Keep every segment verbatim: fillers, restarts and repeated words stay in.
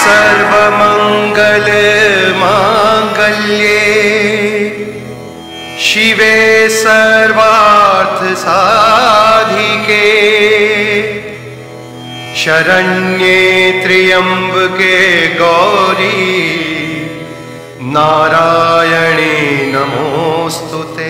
सर्वमंगल मांगल्ये शिवे सर्वार्थ साधिके शरण्ये त्र्यंबके गौरी नारायणे नमोस्तुते।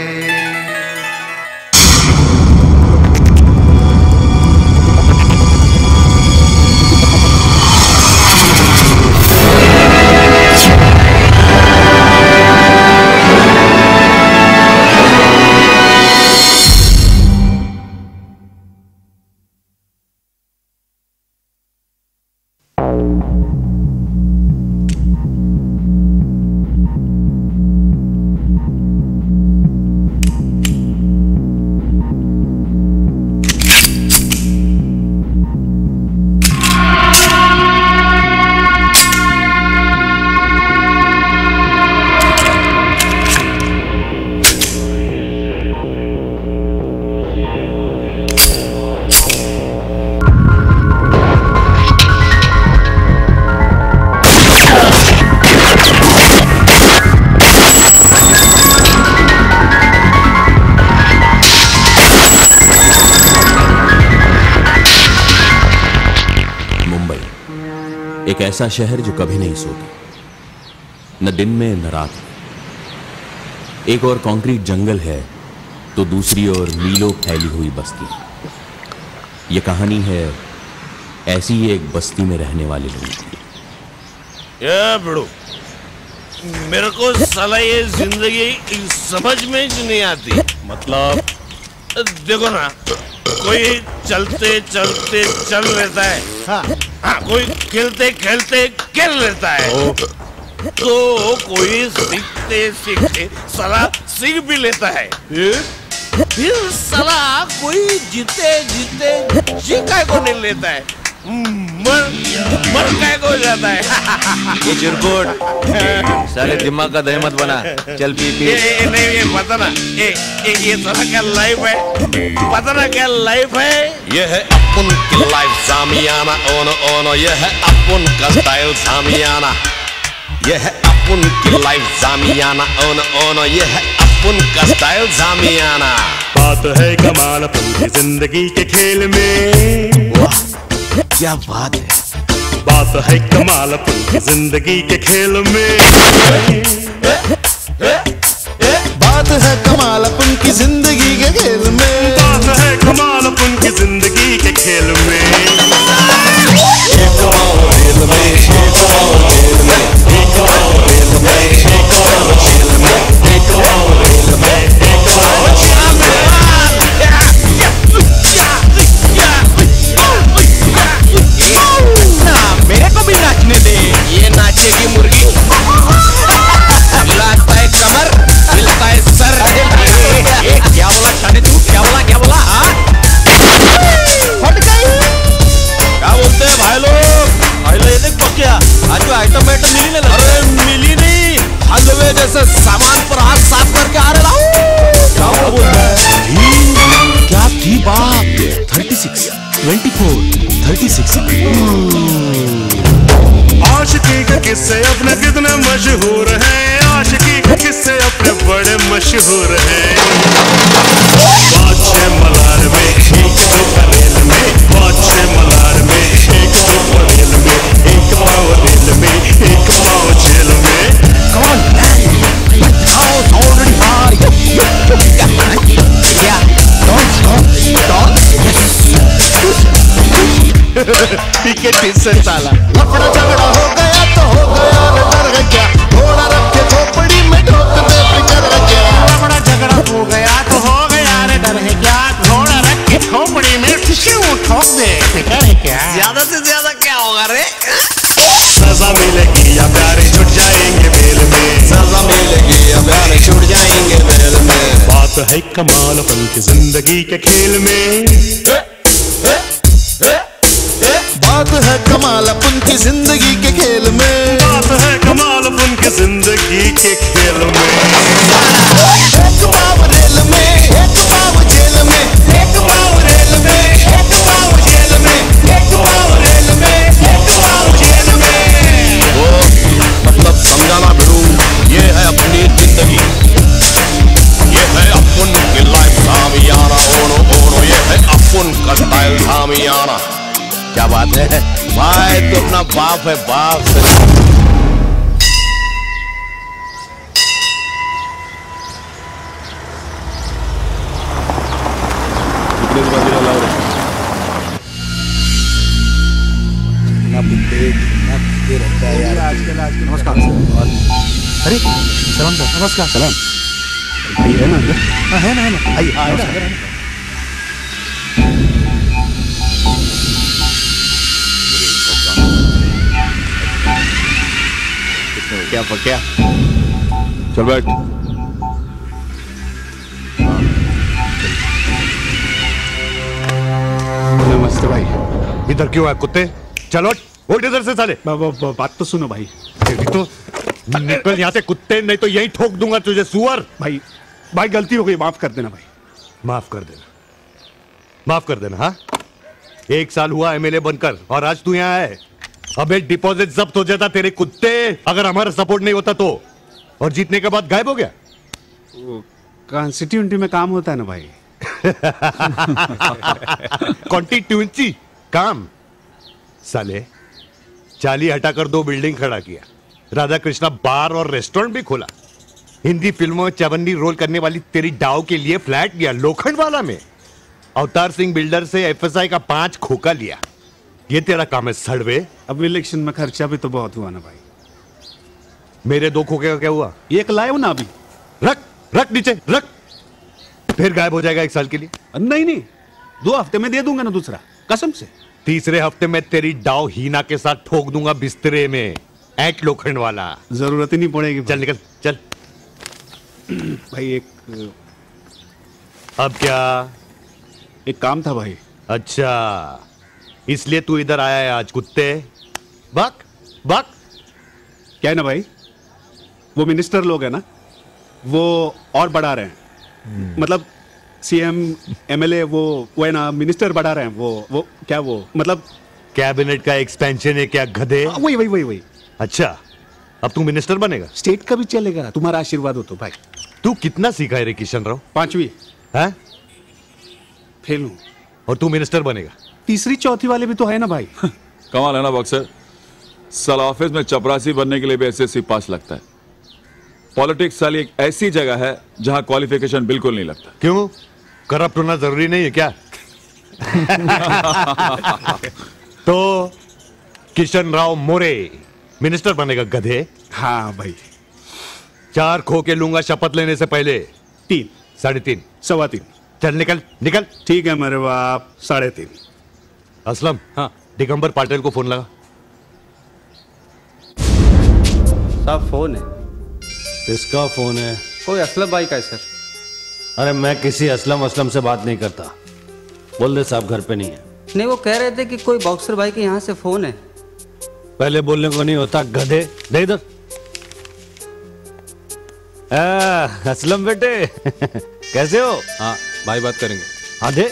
एक ऐसा शहर जो कभी नहीं सोता, न दिन में न रात में। एक और कंक्रीट जंगल है तो दूसरी ओर मीलों फैली हुई बस्ती। ये कहानी है ऐसी ही एक बस्ती में रहने वाले लोगों की। ये बड़ो, मेरे को साला ये जिंदगी समझ में ही नहीं आती। मतलब देखो ना, कोई चलते चलते चल लेता है, हाँ, हाँ, कोई खेलते खेलते खेल लेता है, तो कोई सीखते सीखते साला सीख भी लेता है। फिर साला कोई जीते जीते जी काय को नहीं लेता है, मर मर काय को जाता है। ये चिरकुट साले दिमाग का दही मत बना, चल पी पी। ये, ये नहीं, ये पता ना, ये ये ये साला क्या लाइफ है, पता ना क्या लाइफ है। ये है अपन की लाइफ सामियाना, ओनो ओनो, ये है अपन का स्टाइल सामियाना। ये है अपन की लाइफ सामियाना, ओनो ओनो, ये है अपन का स्टाइल सामियाना। बात है कमाल अपन की जिंदगी के खेल में, वाह क्या बात है। बात है कमाल अपन की जिंदगी के खेल में, बात है कमाल अपन की जिंदगी के खेल में, बात है कमाल अपन की जिंदगी के खेल में। एक और खेल में, एक और खेल में, एक और खेल में, एक और खेल में, एक और खेल में, एक और खेल में। मेरे को भी नाचने दे। ये नाचेगी मुर्गी, हिलाता है कमर, हिलता है सर। ए, ए, क्या बोला शादी तू, क्या बोला क्या बोला? फट गई। क्या बोलते हैं भाई लोग? भाई लोग ये देख पक्या, आज जो आइटम आइटम मिली नहीं। अरे मिली नहीं, हलवे जैसे सामान पर हाथ साफ करके आ रहा हूँ। क्या बोलता है? क्या थी बात? Thirty six, twenty four, thirty six. आशिकी के किस्से अपने कितने मशहूर हैं, आशिकी के किस्से अपने बड़े मशहूर हैं। बादशाह मलार में एक दो करेल में, बादशाह मलार में एक दो करेल में, एक पाव रेल में, एक पाव जेल में। Come on, man. My house already hard. Yeah, don't stop. Stop. Ticket से साला लफड़ा झगड़ा हो गया तो हो गया रे डर गया, घोड़ा रखे खोपड़ी में ठोक दे पिचर गया। लफड़ा झगड़ा हो गया तो हो गया रे डर है क्या, घोड़ा रख के खोपड़ी में ठोक दे पिचर है क्या। ज्यादा से ज्यादा क्या होगा रे? सजा मिलेगी या प्यारे छुट जाएंगे बेल में, सजा मिलेगी या प्यारे छूट जाएंगे बेल में। बात है कमाल अपन की जिंदगी के खेल में, बात है कमाल अपन की जिंदगी के खेल में, बात है कमाल अपन की जिंदगी के खेल में। एक पाव रेल में, एक पाव जेल में, एक पाव रेल में, एक पाव जेल में, एक पाव रेल में, एक पाव जेल में। भाई तो अपना बाप है, बाप से। नमस्कार। अरे सलाम सर। नमस्कार। सलाम। भाई है ना अंदर? हाँ है ना, है ना। आइए आइए। क्या क्या? चल बैठ। नमस्ते भाई। इधर क्यों है कुत्ते? चलो उठ इधर से साले। बात तो सुनो भाई। तो निकल यहाँ से कुत्ते, नहीं तो यही ठोक दूंगा तुझे सुअर। भाई भाई गलती हो गई, माफ कर देना भाई। माफ कर देना, माफ कर देना। हाँ, एक साल हुआ एमएलए बनकर और आज तू यहाँ है। अबे डिपॉजिट जब्त हो जाता तेरे कुत्ते, अगर हमारा सपोर्ट नहीं होता तो। और जीतने के बाद गायब हो गया। कॉन्स्टिट्यूएंसी में काम होता है ना भाई। कॉन्स्टिट्यूएंसी काम साले। चाली हटाकर दो बिल्डिंग खड़ा किया, राधा कृष्णा बार और रेस्टोरेंट भी खोला, हिंदी फिल्मों में चवन्नी रोल करने वाली तेरी डाव के लिए फ्लैट लिया लोखंडवाला में, अवतार सिंह बिल्डर से एफएसआई का पांच खोखा लिया। ये तेरा काम है सड़वे। अब इलेक्शन में खर्चा भी तो बहुत हुआ ना भाई। मेरे दो खोखे का क्या हुआ? एक लाए ना अभी। रख रख नीचे रख, फिर गायब हो जाएगा एक साल के लिए। नहीं नहीं, दो हफ्ते में दे दूंगा ना दूसरा, कसम से। तीसरे हफ्ते में तेरी डाव हीना के साथ ठोक दूंगा बिस्तरे में, ऐट लोखंड वाला। जरूरत ही नहीं पड़ेगी। चल निकल चल। भाई एक अब क्या? एक काम था भाई। अच्छा, इसलिए तू इधर आया है आज कुत्ते? बक बक। क्या है ना भाई, वो मिनिस्टर लोग है ना, वो और बढ़ा रहे हैं। मतलब सीएम एमएलए वो वो है ना, मिनिस्टर बढ़ा रहे हैं। वो वो क्या वो मतलब कैबिनेट का एक्सपेंशन है क्या गधे? वही वही वही वही। अच्छा, अब तू मिनिस्टर बनेगा? स्टेट का भी चलेगा, तुम्हारा आशीर्वाद हो तो भाई। तू कितना सीखा है रे किशन राव? पांचवी है? फेल हूं। और तू मिनिस्टर बनेगा? तीसरी चौथी वाले भी तो है ना भाई। कमाल है ना बॉक्सर, साल ऑफिस में चपरासी बनने के लिए भी एसएससी पास लगता है। पॉलिटिक्स साली एक ऐसी जगह है जहां क्वालिफिकेशन बिल्कुल नहीं लगता। क्यों? करप्ट होना जरूरी नहीं है क्या? तो किशन राव मोरे मिनिस्टर बनेगा गधे? हाँ भाई। चार खो के लूंगा शपथ लेने से पहले। तीन, साढ़े तीन, सवा तीन। चल निकल निकल। ठीक है मेरे बाप, साढ़े तीन। असलम, हाँ, दिगंबर पाटिल को फोन लगा। साहब फोन है। किसका फोन है? कोई असलम भाई का है सर। अरे मैं किसी असलम असलम से बात नहीं करता। बोल दे साहब घर पे नहीं है। नहीं, वो कह रहे थे कि कोई बॉक्सर भाई के यहाँ से फोन है। पहले बोलने को नहीं होता गधे। दे इधर। असलम बेटे कैसे हो? हाँ भाई बात करेंगे। हाँ दे।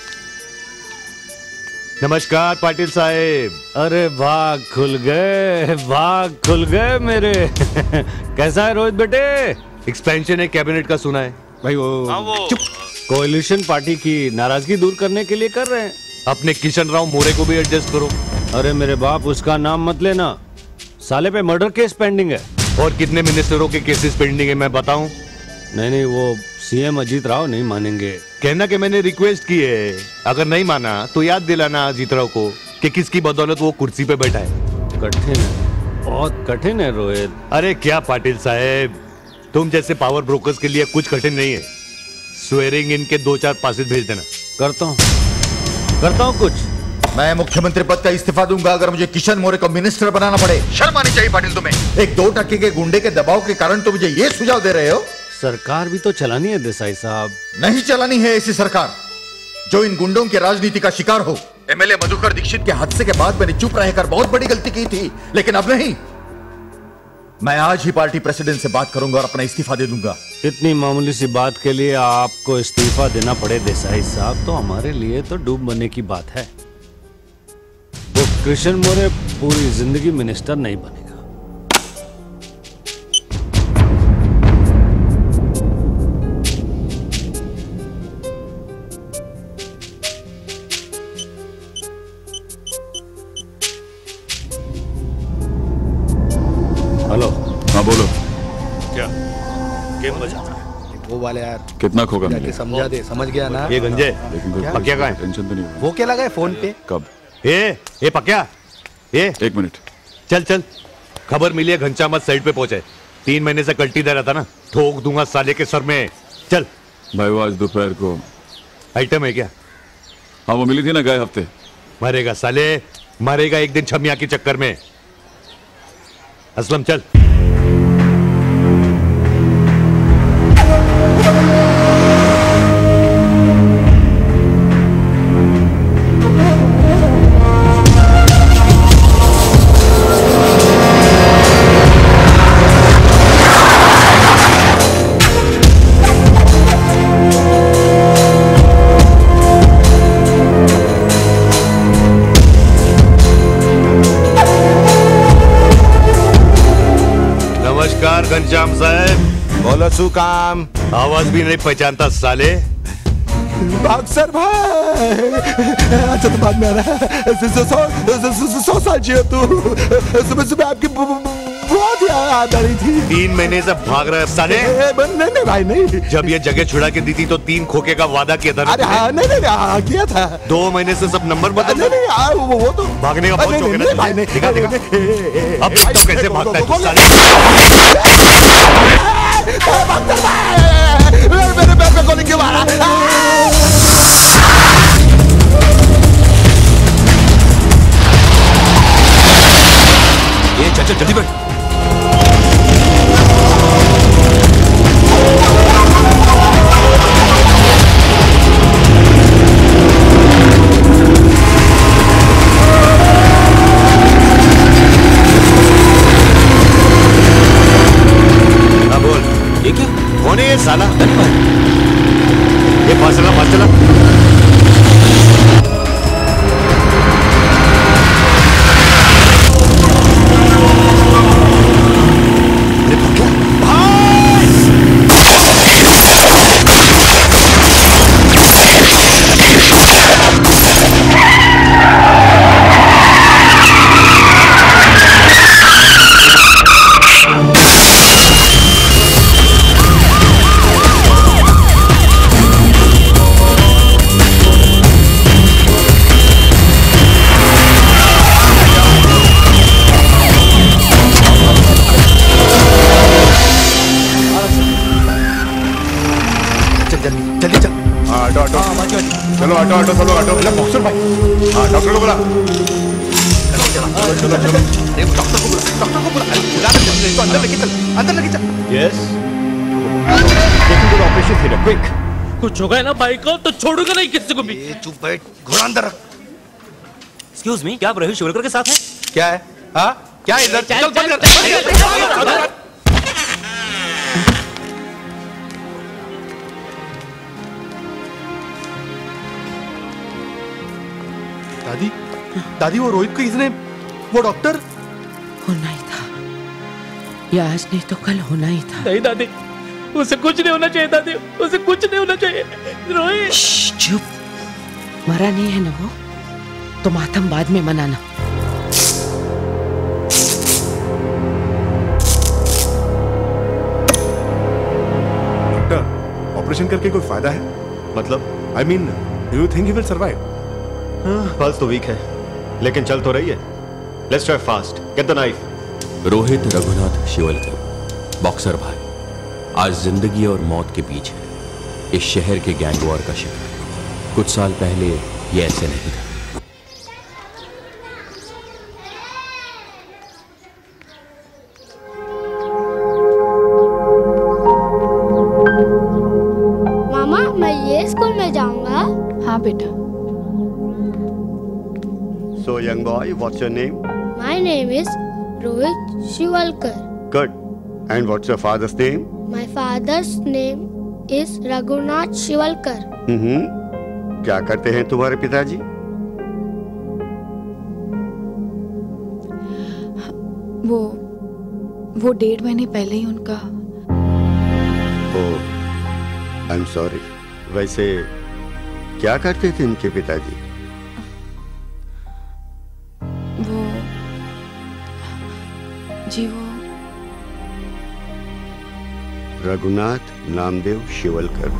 नमस्कार पाटिल साहेब। अरे भाग खुल गए, भाग खुल गए मेरे। कैसा है रोहित बेटे? एक्सपेंशन है कैबिनेट का सुना है भाई। वो, हाँ वो चुप। कोएलिशन पार्टी की नाराजगी दूर करने के लिए कर रहे हैं। अपने किशन राव मोरे को भी एडजस्ट करो। अरे मेरे बाप, उसका नाम मत लेना, साले पे मर्डर केस पेंडिंग है। और कितने मिनिस्टरों के केसेस पेंडिंग है मैं बताऊं? नहीं नहीं, वो सीएम अजीत राव नहीं मानेंगे। कहना कि मैंने रिक्वेस्ट की है, अगर नहीं माना तो याद दिलाना अजीत राव को कि किसकी बदौलत वो कुर्सी पे बैठा है। कठिन है, बहुत कठिन है रोहित। अरे क्या पाटिल साहेब, तुम जैसे पावर ब्रोकर्स के लिए कुछ कठिन नहीं है। स्वेरिंग इन के दो चार पासेस भेज देना। करता हूँ करता हूँ कुछ। मैं मुख्यमंत्री पद का इस्तीफा दूंगा अगर मुझे किशन मोरे को मिनिस्टर बनाना पड़े। शर्म आनी चाहिए पाटिल तुम्हें। एक दो टक्के के गुंडे के दबाव के कारण तुम मुझे ये सुझाव दे रहे हो? सरकार भी तो चलानी है देसाई साहब। नहीं चलानी है ऐसी सरकार जो इन गुंडों की राजनीति का शिकार हो। एमएलए मधुकर दीक्षित के हादसे के बाद मैंने चुप रहकर बहुत बड़ी गलती की थी, लेकिन अब नहीं। मैं आज ही पार्टी प्रेसिडेंट से बात करूंगा और अपना इस्तीफा दे दूंगा। इतनी मामूली सी बात के लिए आपको इस्तीफा देना पड़े देसाई साहब, तो हमारे लिए तो डूब मरने की बात है। वो कृष्ण मोरे पूरी जिंदगी मिनिस्टर नहीं बनेगा। बोलो क्या गेम बजाना है? वो वाले यार कितना खोगा जाके मिलेगा? समझा दे, समझ गया ना? ये गंजे लेकिन कोई पक्या कहाँ है? टेंशन तो नहीं होगा। वो क्या लगा है फोन पे? कब? ए ए पक्या ए एक मिनट चल चल, खबर मिली है घनश्याम साइड पे पहुंचे। तीन महीने से कल्टी दे रहा था ना, ठोक दूंगा साले के सर में। चल भाई वो आज दोपहर को आइटम है क्या? हाँ वो मिली थी ना गए हफ्ते। मरेगा साले, मरेगा एक दिन छमिया के चक्कर में। असलम चल। घनश्याम साहब बोलो शू काम? आवाज भी नहीं पहचानता साले। बॉक्सर भाई अच्छा तो बाद में आना। सौ सौ सौ साल जियो तू। सुबह सुबह आपकी बहुत याद आ रही थी। तीन महीने से भाग रहा है साले। नहीं नहीं भाई नहीं। जब ये जगह छुड़ा के दी थी तो तीन खोखे का वादा किया था। अरे हाँ नहीं नहीं हाँ किया था। दो महीने से सब नंबर बदल। नहीं नहीं आ, वो, वो तो भागने का बहुत शौक है ना भाई। दिखा दिखा अब तो कैसे भागता है तू साले। मेरे पैर पे गोली क्यों मारा? ये चल चल जल्दी बैठ। हाँ बोल, ये क्या? कौन है ये साला? ये फासला फासला चलो ऑटो ऑटो चलो ऑटो। बॉक्सर भाई हाँ डॉक्टर को बुला। डॉक्टर को बुला डॉक्टर को बुला। तो अंदर लेके चल अंदर लेके चल। Yes operation theatre quick. कुछ होगा ना भाई को तो छोड़ूंगा नहीं किसी को भी। चुप बैठ, घोड़ा अंदर रख। एक्सक्यूज मी, क्या आप रवि शिवलकर के साथ हैं? क्या है? हाँ क्या इधर? चल चल चल। दादी दादी वो रोहित को किसने, वो डॉक्टर होना ही था, या आज नहीं तो कल होना ही था। नहीं दादी, उसे कुछ नहीं होना चाहिए दादी, उसे कुछ नहीं होना चाहिए। रोहित चुप, मरा नहीं है ना वो, तो मातम बाद में मनाना। डॉक्टर ऑपरेशन करके कोई फायदा है? मतलब I mean do you think he will survive? Pulse तो वीक है लेकिन चल तो रही है। Let's try fast, get the knife. Rohit Raghunath Shivalkar, boxer भाई, आज जिंदगी और मौत के बीच है। इस शहर के गैंग वॉर का शिकार। कुछ साल पहले ये ऐसे नहीं था। मामा मैं ये स्कूल में जाऊंगा? हाँ बेटा। So young boy, what's your name? My name is Rohit Shivalkar. Good. And what's your father's name? My father's name is Raghunath Shivalkar. हम्म। क्या करते हैं तुम्हारे पिताजी? वो वो डेढ़ महीने पहले ही उनका। Oh, I am sorry. वैसे क्या करते थे इनके पिताजी? वो जी वो रघुनाथ नामदेव शिवलकर।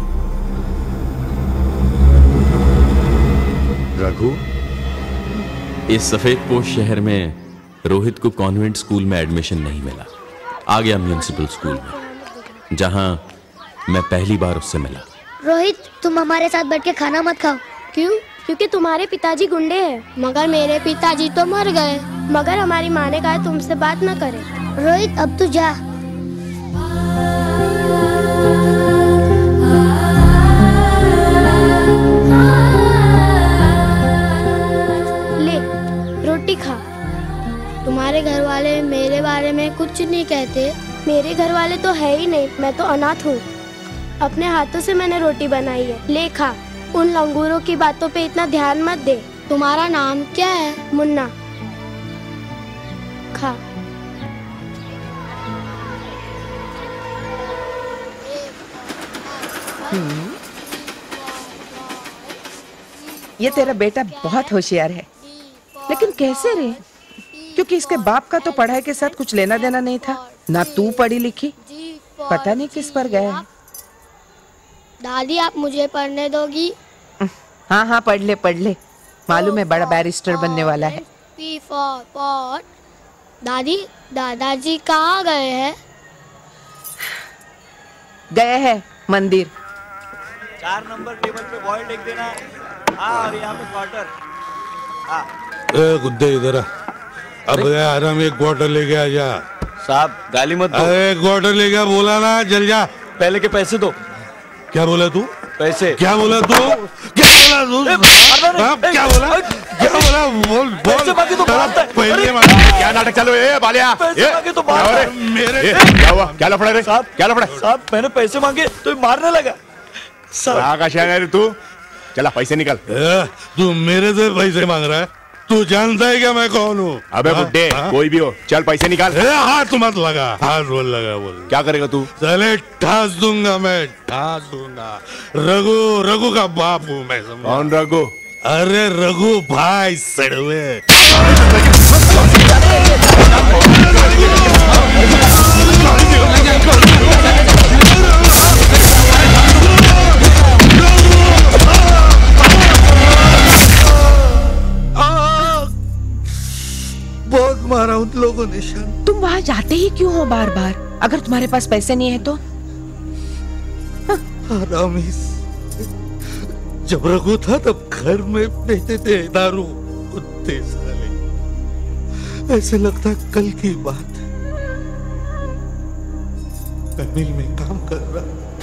रघु, इस सफेदपोश शहर में रोहित को कॉन्वेंट स्कूल में एडमिशन नहीं मिला। आ गया म्यूनिसिपल स्कूल में, जहां मैं पहली बार उससे मिला। रोहित, तुम हमारे साथ बैठ के खाना मत खाओ। क्यों? क्योंकि तुम्हारे पिताजी गुंडे हैं। मगर मेरे पिताजी तो मर गए। मगर हमारी माँ ने कहा तुमसे बात न करे। रोहित, अब तू जा। ले, रोटी खा। तुम्हारे घर वाले मेरे बारे में कुछ नहीं कहते। मेरे घर वाले तो है ही नहीं, मैं तो अनाथ हूँ। अपने हाथों से मैंने रोटी बनाई है, ले खा। उन लंगूरों की बातों पे इतना ध्यान मत दे। तुम्हारा नाम क्या है? मुन्ना। खा। ये तेरा बेटा बहुत होशियार है, लेकिन कैसे रे? क्योंकि इसके बाप का तो पढ़ाई के साथ कुछ लेना देना नहीं था, ना तू पढ़ी लिखी। पता नहीं किस पर गया है। दादी, आप मुझे पढ़ने दोगी? हाँ हाँ, पढ़ ले पढ़ ले। मालूम है बड़ा बैरिस्टर बनने वाला है। P for pot। दादी, दादाजी कहाँ गए हैं? गए हैं मंदिर। चार नंबर टेबल पे बॉय लिख देना। हाँ, और यहाँ पे क्वार्टर। हाँ। ए गुड्डे इधर आ। अब गया आराम, एक क्वार्टर लेके आ जा। साहब गाली मत दो। अरे क्वार्टर ले गया, बोला ना, जल जा। पहले के पैसे दो। क्या बोला तू? पैसे। क्या बोला तू? क्या बोला तू? क्या बोला? क्या बोला? बोल बोल। पैसे मांगे तो मारता है। पहले मांगे। क्या नाटक चालू है बालिया? पैसे मांगे तो मारता है। मेरे क्या हुआ? क्या लफड़ा रे? साहब क्या लफड़ा? साहब मैंने पैसे मांगे तो मारने लगा। का शहर है तू? चला पैसे निकल। तू मेरे से पैसे मांग रहा है? तू जानता है क्या मैं कौन हूँ? अबे बुड्ढे, कोई भी हो, चल पैसे निकाल। हाथ मत लगा, हाथ बोल लगा बोल। क्या करेगा तू? चले ठास दूंगा मैं, ठास दूंगा। रघु, रघु का बाप हूँ मैं। कौन रघु? अरे रघु भाई सड़वे। बहुत मारा उन लोगों ने। तुम वहाँ जाते ही क्यों हो बार बार? अगर तुम्हारे पास पैसे नहीं है तो? हरामीस। जब रघु था तब घर में पीते थे दारू, कुत्ते साले। ऐसे लगता कल की बात है। मैं मिल में काम कर रहा।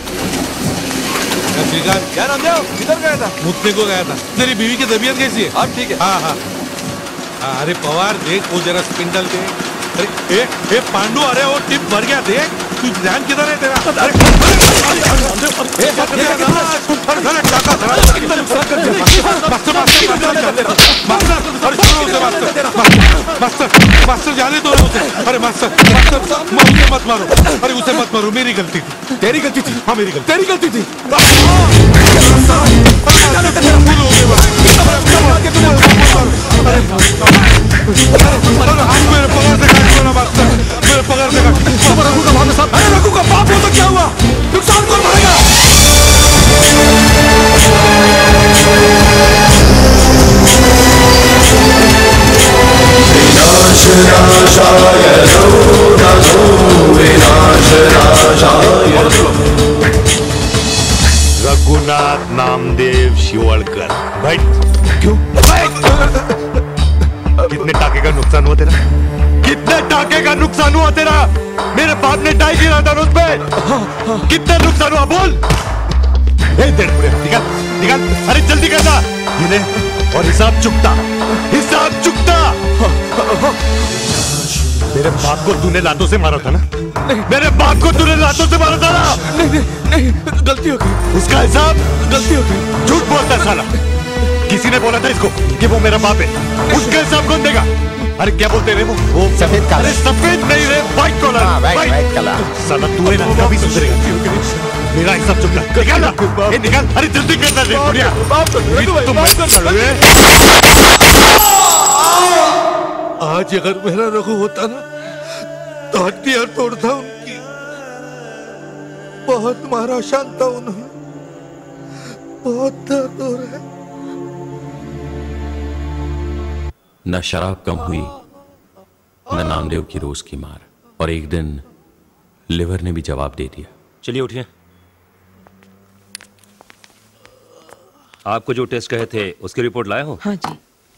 क्या रामदेव, किधर गया था? मुझसे को गया था। तेरी बीवी की तबीयत कैसी है? अब ठीक है। हाँ हाँ। अरे पवार देख, वो जरा स्पिंडल देख। अरे ए, ए पांडु, अरे वो टिप भर गया देख। तू ध्यान किधर है तेरा? अरे मास्टर जाने दो उसे। अरे मास्टर, मास्टर उसे मत मारो। अरे उसे मत मारो, मेरी गलती थी। तेरी गलती थी? हाँ मेरी गलती। तेरी गलती थी। मेरे पगार से काट ना मास्टर, मेरे पगार से काट। रघु का बाप साहब। अरे रघु का बाप हो तो क्या हुआ? नुकसान कौन भरेगा? रघुनाथ नामदेव शिवलकर। भाई क्यों? कितने टाके का नुकसान हुआ तेरा? कितने टाके का नुकसान हुआ तेरा? मेरे बाप ने डाई गिरा था उस पे। कितना नुकसान हुआ बोल? ए डेढ़ पूरे निकाल निकाल। अरे जल्दी करना। ये ले और हिसाब चुकता, हिसाब चुकता। मेरे बाप को तूने लातों से मारा था ना? मेरे बाप को तूने लातों से मारा था ना? नहीं नहीं नहीं, गलती हो गई। उसका हिसाब? गलती हो गई। झूठ बोलता है साला। किसी ने बोला था इसको कि वो मेरा बाप है। उसका हिसाब कौन देगा? अरे क्या बोलते रहे वो? वो सफेद कलर। अरे सफेद नहीं रे, व्हाइट कलर। हाँ, व्हाइट व्हाइट कलर। साला तू है ना, कभी सुधरेगा। मेरा हिसाब चुका। निकाल ना, ये निकाल। अरे जल्दी करना रे बुढ़िया। तुम आज अगर मेरा रघु होता ना तो हड्डियां तोड़ता उनकी। बहुत मारा शांत उन्होंने, बहुत दर्द हो रहा है। न शराब कम हुई न नामदेव की रोज की मार, और एक दिन लिवर ने भी जवाब दे दिया। चलिए उठिए। आपको जो टेस्ट कहे थे उसकी रिपोर्ट लाए हो? हाँ जी।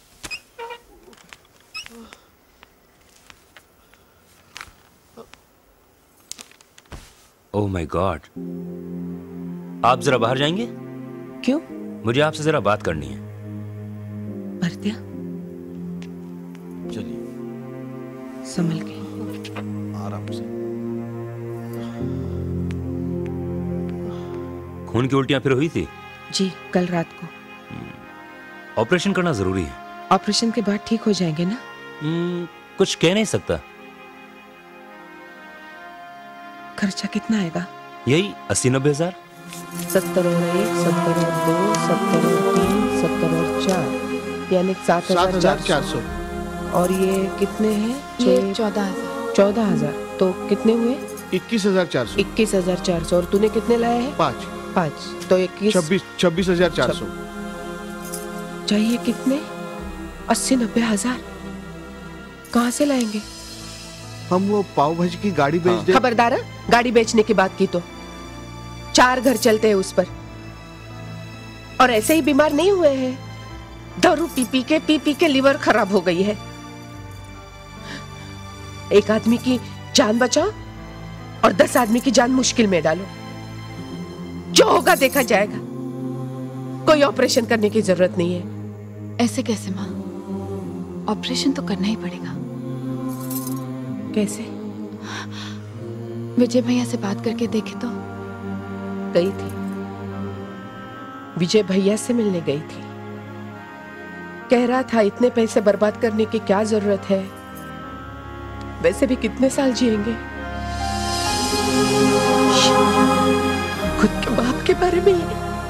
ओह माय गॉड, आप जरा बाहर जाएंगे? क्यों? मुझे आपसे जरा बात करनी है। भरतिया, चलिए संभल के, आराम से। खून की उल्टियां फिर हुई थी? जी, कल रात को। ऑपरेशन करना जरूरी है। ऑपरेशन के बाद ठीक हो जाएंगे ना? hmm, कुछ कह नहीं सकता। खर्चा कितना आएगा? यही अस्सी नब्बे हजार। सत्तर और एक, सत्तर और दो, सत्तर और तीन, सत्तर और चार, यानी सात हजार चार सौ। और ये कितने हैं? ये चौदह हजार। चौदह हजार तो कितने हुए? इक्कीस हजार चार सौ। इक्कीस हजार चार सौ। और तूने कितने लाए हैं? पाँच। पाँच तो इक्कीस, छब्बीस छब्बीस हजार चार सौ। चाहिए कितने? अस्सी नब्बे हजार। कहाँ से लाएंगे? हम वो पाव भाजी की गाड़ी बेच दे। खबरदार, गाड़ी बेचने की बात की तो चार घर चलते हैं उस पर। और ऐसे ही बीमार नहीं हुए हैं, दारू पी पी के पी पी के लिवर खराब हो गई है। एक आदमी की जान बचाओ और दस आदमी की जान मुश्किल में डालो। जो होगा देखा जाएगा, कोई ऑपरेशन करने की जरूरत नहीं है। ऐसे कैसे माँ? ऑपरेशन तो करना ही पड़ेगा। कैसे? विजय भैया से बात करके देखे तो। गई थी, विजय भैया से मिलने गई थी। कह रहा था इतने पैसे बर्बाद करने की क्या जरूरत है, वैसे भी कितने साल जिएंगे। खुद के बाप के बारे में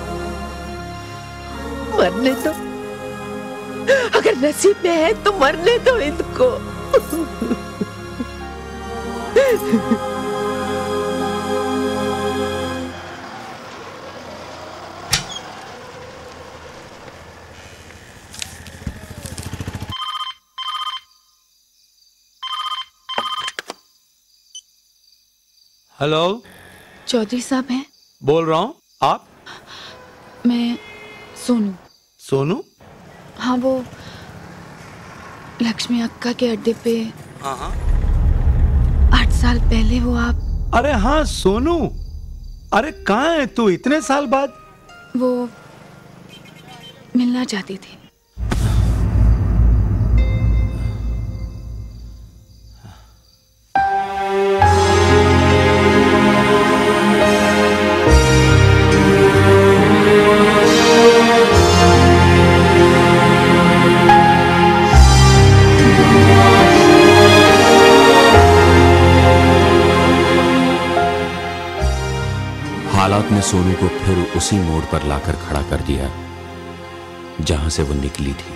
मरने दो, अगर नसीब में है तो मरने दो इनको। हेलो, चौधरी साहब हैं? बोल रहा हूँ। आप? मैं सोनू। सोनू? हाँ, वो लक्ष्मी अक्का के अड्डे पे हाँ हाँ आठ साल पहले वो आप। अरे हाँ सोनू, अरे कहाँ है तू इतने साल बाद? वो मिलना चाहती थी। हालात ने सोनू को फिर उसी मोड़ पर लाकर खड़ा कर दिया जहां से वो निकली थी।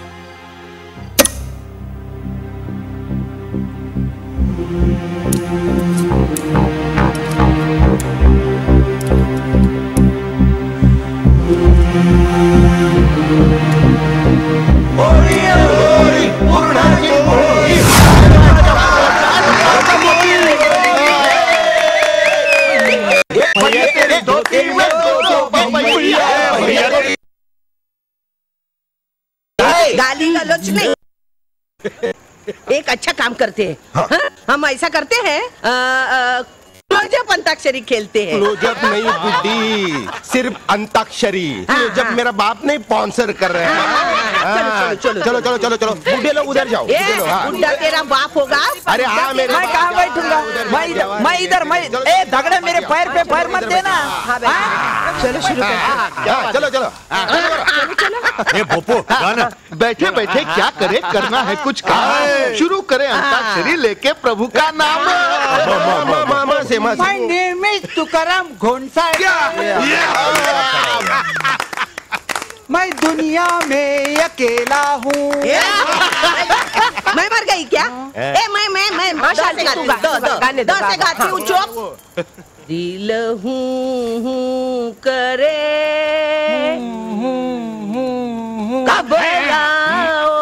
गाली गलौज नहीं, एक अच्छा काम करते हैं। हाँ? हाँ? हम ऐसा करते हैं, क्लोजअप अंताक्षरी खेलते हैं। क्लोजअप नहीं बुड्ढी, सिर्फ अंताक्षरी। क्लोजअप मेरा बाप नहीं स्पॉन्सर कर रहे हैं। चलो चलो चलो चलो चलो चलो बुड्ढे लोग उधर जाओ। बुड्ढा तेरा बाप होगा। अरे हाँ, मेरे मैं कहाँ बैठूंगा? मैं इधर मैं इधर मैं ए धगड़े मेरे पैर पे पैर मत देना। चलो शुरू करते। चलो चलो ए भोपो, गाना बैठे बैठे क्या करे, करना है कुछ काम। शुरू करें अंताक्षरी लेके प्रभु का नाम। My name is Tukaram घोंसाई। मैं दुनिया में अकेला हूँ। मैं मर गई क्या? ए मैं मैं मैं दो से गाती हूँ, दो दो दो से गाती हूँ। चुप। दिल हूँ हूँ करे कब लाओ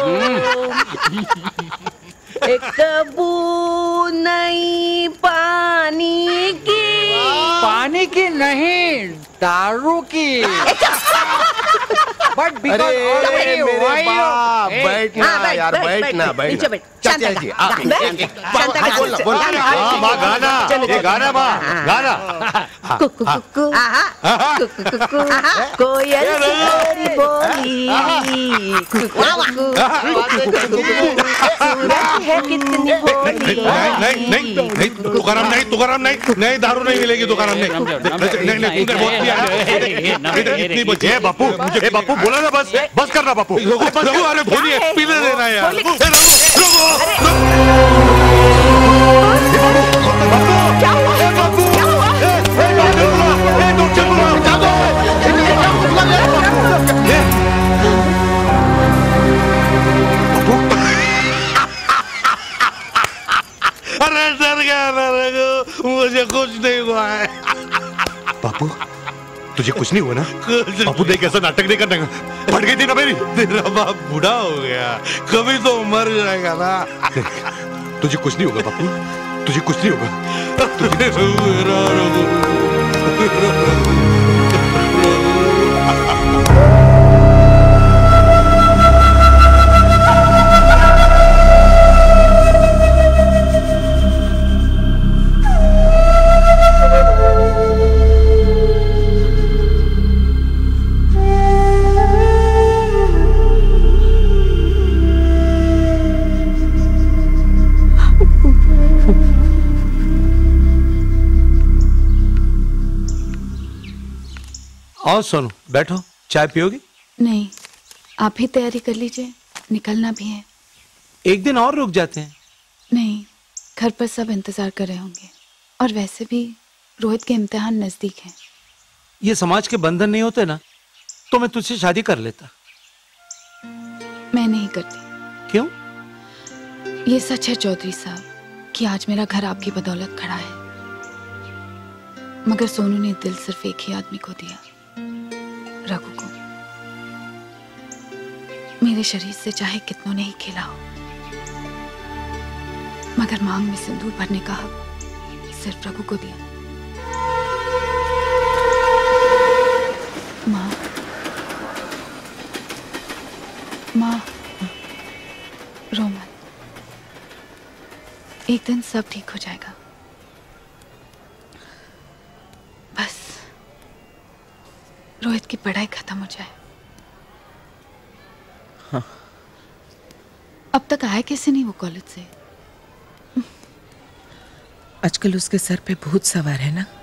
एक बूंद नहीं पानी की। पानी की नहीं, दारू की। बट अरे मेरे बाप, बैठना यार, बैठना बैठना। चाचा जी माँ गाना, ये गाना माँ गाना। कुकु कुकु कुकु कुकु कोयल सितारी बोली सूरज है कितनी भोली। नहीं नहीं नहीं तुकाराम नहीं तुकाराम नहीं नहीं दारू नहीं मिलेगी तुकाराम नहीं नहीं नहीं तुमने बहुत किया इतनी बची है बापू ए बापू बोला ना बस बस करना बापू रघु अरे भोली पीने देना यार क्या हुआ बापू क्या हुआ अरे डर गया रघु मुझे कुछ नहीं हुआ है। बापू तुझे कुछ नहीं हुआ ना? बापू देख ऐसा नाटक नहीं करने का। फट गई थी ना मेरी। तेरा बाप बूढ़ा हो गया, कभी तो मर जाएगा ना। तुझे कुछ नहीं होगा बापू, तुझे कुछ नहीं होगा। तुझे आओ सोनू बैठो, चाय पियोगी? नहीं, आप ही तैयारी कर लीजिए, निकलना भी है। एक दिन और रुक जाते हैं। नहीं, घर पर सब इंतजार कर रहे होंगे और वैसे भी रोहित के इम्तिहान नजदीक हैं। ये समाज के बंधन नहीं होते ना तो मैं तुझसे शादी कर लेता। मैं नहीं करती। क्यों? ये सच है चौधरी साहब कि आज मेरा घर आपकी बदौलत खड़ा है, मगर सोनू ने दिल सिर्फ एक ही आदमी को दिया, रघु को। मेरे शरीर से चाहे कितनों ने ही खेला हो, मगर मांग में सिंदूर भरने का हक सिर्फ रघु को दिया। माँ माँ रो मत, एक दिन सब ठीक हो जाएगा। बस रोहित की पढ़ाई खत्म हो जाए। हाँ। अब तक आया कैसे नहीं वो कॉलेज से? आजकल उसके सर पे भूत सवार है ना,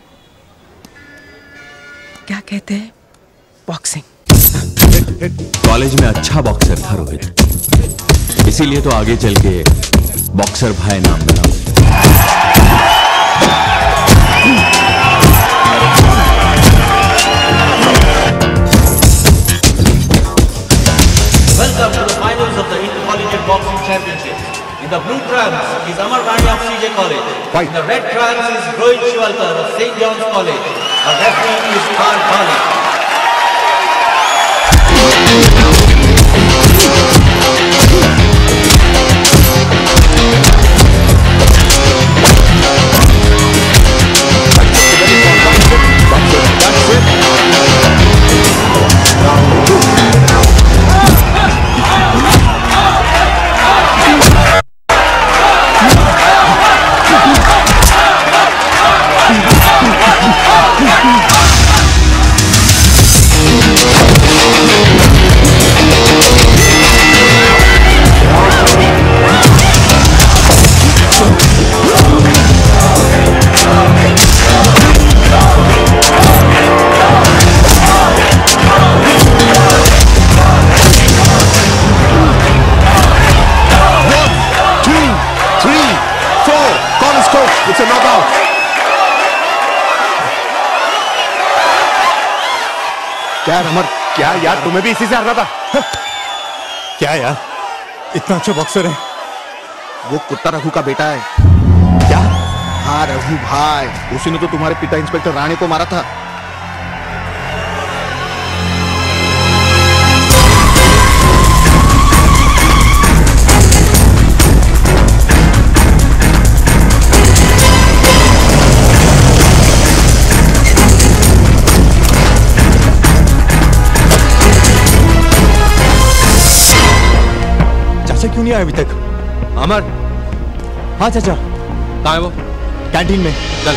क्या कहते हैं, बॉक्सिंग। कॉलेज में अच्छा बॉक्सर था रोहित, इसीलिए तो आगे चल के बॉक्सर भाई नाम बना। Welcome to the finals of the Intercollegiate Boxing Championship. In the blue trunks is Amar Rani of C J College. Fight. In the red trunks is Rohit Shivalkar of Saint John's College. Our referee is Khan Bali. क्या अमर, क्या यार तुम्हें भी इसी से हारना था? क्या यार, इतना अच्छा बॉक्सर है। वो कुत्ता रघु का बेटा है। क्या हाँ रघु भाई, उसी ने तो तुम्हारे पिता इंस्पेक्टर राणे को मारा था। चाचा क्यों नहीं आए अभी तक? अमर। हाँ चाचा। कहाँ है वो? कैंटीन में। चल।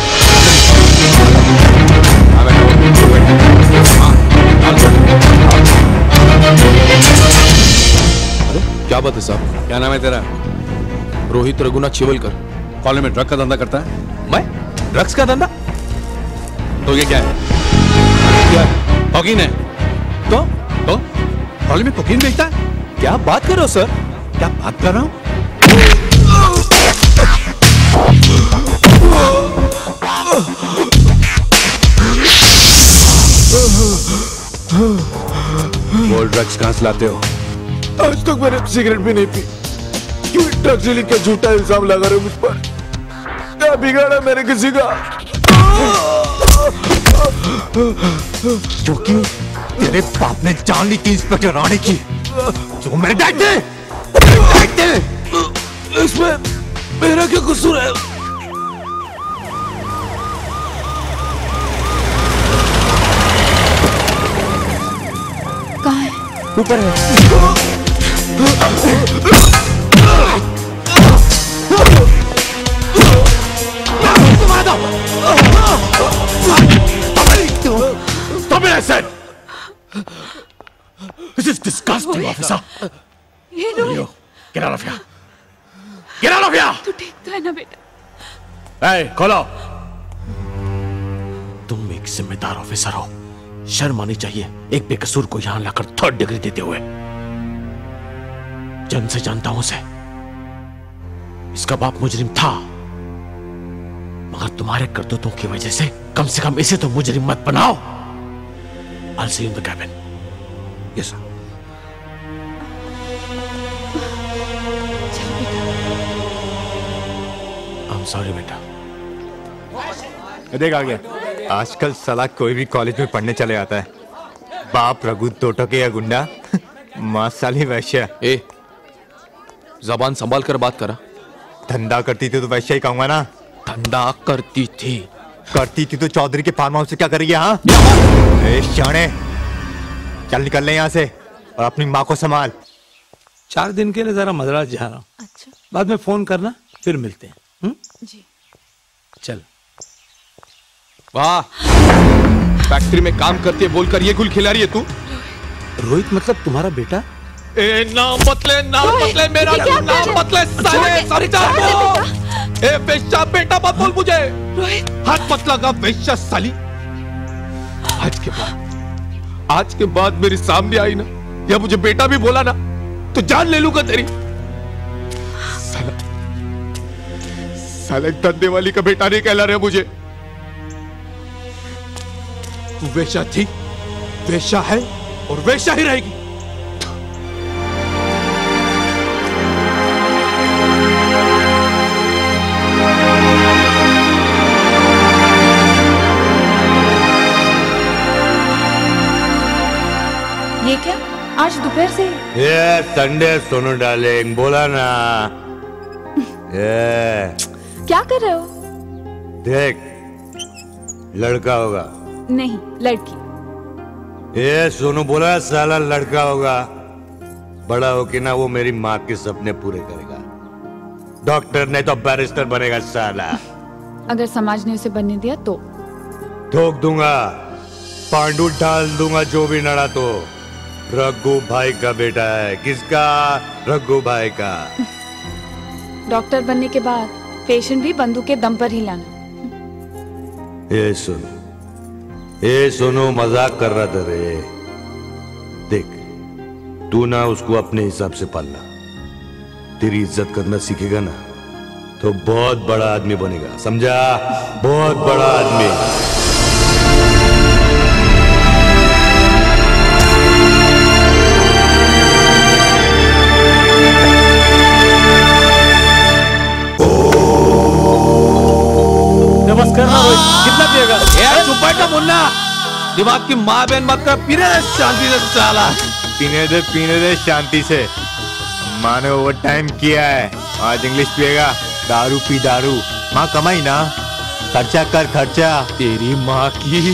अरे क्या बात है साहब? क्या नाम है तेरा? रोहित रघुनाथ शिवलकर। कॉलेज में ड्रग का धंधा करता है? मैं? ड्रग्स का धंधा? तो ये क्या है? क्या है? कोकीन है। तो? तो? कॉलेज में कोकीन बेचता है? क्या बात कर रहे हो सर? क्या बात कर रहा हूँ? वो ड्रग्स कहाँ से लाते हो? आज तक मैंने सिगरेट भी नहीं पी। क्यों ड्रग्स डीलिंग का झूठा इल्जाम लगा रहे हो मुझ पर? क्या बिगाड़ा मैंने किसी का? क्योंकि तेरे बाप ने जान ली थी इंस्पेक्टर राणे की, जो मेरे डैड ने डैड ने इसमें मेरा क्या कसूर है? कहाँ है? ऊपर है। Stop it, I said! This is disgusting, officer. ये Rohit, Get out of here! Get out of here! तू ठीक तो है ना बेटा? Hey, खोलो! तुम एक जिम्मेदार ऑफिसर हो, शर्म आनी चाहिए एक बेकसूर को यहां लाकर थर्ड डिग्री देते हुए। जन से जानता हूं उसे, इसका बाप मुजरिम था, मगर तुम्हारे करतूतों की वजह से कम से कम इसे तो मुजरिम मत बनाओ। I'll see you in the cabin. Yes, sir. I'm sorry, बेटा। देख आ गया। आजकल साला कोई भी कॉलेज में पढ़ने चले आता है। बाप रघु तोटके या गुंडा, माँ साली वैश्या। ए, जबान संभाल कर बात करा। धंधा करती थी तो वैश्या ही कहूंगा ना। धंधा करती थी करती थी तो चौधरी के फार्म हाउस से क्या करेगी? हाँ शाणे, चल निकल ले यहाँ से और अपनी माँ को संभाल। चार दिन के लिए जरा मद्रास जा रहा हूँ। अच्छा। बाद में फोन करना, फिर मिलते हैं। हुँ? जी। चल। वाह, फैक्ट्री में काम करती है बोलकर ये गुल खिला रही है तू? रोहित मतलब तुम्हारा बेटा? ए नाम बतले, नाम बतले, मेरा नाम बतले साले, सॉरी चाचा। ए वेश्या बेटा मत बोल मुझे। रोहित, हाथ मत लगा वेश्या साली। आज के बाद आज के बाद मेरे सामने आई ना या मुझे बेटा भी बोला ना तो जान ले लूंगा तेरी। साला साले धंधे वाली का बेटा नहीं कहला रहे मुझे। तू वेश्या थी, वेश्या है और वेश्या ही रहेगी। ये क्या? आज दोपहर से? ये संडे सोनू डार्लिंग, बोला ना। ये क्या कर रहे हो? देख, लड़का होगा। नहीं, लड़की। ये सोनू बोला साला लड़का होगा, बड़ा हो के ना वो मेरी माँ के सपने पूरे करेगा। डॉक्टर नहीं तो बैरिस्टर बनेगा साला। अगर समाज ने उसे बनने दिया तो? ठोक दूंगा, पांडू डाल दूंगा जो भी नड़ा तो। रघु भाई का बेटा है। किसका? रघु भाई का। डॉक्टर बनने के बाद पेशेंट भी बंदूक के दम पर ही लाना। ये सुन, ये सुनो, मजाक कर रहा था रे। देख, तू ना उसको अपने हिसाब से पालना। तेरी इज्जत करना सीखेगा ना तो बहुत बड़ा आदमी बनेगा, समझा? बहुत बड़ा आदमी। मुन्ना, दिमाग की माँ बहन मत कर, पीने दे शांति से साला। पीने दे पीने दे शांति से। माँ ने ओवर टाइम किया है, आज इंग्लिश पिएगा। दारू पी दारू, माँ कमाई ना, खर्चा कर खर्चा। तेरी माँ की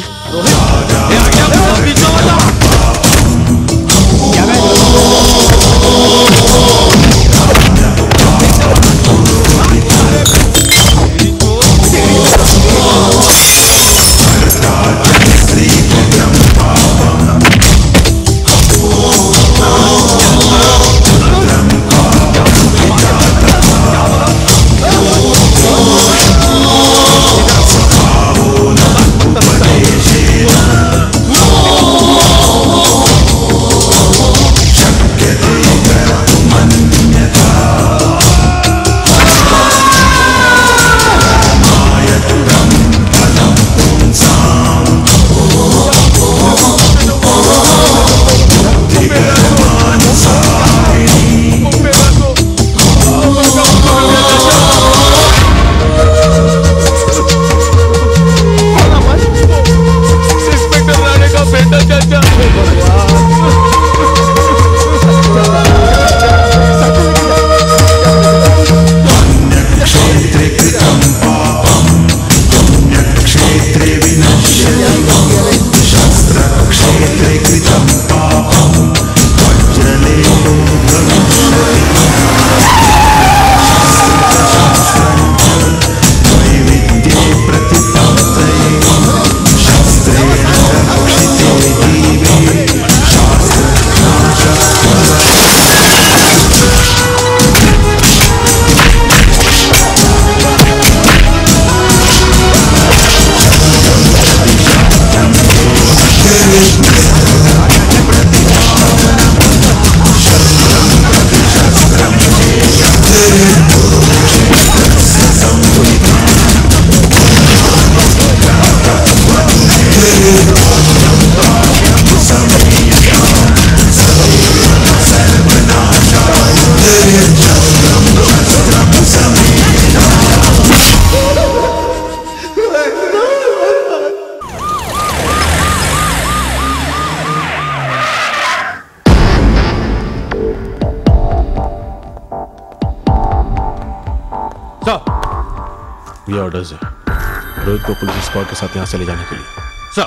ये ऑर्डर्स है रोहित को पुलिस स्क्वाड के साथ यहां से ले जाने के लिए। सर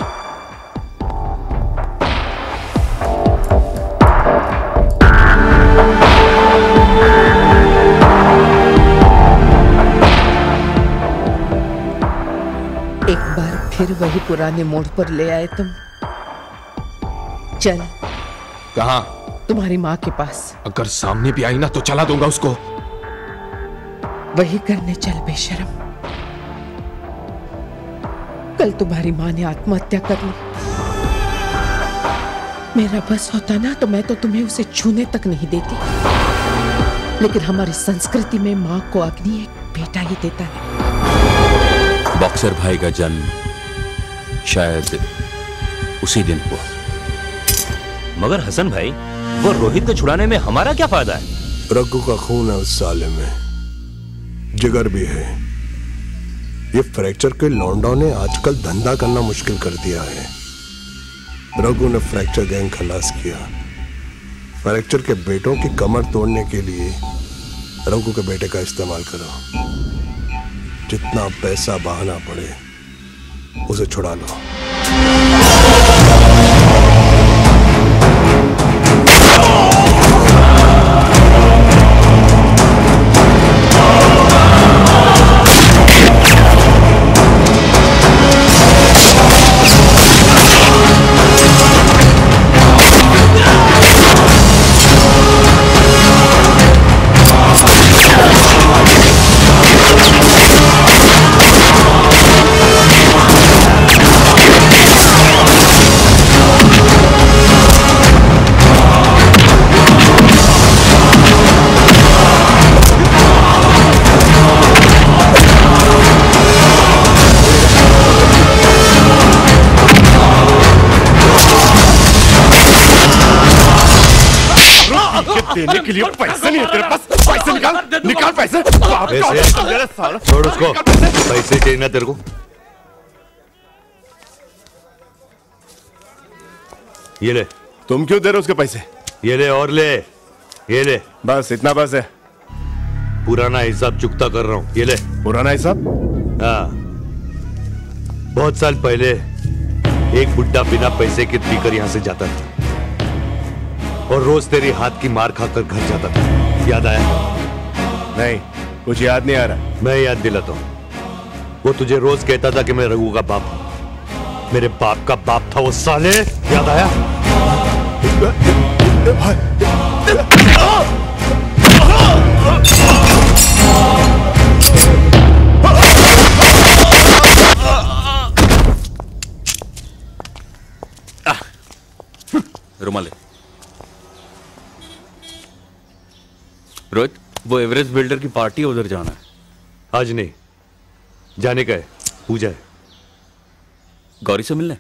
एक बार फिर वही पुराने मोड़ पर ले आए तुम। चल। कहां? तुम्हारी माँ के पास। अगर सामने भी आई ना तो चला दूंगा उसको। वही करने चल बेशरम। कल तुम्हारी माँ ने आत्महत्या कर ली। मेरा बस होता ना तो मैं तो तुम्हें उसे छूने तक नहीं देती, लेकिन हमारी संस्कृति में माँ को अग्नि एक बेटा ही देता है। बॉक्सर भाई का जन्म शायद उसी दिन हुआ। मगर हसन भाई, वो रोहित को छुड़ाने में हमारा क्या फायदा है? रघु का खून है उस साले में, जिगर भी है। ये फ्रैक्चर के लौंडों ने आजकल धंधा करना मुश्किल कर दिया है। रघु ने फ्रैक्चर गैंग खलास किया। फ्रैक्चर के बेटों की कमर तोड़ने के लिए रघु के बेटे का इस्तेमाल करो। जितना पैसा बहाना पड़े उसे छुड़ा लो। देने के लिए पैसे नहीं है तेरे पास? पैसे निकाल, निकाल पैसे। पैसे छोड़ उसको, पैसे चाहिए ना तेरे को? ये ले। तुम क्यों दे रहे हो उसके पैसे? ये ले और ले, ये ले। बस इतना बस है। पुराना हिसाब चुकता कर रहा हूँ, ये ले। पुराना हिसाब? हाँ, बहुत साल पहले एक बुड्ढा बिना पैसे के पीकर यहाँ से जाता था और रोज तेरी हाथ की मार खाकर घर जाता था। याद आया? नहीं, कुछ याद नहीं आ रहा। मैं याद दिलाता हूँ। वो तुझे रोज कहता था कि मैं रघु का बाप हूँ। मेरे बाप का बाप था वो साले। याद आया? रुमाल। रोहित, वो एवरेस्ट बिल्डर की पार्टी है, उधर जाना है। आज नहीं, जाने का है, पूजा है। गौरी से मिलने?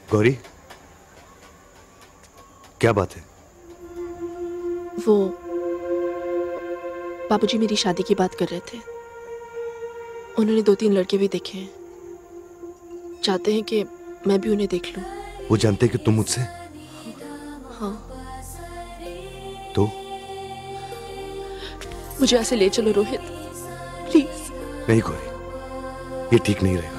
गौरी, क्या बात है? वो बाबूजी मेरी शादी की बात कर रहे थे। उन्होंने दो तीन लड़के भी देखे हैं, चाहते हैं कि मैं भी उन्हें देख लूं। वो जानते हैं कि तुम मुझसे? हाँ। तो मुझे ऐसे ले चलो रोहित, प्लीज। नहीं गौरी, ये ठीक नहीं रहेगा।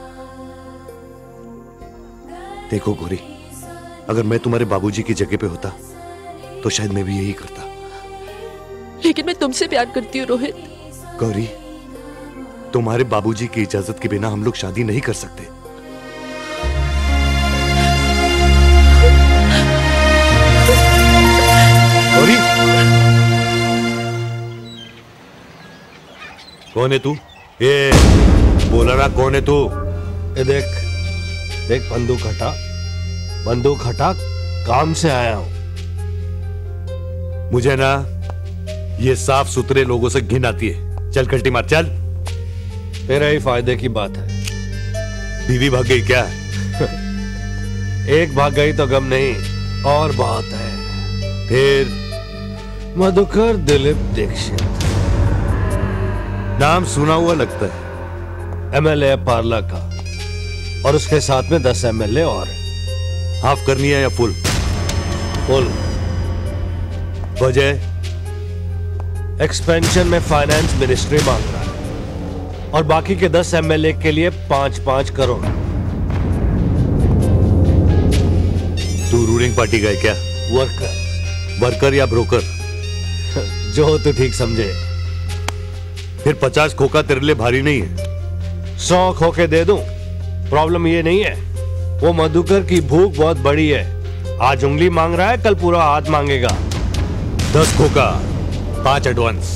देखो गौरी, अगर मैं तुम्हारे बाबूजी की जगह पे होता तो शायद मैं भी यही करता। लेकिन मैं तुमसे प्यार करती हूँ रोहित। गौरी, तुम्हारे बाबूजी की इजाजत के बिना हम लोग शादी नहीं कर सकते। गौरी, कौन है तू? ये बोला ना, कौन है तू? ये देख, देख बंदूक हटा, बंदूक हटा, काम से आया हूं। मुझे ना ये साफ सुथरे लोगों से घिन आती है। चल कल्टी मार, चल। तेरा ही फायदे की बात है। बीवी भाग गई क्या? एक भाग गई तो गम नहीं, और बहुत है। फिर? मधुकर दिलीप दीक्षित। नाम सुना हुआ लगता है। एमएलए पार्ला का, और उसके साथ में दस एमएलए और। हाफ करनी है या फुल? फुल। वजह? एक्सपेंशन में फाइनेंस मिनिस्ट्री मांग रहा है, और बाकी के दस एमएलए के लिए पांच पांच करोड़। तू रूलिंग पार्टी का है क्या? वर्कर। वर्कर या ब्रोकर? जो तू ठीक समझे। फिर पचास खोखा तेरे लिए भारी नहीं है? सौ खोखे दे दूं, प्रॉब्लम ये नहीं है। वो मधुकर की भूख बहुत बड़ी है। आज उंगली मांग रहा है, कल पूरा हाथ मांगेगा। दस खोखा, पांच एडवांस।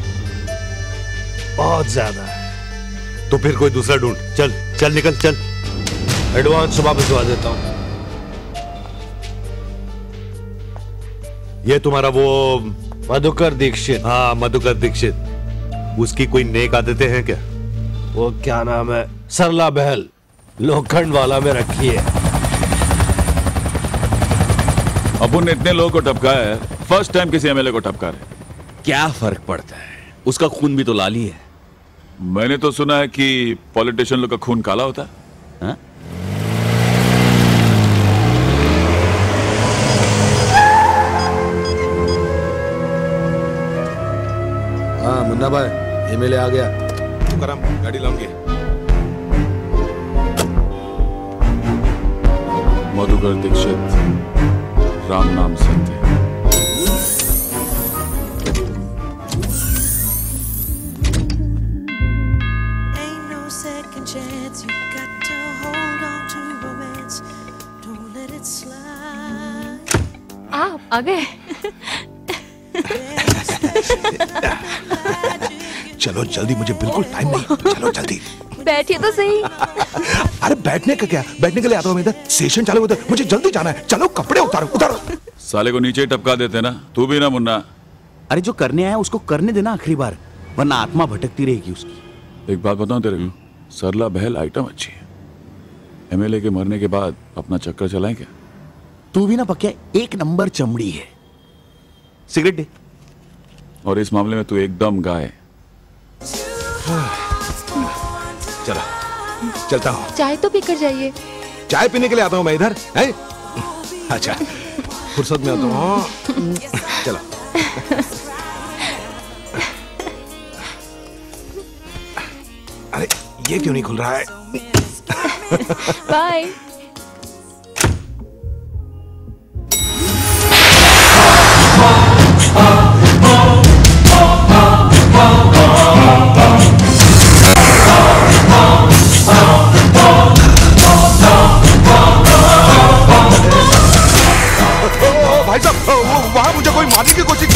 बहुत ज्यादा है। तो फिर कोई दूसरा ढूंढ। चल चल निकल, चल। एडवांस सुबह भिजवा देता हूं। ये तुम्हारा वो मधुकर दीक्षित? हाँ, मधुकर दीक्षित। उसकी कोई नेक आदतें हैं क्या? वो क्या नाम है, सरला बहल, लोखंड वाला में रखी है। अपुन ने इतने लोगों को टपकाया है, फर्स्ट टाइम किसी एमएलए को टपका रहे। क्या फर्क पड़ता है, उसका खून भी तो लाली है। मैंने तो सुना है कि पॉलिटिशियन लोग का खून काला होता है। हाँ? हाँ मुन्ना भाई, एमएलए आ गया। तुकाराम, गाड़ी लाऊंगी। मधुकर दीक्षित, राम नाम सत्य। आप आ गए। चलो जल्दी, मुझे बिल्कुल टाइम नहीं। चलो जल्दी। बैठिए तो सही। अरे बैठने का क्या, बैठने के लिए आता हूँ मैं इधर। सेशन चालू होता है, मुझे जल्दी जाना है। चलो कपड़े उतारो, उतारो। साले को नीचे ही टपका देते ना, तू भी ना मुन्ना। अरे जो करने आया उसको करने देना आखिरी बार, वरना आत्मा भटकती रहेगी उसकी। एक बात बताऊं तेरे को, सरला बहल आइटम अच्छी है। एमएलए के मरने के बाद अपना चक्कर चलाएं क्या? तू भी ना पक्या एक नंबर चमड़ी है। सिगरेट दे। और इस मामले में तू एकदम गाय। चलो चलता हूँ। चाय तो पीकर जाइए। चाय पीने के लिए आता हूँ मैं इधर है। अच्छा फुर्सत में आता हूँ। चलो। अरे ये क्यों नहीं खुल रहा है? बाय। भाई साहब, वहां मुझे कोई मारने की कोशिश।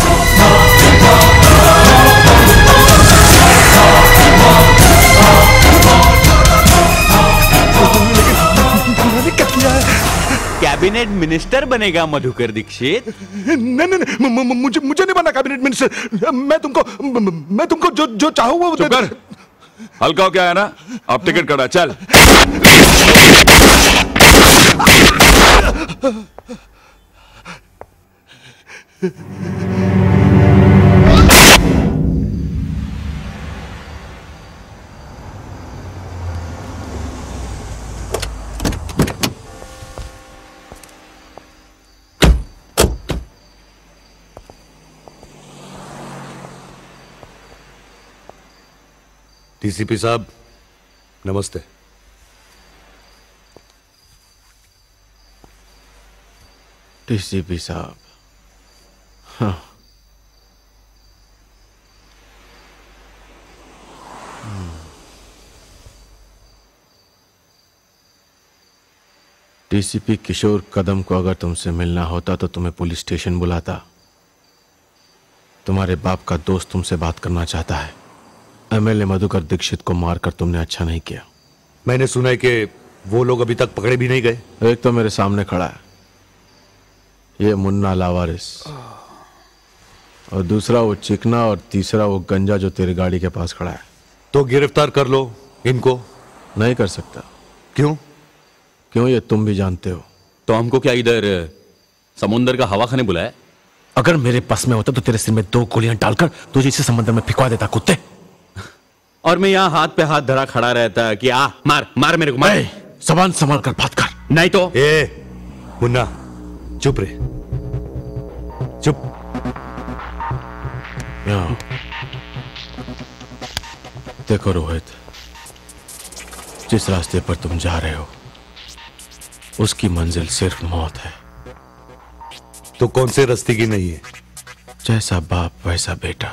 कैबिनेट मिनिस्टर बनेगा मधुकर दीक्षित। नहीं नहीं नहीं, मुझे मुझे नहीं बनना कैबिनेट मिनिस्टर। मैं तुमको मैं तुमको जो जो चाहूँ वो चुप कर। हल्का हो क्या है ना, अब टिकट कटा, चल। डीसीपी साहब नमस्ते। डीसीपी साहब, हाँ डीसीपी किशोर कदम को अगर तुमसे मिलना होता तो तुम्हें पुलिस स्टेशन बुलाता। तुम्हारे बाप का दोस्त तुमसे बात करना चाहता है। एमएलए मधुकर दीक्षित को मारकर तुमने अच्छा नहीं किया। मैंने सुना है कि वो लोग अभी तक पकड़े भी नहीं गए। एक तो मेरे सामने खड़ा है, ये मुन्ना लावारिस, और दूसरा वो चिकना, और तीसरा वो गंजा जो तेरी गाड़ी के पास खड़ा है। तो गिरफ्तार कर लो इनको। नहीं कर सकता। क्यों? क्यों ये तुम भी जानते हो। तो हमको क्या इधर समुंदर का हवा खाने बुलाया? अगर मेरे पास में होता तो तेरे सिर में दो गोलियां डालकर तुझे इसे समंदर में फिकवा देता कुत्ते। और मैं यहाँ हाथ पे हाथ धरा खड़ा रहता कि आ मार मार मेरे को मार। जबान संभाल कर बात कर। नहीं तो ए मुन्ना चुप रे, चुप। देखो रोहित, जिस रास्ते पर तुम जा रहे हो उसकी मंजिल सिर्फ मौत है। तो कौन से रास्ते की नहीं है? जैसा बाप वैसा बेटा।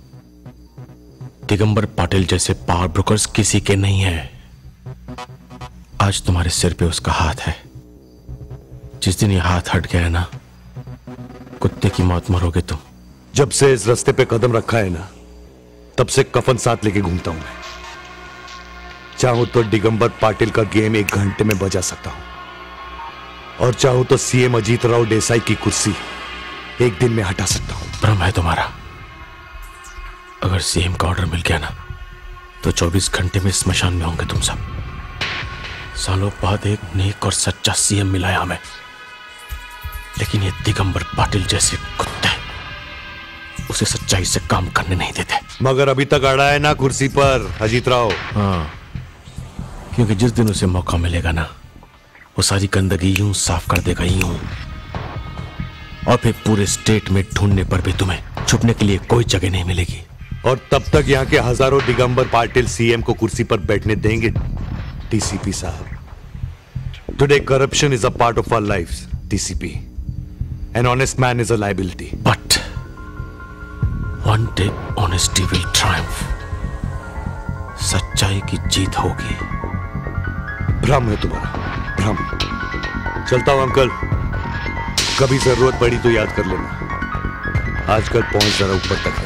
दिगंबर पाटिल जैसे पावर ब्रोकर्स किसी के नहीं है। आज तुम्हारे सिर पे उसका हाथ है। जिस दिन ये हाथ हट गया ना, कुत्ते की मौत मरोगे तुम। जब से इस रास्ते पे कदम रखा है ना, तब से कफन साथ लेके घूमता हूं मैं। चाहूं तो दिगंबर पाटिल का गेम एक घंटे में बजा सकता हूं, और चाहूं तो सीएम अजीत राव देसाई की कुर्सी एक दिन में हटा सकता हूं। भ्रम है तुम्हारा। अगर सीएम का ऑर्डर मिल गया ना, तो चौबीस घंटे में स्मशान में होंगे तुम सब। सालों बाद एक नेक और सच्चा सीएम मिला है हमें, लेकिन ये दिगंबर पाटिल जैसे कुत्ते उसे सच्चाई से काम करने नहीं देते। मगर अभी तक अड़ा है ना कुर्सी पर अजीत राव। हाँ, क्योंकि जिस दिन उसे मौका मिलेगा ना, वो सारी गंदगी यूं साफ कर देगा यूं, और फिर पूरे स्टेट में ढूंढने पर भी तुम्हें छुपने के लिए कोई जगह नहीं मिलेगी। और तब तक यहाँ के हजारों दिगंबर पाटिल सीएम को कुर्सी पर बैठने देंगे? डीसीपी साहब, today corruption is a part of our lives DCP, an honest man is a liability. But one day honesty will triumph. सच्चाई की जीत होगी। भ्रम है तुम्हारा, भ्रम। चलता हूं अंकल, कभी जरूरत पड़ी तो याद कर लेना। आजकल पहुंच जरा ऊपर तक है।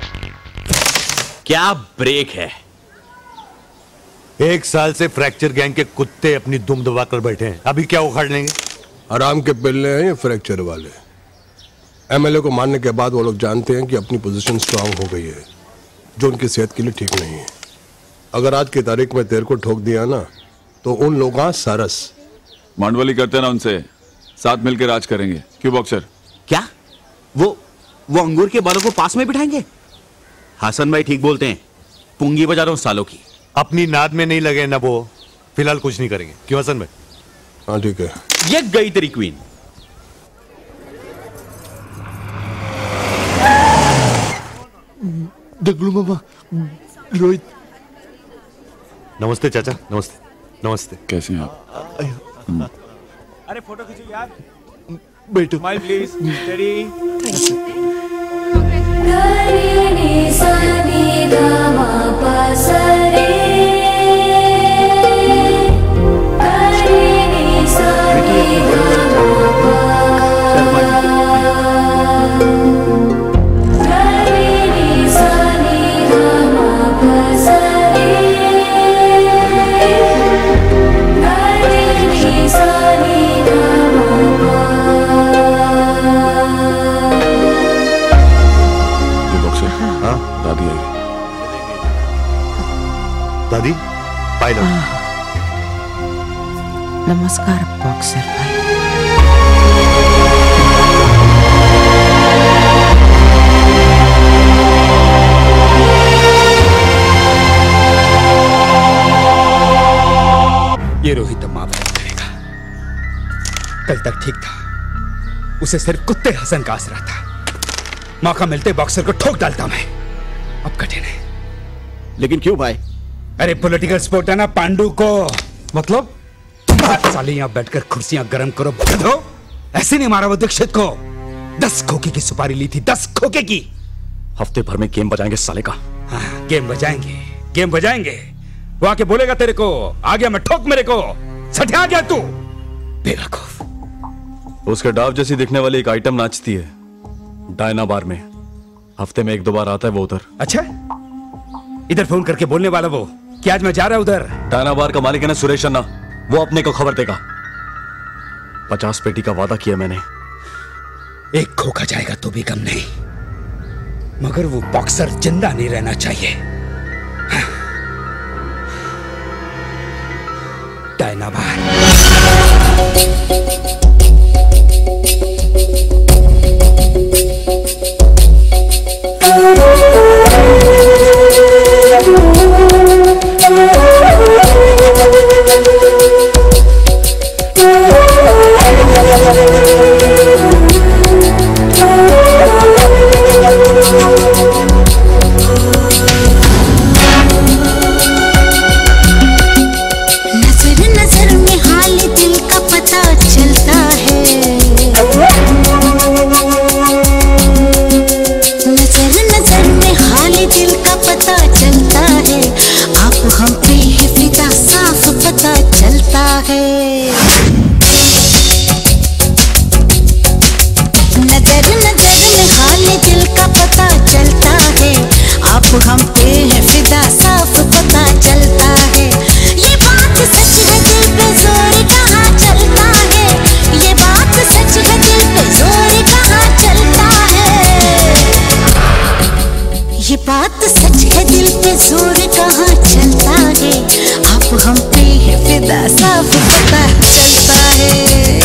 क्या ब्रेक है? एक साल से फ्रैक्चर गैंग के कुत्ते अपनी दुम दबा कर बैठे हैं, अभी क्या उखाड़ लेंगे? आराम के पिल्ले हैं ये फ्रैक्चर वाले। एमएलए को मारने के बाद वो लोग जानते हैं कि अपनी पोजीशन स्ट्रांग हो गई है, जो उनकी सेहत के लिए ठीक नहीं है। अगर आज की तारीख में तेरे को ठोक दिया ना, तो उन लोगों का सरस मांडवाली करते ना, उनसे साथ मिलकर राज करेंगे। क्यों बॉक्सर? क्या वो वो अंगूर के बालों को पास में बिठाएंगे? हसन भाई ठीक बोलते हैं, पुंगी बजा रहा हूं सालों की। अपनी नाद में नहीं लगे ना वो, फिलहाल कुछ नहीं करेंगे। क्यों हसन भाई? हाँ ठीक है। ये गई तेरी क्वीन। दगड़ू मामा, रोहित। नमस्ते चाचा, नमस्ते। नमस्ते। कैसे हैं आप? अरे फोटो खींचो यार। बैठो। Smile please. स्टेडी। दादी आई। दादी पायलट। नमस्कार बॉक्सर भाई। ये रोहित माफ नहीं करेगा। कल तक ठीक था, उसे सिर्फ कुत्ते हसन का आसरा था। मौका मिलते बॉक्सर को ठोक डालता मैं। अब कठिन है। लेकिन क्यों भाई? अरे पॉलिटिकल स्पोर्ट है ना पांडु को। मतलब साले यहां बैठकर कुर्सियां गरम करो बंधो। ऐसे नहीं मारा वो दीक्षित को। दस खोखे की सुपारी ली थी, दस खोखे की। हफ्ते भर में गेम बजाएंगे साले का। हाँ, गेम बजाएंगे, गेम बजाएंगे। वो आके बोलेगा तेरे को, आ गया मैं ठोक मेरे को, सठिया गया तू बेवकूफ। उसके डाव जैसी दिखने वाली एक आइटम नाचती है डायना बार में। हफ्ते में एक दो बार आता है वो उधर। अच्छा, इधर फोन करके बोलने वाला वो कि आज मैं जा रहा उधर। डायना बार का मालिक है ना सुरेश अन्ना, वो अपने को खबर देगा। पचास पेटी का वादा किया मैंने। एक खोखा जाएगा तो भी कम नहीं, मगर वो बॉक्सर जिंदा नहीं रहना चाहिए। हाँ। डायना बार हम पे है फिदा, साफ पता चलता है। ये बात सच है, दिल पे जोर कहाँ चलता है। ये बात सच है, दिल पे जोर कहाँ चलता है। ये बात सच है, दिल पे जोर कहाँ चलता है। आप हम पे है फिदा, साफ पता चलता है।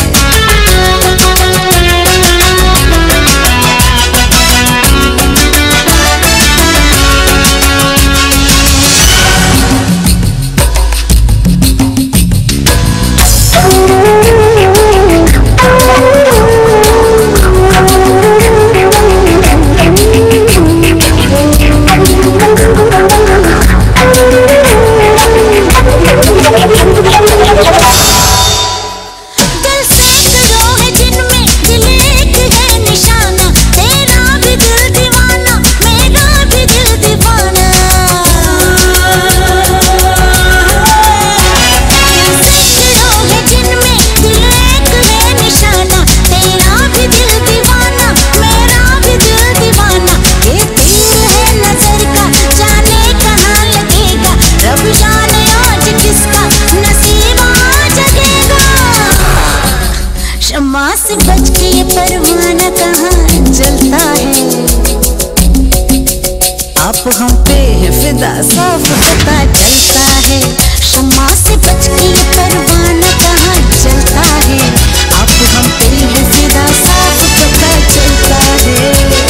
से बच के ये परवाना कहाँ जलता है। आप हम पे है फिदा, साफ पता चलता है। शम्मा से बच के ये परवाना कहाँ जलता है। आप हम पे है फिदा, साफ पता चलता है।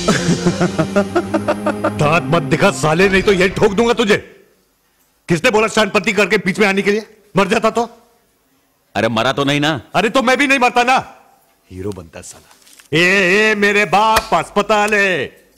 दांत मत दिखा साले, नहीं तो यही ठोक दूंगा तुझे। किसने बोला शांतपति करके बीच में आने के लिए? मर जाता तो? अरे मरा तो नहीं ना? अरे तो मैं भी नहीं मरता ना। हीरो बनता साला। ए, ए मेरे बाप अस्पताल है।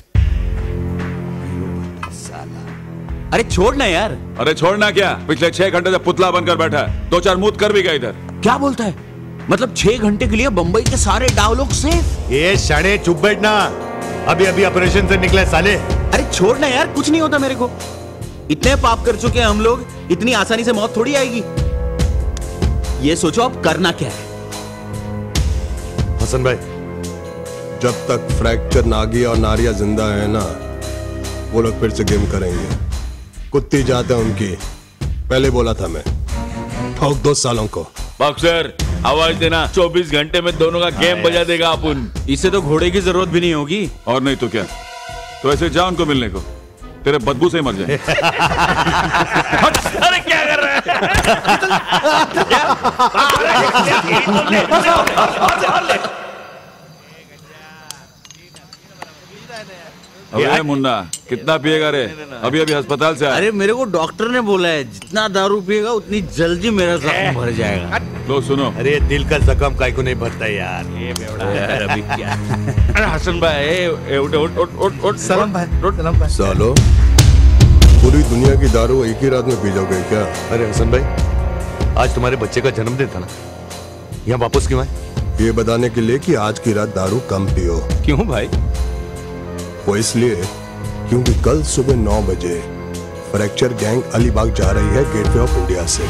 हीरो बनता साला। अरे छोड़ ना यार। अरे छोड़ना क्या, पिछले छह घंटे से पुतला बनकर बैठा है, दो चार मूत कर भी गया इधर। क्या बोलता है? मतलब छह घंटे के लिए बंबई के सारे डाव लोग सेफ? ये शाणे चुप बैठना, अभी अभी ऑपरेशन से निकले साले। अरे छोड़ ना यार, कुछ नहीं होता मेरे को। इतने पाप कर चुके हैं हम लोग, इतनी आसानी से मौत थोड़ी आएगी। ये सोचो अब करना क्या है। हसन भाई, जब तक फ्रैक्चर नागी और नारिया जिंदा है ना, वो लोग फिर से गेम करेंगे। कुत्ती जाते हैं उनकी, पहले बोला था मैं। ठोक दो सालों को। बॉक्सर आवाज देना, चौबीस घंटे में दोनों का गेम बजा देगा अपन। इसे तो घोड़े की जरूरत भी नहीं होगी। और नहीं तो क्या, तो ऐसे जा उनको मिलने को, तेरे बदबू से ही मर जाए। अरे क्या कर रहा है? अबे मुन्ना, कितना पिएगा रे? अभी अभी अस्पताल से आया। अरे मेरे को डॉक्टर ने बोला है जितना दारू पिएगा उतनी जल्दी मेरा जख्म भर जाएगा। लो सुनो, अरे दिल का जख्म काहे को नहीं भरता यार? ये बेवड़ा यार अभी क्या? अरे हसन भाई, ए उठ उठ उठ उठ उठ। सलाम भाई, सलाम भाई। सालो, पूरी दुनिया की दारू एक ही रात में पी जाओगे क्या? अरे हसन भाई, आज तुम्हारे बच्चे का जन्मदिन था ना, यहाँ वापस क्यों आए? ये बताने के लिए कि आज की रात दारू कम पियो। क्यों भाई? वो इसलिए क्योंकि कल सुबह नौ बजे फ्रैक्चर गैंग अलीबाग जा रही है गेटवे ऑफ इंडिया से।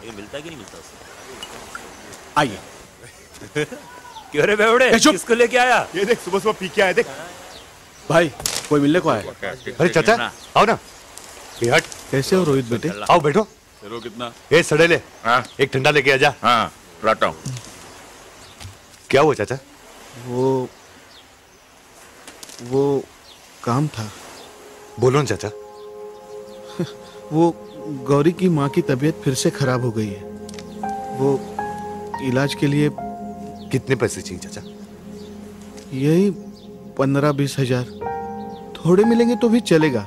ये मिलता है कि नहीं मिलता उससे? आइए। क्यों रे बेवड़े, किसको लेके आया? ये देख, सुबह सुबह पी के आया, देख। भाई, कोई मिलने को आया। अरे चाचा, आओ ना। ये हट। कैसे हो रोहित बेटे? आओ बैठो। चलो कितना? ए सड़ेले, एक ठंडा लेके आजा। हाँ, लाता हूँ। क्या हुआ चाचा? वो वो काम था। बोलो ना चाचा। वो गौरी की माँ की तबीयत फिर से खराब हो गई है। वो इलाज के लिए कितने पैसे चाहिए चाचा? यही पंद्रह बीस हजार। थोड़े मिलेंगे तो भी चलेगा,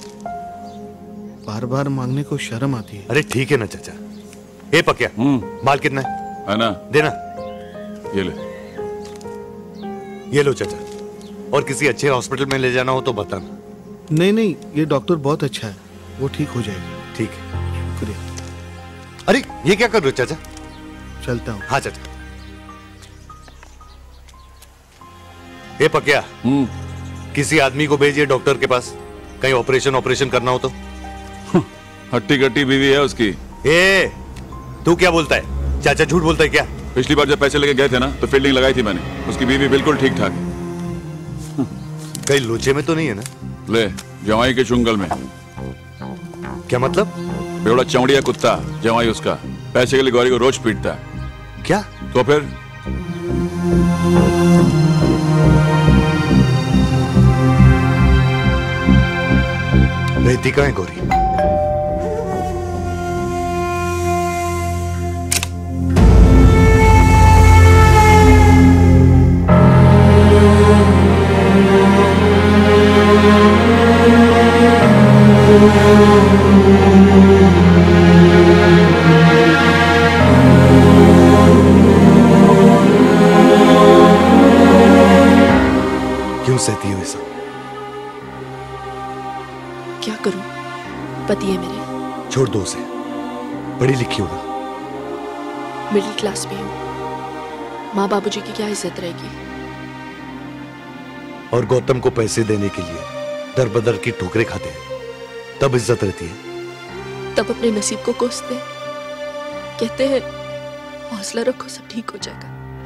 बार बार मांगने को शर्म आती है। अरे ठीक है ना चाचा। ए पक्या, माल कितना है? है ना? देना। ये ले। ये लो चाचा, और किसी अच्छे हॉस्पिटल में ले जाना हो तो बताना। नहीं नहीं, ये डॉक्टर बहुत अच्छा है, वो ठीक हो जाएगी। ठीक है, शुक्रिया। अरे ये क्या कर रहे हो चाचा? चलता हूँ। हाँ चाचा। ए पक्या, किसी आदमी को भेजिए डॉक्टर के पास, कहीं ऑपरेशन ऑपरेशन करना हो तो। हट्टी कट्टी बीवी है उसकी। ए, तू क्या बोलता है? चाचा झूठ बोलता है क्या? पिछली बार जब पैसे लेके गए थे ना तो फील्डिंग लगाई थी मैंने, उसकी बीवी बिल्कुल ठीक ठाक है। कहीं लोचे में तो नहीं है ना? ले, जवाई के चुंगल में। क्या मतलब? बेवड़ा चौड़िया कुत्ता जवाई उसका, पैसे के लिए गौरी को रोज पीटता है। क्या? तो फिर रहती कहाँ है गौरी? क्यों सहती हो ऐसा? क्या करूं? पति है मेरे। छोड़ दो उसे, पढ़ी लिखी हो ना। मिडिल क्लास में हूं, माँ बाबूजी की क्या इज्जत रहेगी? और गौतम को पैसे देने के लिए दर बदर की ठोकरें खाते हैं, तब इज्जत रहती है। तब अपने नसीब को कोसते हैं, कहते हैं हौसला रखो सब ठीक हो जाएगा।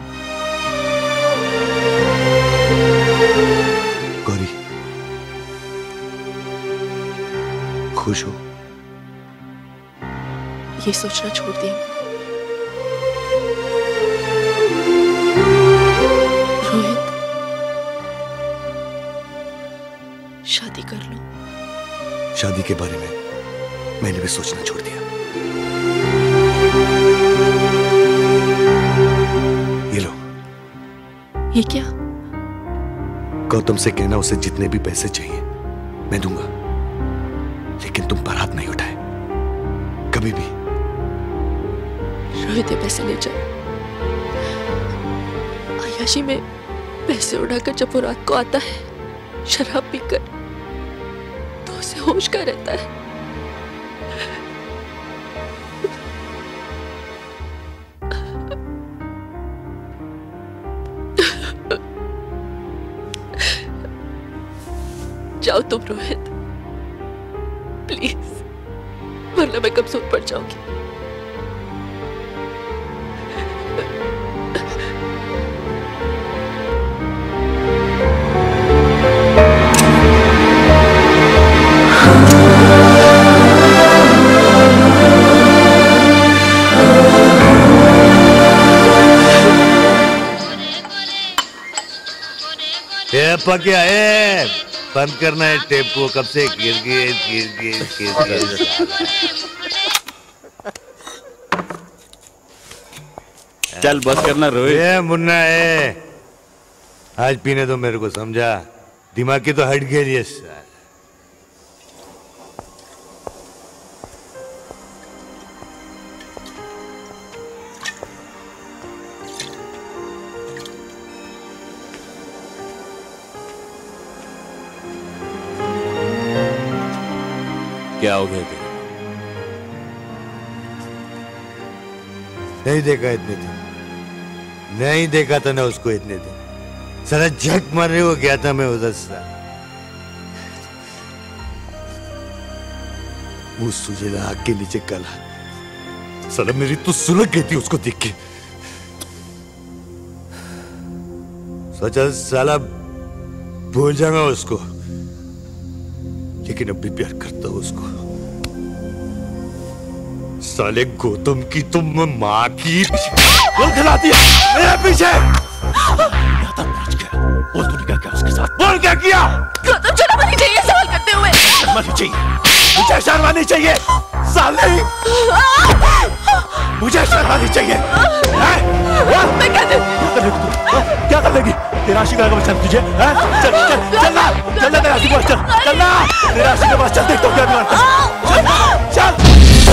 गौरी, खुश हो? ये सोचना छोड़ दिया मैंने। रोहित, शादी कर लो। शादी के बारे में मैंने भी सोचना छोड़ दिया। ये लो। ये क्या? गौतम से कहना उसे जितने भी पैसे चाहिए मैं दूंगा, लेकिन तुम पर हाथ नहीं उठाए कभी भी। रोहित, ये पैसे ले जाओ। आयाशी में पैसे उड़ाकर जब वो रात को आता है शराब पीकर, तो उसे होश का रहता है। जाओ तुम रोहित, प्लीज, वरना मैं कमजोर पड़ जाऊंगी। ये पक्या है, बंद करना है टेप को। कब से गिर गिर गिर गिर गिर चल बस करना रोहित। ये मुन्ना है, आज पीने दो मेरे को, समझा? दिमाग की तो हट गई है। क्या हो गया तेरे? नहीं देखा इतने दिन, नहीं देखा था ना उसको इतने दिन। सारा झक मारने को गया था मैं उधर से। मुंह सूझेला आग के नीचे कला, साला मेरी तो सुलग गई थी उसको देख के। सोचा साला भूल जाऊंगा उसको, लेकिन अब भी प्यार करता हूं उसको। साले गौतम की तुम माँ की बोल खिलाती है मेरे पीछे। बोल तूने क्या किया उसके साथ? बोल क्या किया? गौतम शर्मानी चाहिए सवाल करते हुए। शर्मानी चाहिए? मुझे शर्मानी चाहिए साले, मुझे शर्मानी चाहिए। मैं क्या कर क्या कर लेगी? तेरा आशिक आएगा बच्चा तुझे? चल चल चल ना, चल ना तेरा आशिक के पास चल, चल ना तेरा आशिक के पास चल, देख तो क्या बिगाड़ता है। चल चल।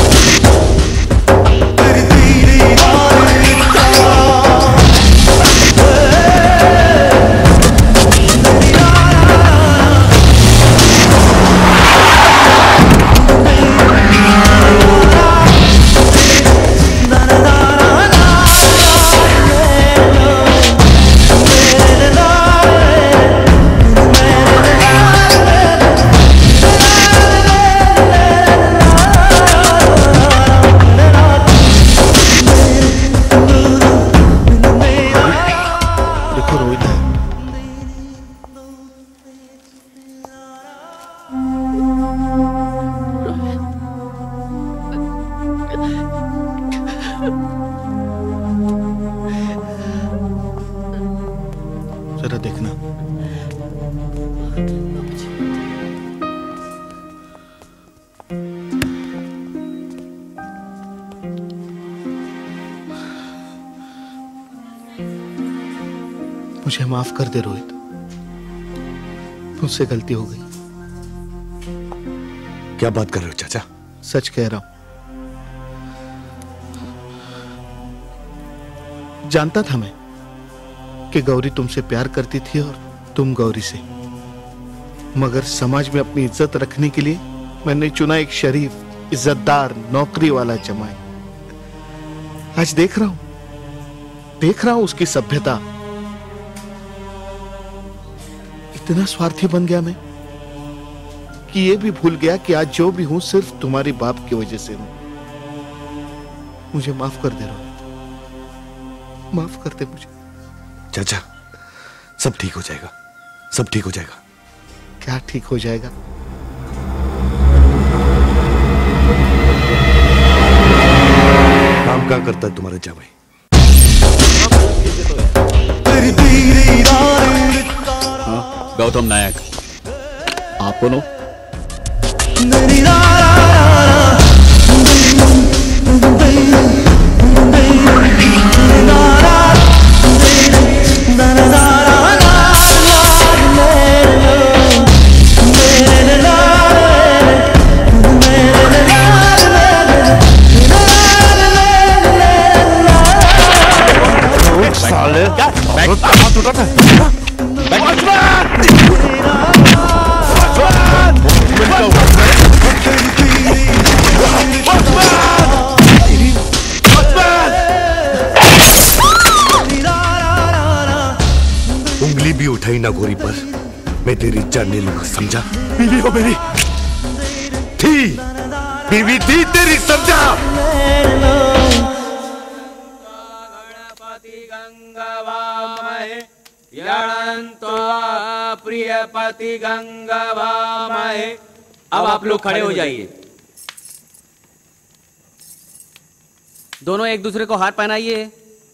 जरा देखना। मुझे माफ कर दे रोहित, मुझसे गलती हो गई। क्या बात कर रहे हो चाचा? सच कह रहा हूं। जानता था मैं कि गौरी तुमसे प्यार करती थी और तुम गौरी से, मगर समाज में अपनी इज्जत रखने के लिए मैंने चुना एक शरीफ, इज्जतदार, नौकरी वाला जमाई। आज देख रहा हूं देख रहा हूं उसकी सभ्यता। इतना स्वार्थी बन गया मैं कि ये भी भूल गया कि आज जो भी हूं सिर्फ तुम्हारी बाप की वजह से हूं। मुझे माफ कर दे रोहित, माफ कर दे मुझे। चाचा सब ठीक हो जाएगा, सब ठीक हो जाएगा। क्या ठीक हो जाएगा? काम क्या करता है तुम्हारा जामाई? गौतम नायक। आप कौन हो? साले क्या हाथ उठा था? उंगली भी उठाई ना गोरी पर, मैं तेरी जान ले लूंगा, समझा? बीवी हो मेरी थी, बीवी थी तेरी, समझा? प्रियपति गंगवामहे। अब आप लोग खड़े हो जाइए। दोनों एक दूसरे को हाथ पहनाइए।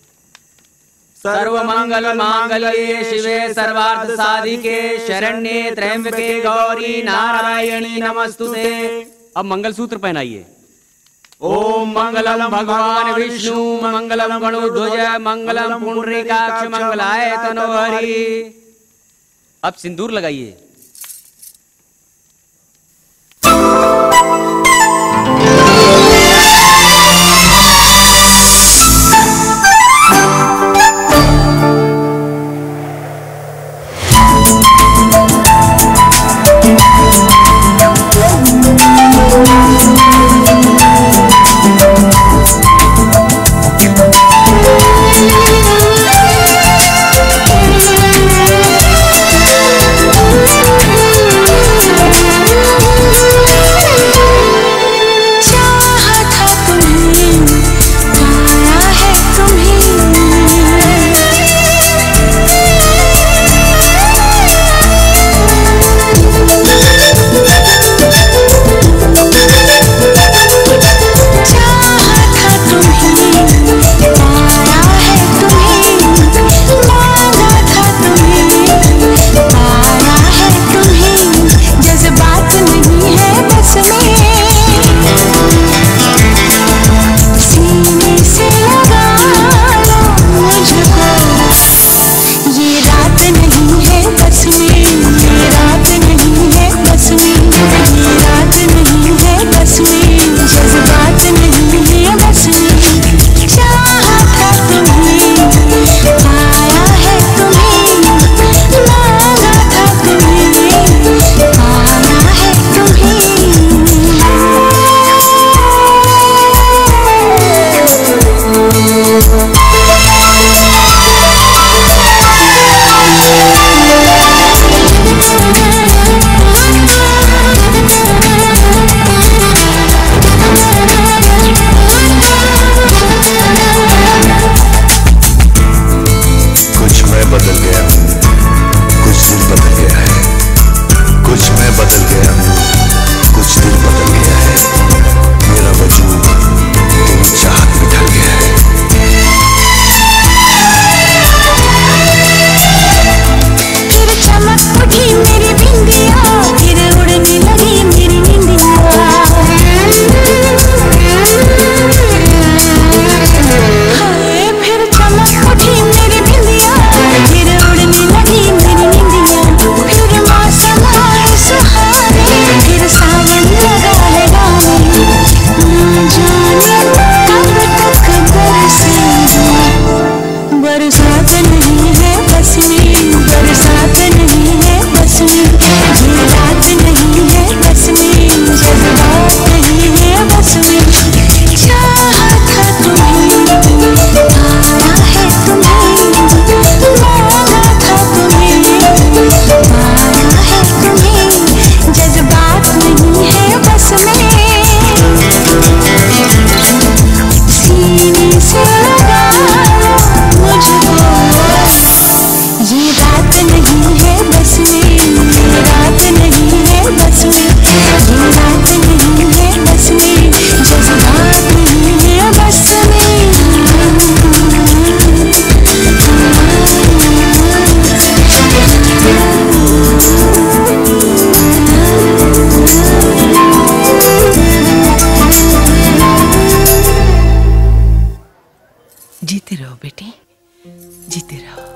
सर्वमंगल मांगल्ये शिवे सर्वार्थ साधिके शरण्ये त्र्यंबके गौरी नारायणी नमस्तुते। अब मंगलसूत्र पहनाइए। ओम मंगलम भगवान विष्णु मंगलम गणोध्वज मंगलम पुंडरीकाक्ष मंगलाय तनोहरि। अब सिंदूर लगाइए। Thank you.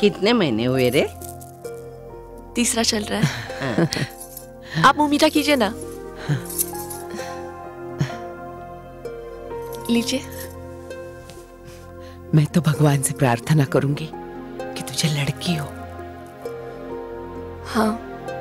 कितने महीने हुए रे? तीसरा चल रहा है। आप मुंह मीठा कीजिए ना। लीजिए। मैं तो भगवान से प्रार्थना करूंगी कि तुझे लड़की हो। हाँ,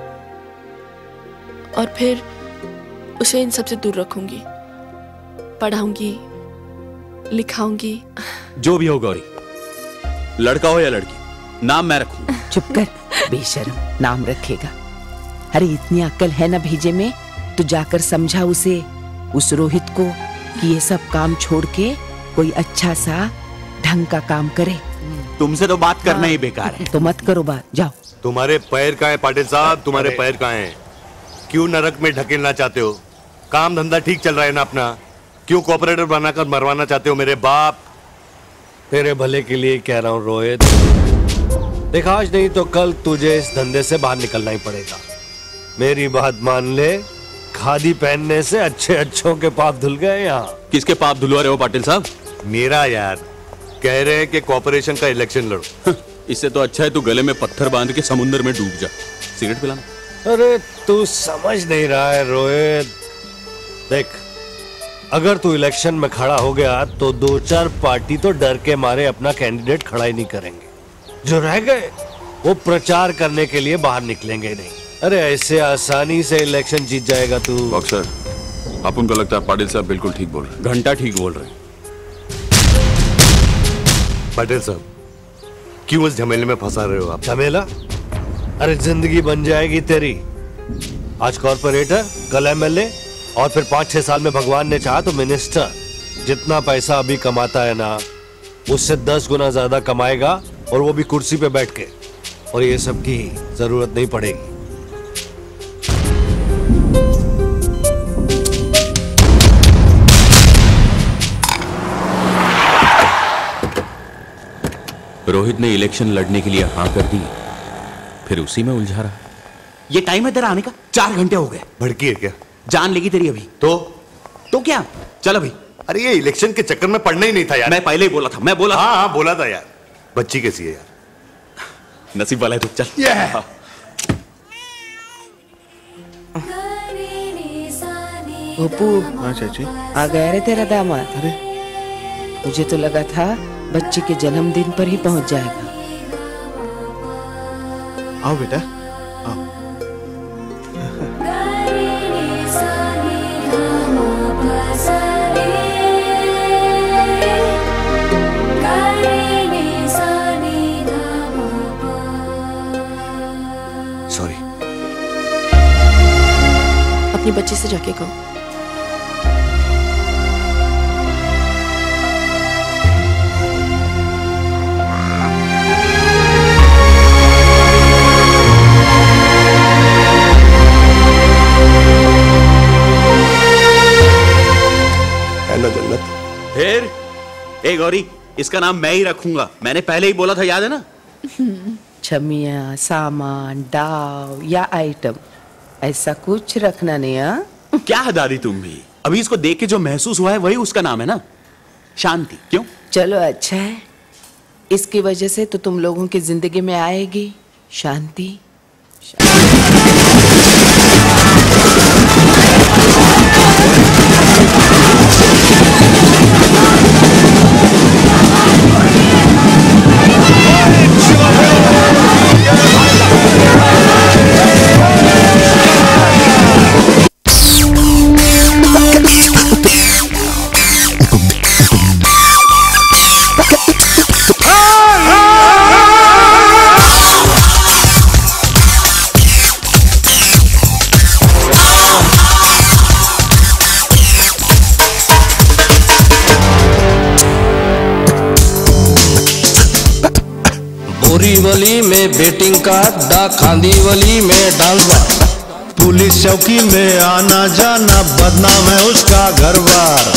और फिर उसे इन सब से दूर रखूंगी, पढ़ाऊंगी, लिखाऊंगी। जो भी हो गौरी, लड़का हो या लड़की, नाम मैं रखूंगा। चुप कर बेशर्म, नाम रखेगा। अरे इतनी अक्ल है ना भेजे में, तो जाकर समझा उसे, उस रोहित को, कि ये सब काम छोड़ के कोई अच्छा सा ढंग का काम करे। तुमसे तो बात करना ही बेकार है। तो मत करो बात, जाओ। तुम्हारे पैर कहाँ है पाटिल साहब? तुम्हारे पैर कहाँ हैं? क्यों नरक में ढकेलना चाहते हो? काम धंधा ठीक चल रहा है ना अपना? क्यों कोऑपरेटर बनाकर मरवाना चाहते हो मेरे बाप? तेरे भले के लिए कह रहा हूँ रोहित। देख, आज नहीं तो कल तुझे इस धंधे से बाहर निकलना ही पड़ेगा। मेरी बात मान ले, खादी पहनने से अच्छे अच्छों के पाप धुल गए यहाँ। किसके पाप धुलवा रहे हो पाटिल साहब? मेरा यार। कह रहे हैं कि कॉर्पोरेशन का इलेक्शन लड़ो। इससे तो अच्छा है तू गले में पत्थर बांध के समुद्र में डूब जा। सिगरेट पिलाना। अरे तू समझ नहीं रहा है रोहित। देख, अगर तू इलेक्शन में खड़ा हो गया तो दो चार पार्टी तो डर के मारे अपना कैंडिडेट खड़ा ही नहीं करेंगे। जो रह गए वो प्रचार करने के लिए बाहर निकलेंगे नहीं। अरे ऐसे आसानी से इलेक्शन जीत जाएगा तू? बॉक्सर, अपन को लगता है पाटिल साहब बिल्कुल ठीक बोल रहे हैं। घंटा ठीक बोल रहे हैं। पाटिल साहब, क्यों इस झमेले में फंसा रहे हो आप? झमेला? अरे जिंदगी बन जाएगी तेरी। आज कॉर्पोरेटर, कल एमएलए, और फिर पांच छह साल में भगवान ने चाहा तो मिनिस्टर। जितना पैसा अभी कमाता है ना, उससे दस गुना ज्यादा कमाएगा, और वो भी कुर्सी पे बैठ के। और ये सब की जरूरत नहीं पड़ेगी। रोहित ने इलेक्शन लड़ने के लिए हाँ कर दी, फिर उसी में उलझा रहा। ये टाइम है तेरा आने का? चार घंटे हो गए। भड़की है क्या? जान लेगी तेरी अभी। तो तो क्या? चल अभी। अरे ये इलेक्शन के चक्कर में पढ़ना ही नहीं था यार। मैं पहले ही बोला था। मैं बोला हाँ हाँ बोला था यार। बच्ची कैसी है यार? नसीब वाला है तू। चल। yeah. ओपू, हाँ चाची। आ गया रे तेरा दामाद? अरे मुझे तो लगा था बच्चे के जन्मदिन पर ही पहुंच जाएगा। आओ बेटा, आओ। सॉरी। अपनी बच्ची से जाके कहो। फिर ए गौरी, इसका नाम मैं ही रखूंगा। मैंने पहले ही बोला था, याद है ना? छमिया, सामान, दाव या आइटम, ऐसा कुछ रखना नहीं। हाँ क्या है दादी तुम भी? अभी इसको देख के जो महसूस हुआ है वही उसका नाम है ना, शांति। क्यों? चलो अच्छा है, इसकी वजह से तो तुम लोगों की जिंदगी में आएगी शांति। बोरीवली में बेटिंग का अड्डा, खांदीवली में डांस बार, पुलिस चौकी में आना जाना, बदनाम है उसका घर बार।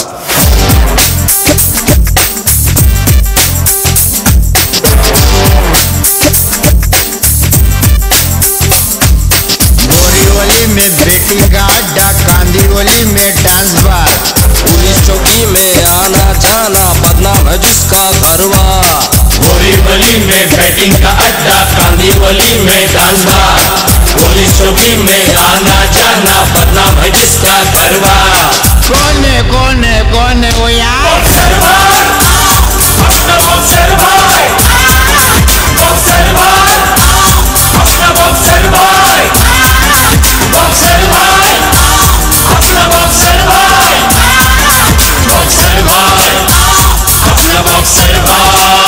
बोरीवली में बेटिंग का अड्डा, कांदीवली में डांस बार, पुलिस चौकी में आना जाना, बदनाम है जिसका घर बार। बोरीवली में बैटिंग का अड्डा, कांदीवली में डांस बार, पुलिस चौकी में आना जाना, बदनाम है जिसका गरबा। कौन है कौन है कौन है वो यार? बॉक्सर भाई, अपना बॉक्सर भाई, बॉक्सर भाई, अपना बॉक्सर भाई, बॉक्सर भाई, अपना बॉक्सर भाई, बॉक्सर भाई, अपना बॉक्सर भाई।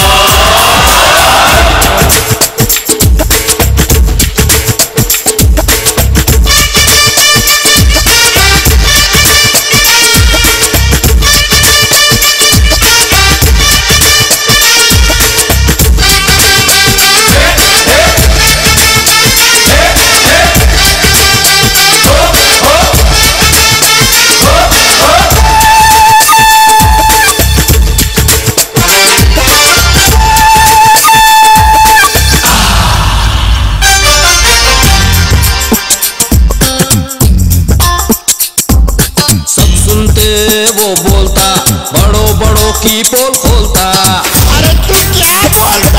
वो बोलता, बड़ों बड़ों की पोल खोलता। अरे तू क्या बोलता?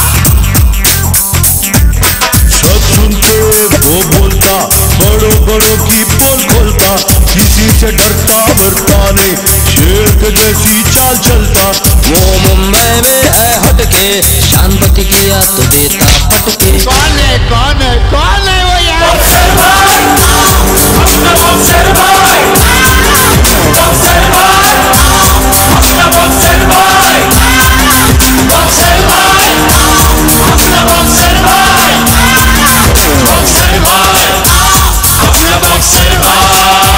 सब सुनते वो बोलता, बड़ों बड़ों की पोल खोलता। किसी से डरता मरता नहीं, शेर के जैसी चाल चलता। वो मुंबई में है हटके, शांति किया तो देता पटके। कौन है कौन है कौन है वो यार? बॉक्सर भाई, अपना बॉक्सर भाई, बॉक्सर भाई, अपना बॉक्सर भाई, बॉक्सर भाई, अपना बॉक्सर भाई, बॉक्सर भाई, अपना बॉक्सर भाई।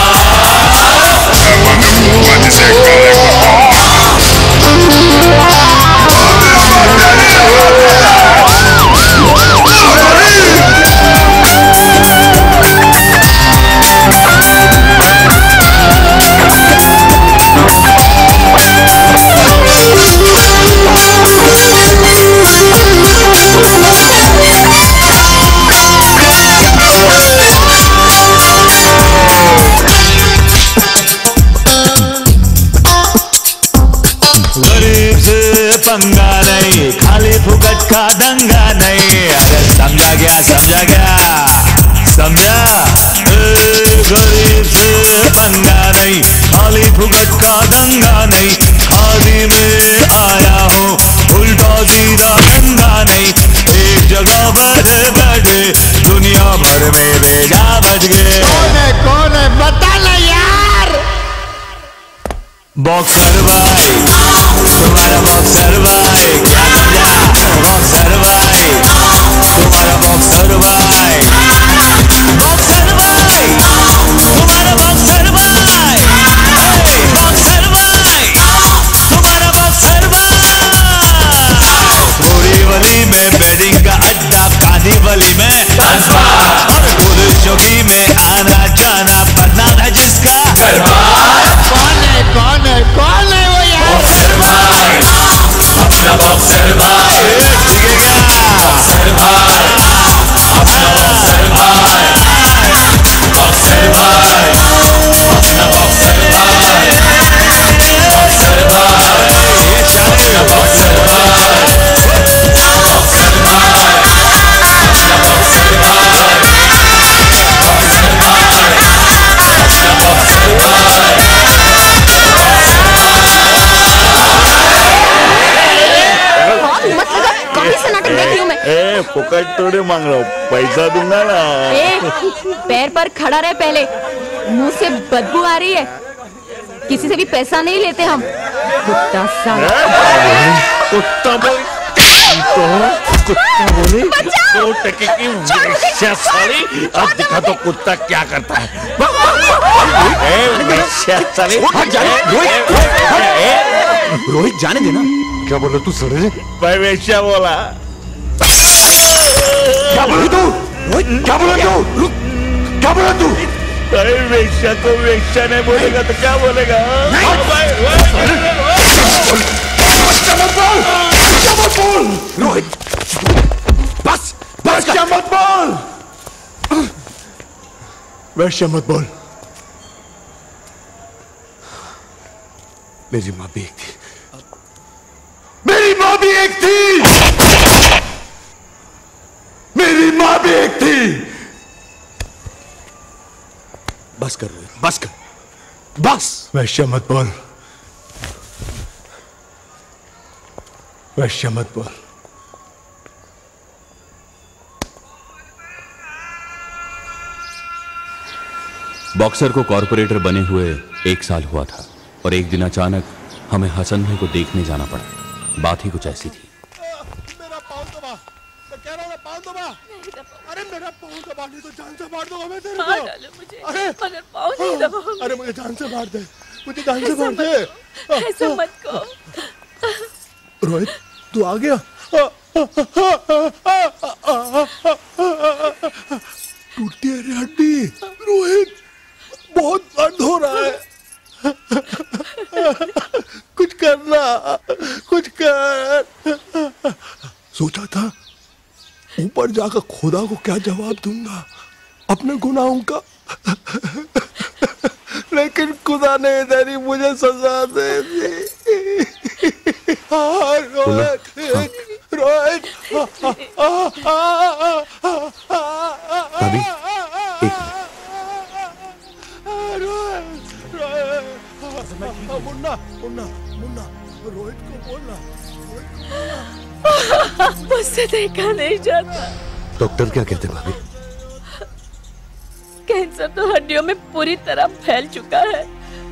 गरीब से पंगा नहीं, खाली फुकट का दंगा नहीं। अरे समझा गया समझा गया समझा। गरीब से पंगा नहीं, खाली फुकट का दंगा नहीं। खादी में आया हूँ, उल्टा सीधा दंगा नहीं। एक जगह बैठे बैठे दुनिया भर में भेजा बच गए। कौन है कौन है बता ना यार? बॉक्सर भाई, तुम्हारा बॉक्सर भाई, क्या समझा? बॉक्सर भाई, तुम्हारा बॉक्सर भाई, बॉक्सर भाई, तुम्हारा बॉक्सर भाई, बॉक्सर भाई, तुम्हारा बॉक्सर भाई। बोरीवली में बैटिंग का अड्डा, कांदीवली में डांस बार, और पुलिस चौकी में आना जाना, बदनाम है जिसका गरबा। कौन है कौन है कौन है वो यार? बॉक्सर भाई, अपना बॉक्सर भाई, बॉक्सर भाई, अपना बॉक्सर भाई, बॉक्सर भाई, अपना बॉक्सर भाई, बॉक्सर भाई, अपना बॉक्सर भाई, बॉक्सर भाई, अपना बॉक्सर भाई, बॉक्सर भाई, अपना बॉक्सर भाई। ए, फुकट थोड़ी मांग रहा हूँ, पैसा दूंगा ना। ए, पैर पर खड़ा रहे पहले, मुंह से बदबू आ रही है। किसी से भी पैसा नहीं लेते हम। कुत्ता साला। कुत्ता बोल तो कुत्ता बोली तो टके की वेश्या साली। अब दिखा तो कुत्ता क्या करता है। ए, वेश्या साली। रोहित जाने देना। क्या बोला तू सर? मैं वेश्या बोला। क्या बोला तू? क्या बोला तू? रुक, क्या बोला तू? अरे वेश्या को वेश्या नहीं बोलेगा तो क्या बोलेगा? रोहित, बस बस वेश्या मत बोल, वेश्या मत बोल। मेरी माँ भी एक थी, मेरी माँ भी एक थी। बस कर रोहित, बस कर, बस। वैश्य मत बोल, वैश्य मत बोल। बॉक्सर को कॉर्पोरेटर बने हुए एक साल हुआ था और एक दिन अचानक हमें हसन भाई को देखने जाना पड़ा। बात ही कुछ ऐसी थी। मेरा पाँव दबा, मैं कह रहा हूँ पाँव दबा। अरे मेरा पाँव दबा, नहीं तो जान से मार दूंगा मैं तेरे को। मार डालो मुझे, अरे अगर पाँव नहीं दबाओगे। अरे मुझे जान से मार दे, मुझे जान से मार दे। ऐसा मत कहो। रोहित तू आ गया? टूटती है रे हड्डी। रोहित बहुत दर्द हो रहा है, कुछ करना, कुछ कर। सोचा था ऊपर जाकर खुदा को क्या जवाब दूंगा अपने गुनाहों का, लेकिन खुदा ने इधर ही मुझे सजा दे दी। रोहित, रोहित, भाभी मुन्ना, मुन्ना, मुन्ना, रोहित को बोलना, मुझसे देखा नहीं जाता। डॉक्टर क्या कहते हैं भाभी? कैंसर तो हड्डियों में पूरी तरह फैल चुका है,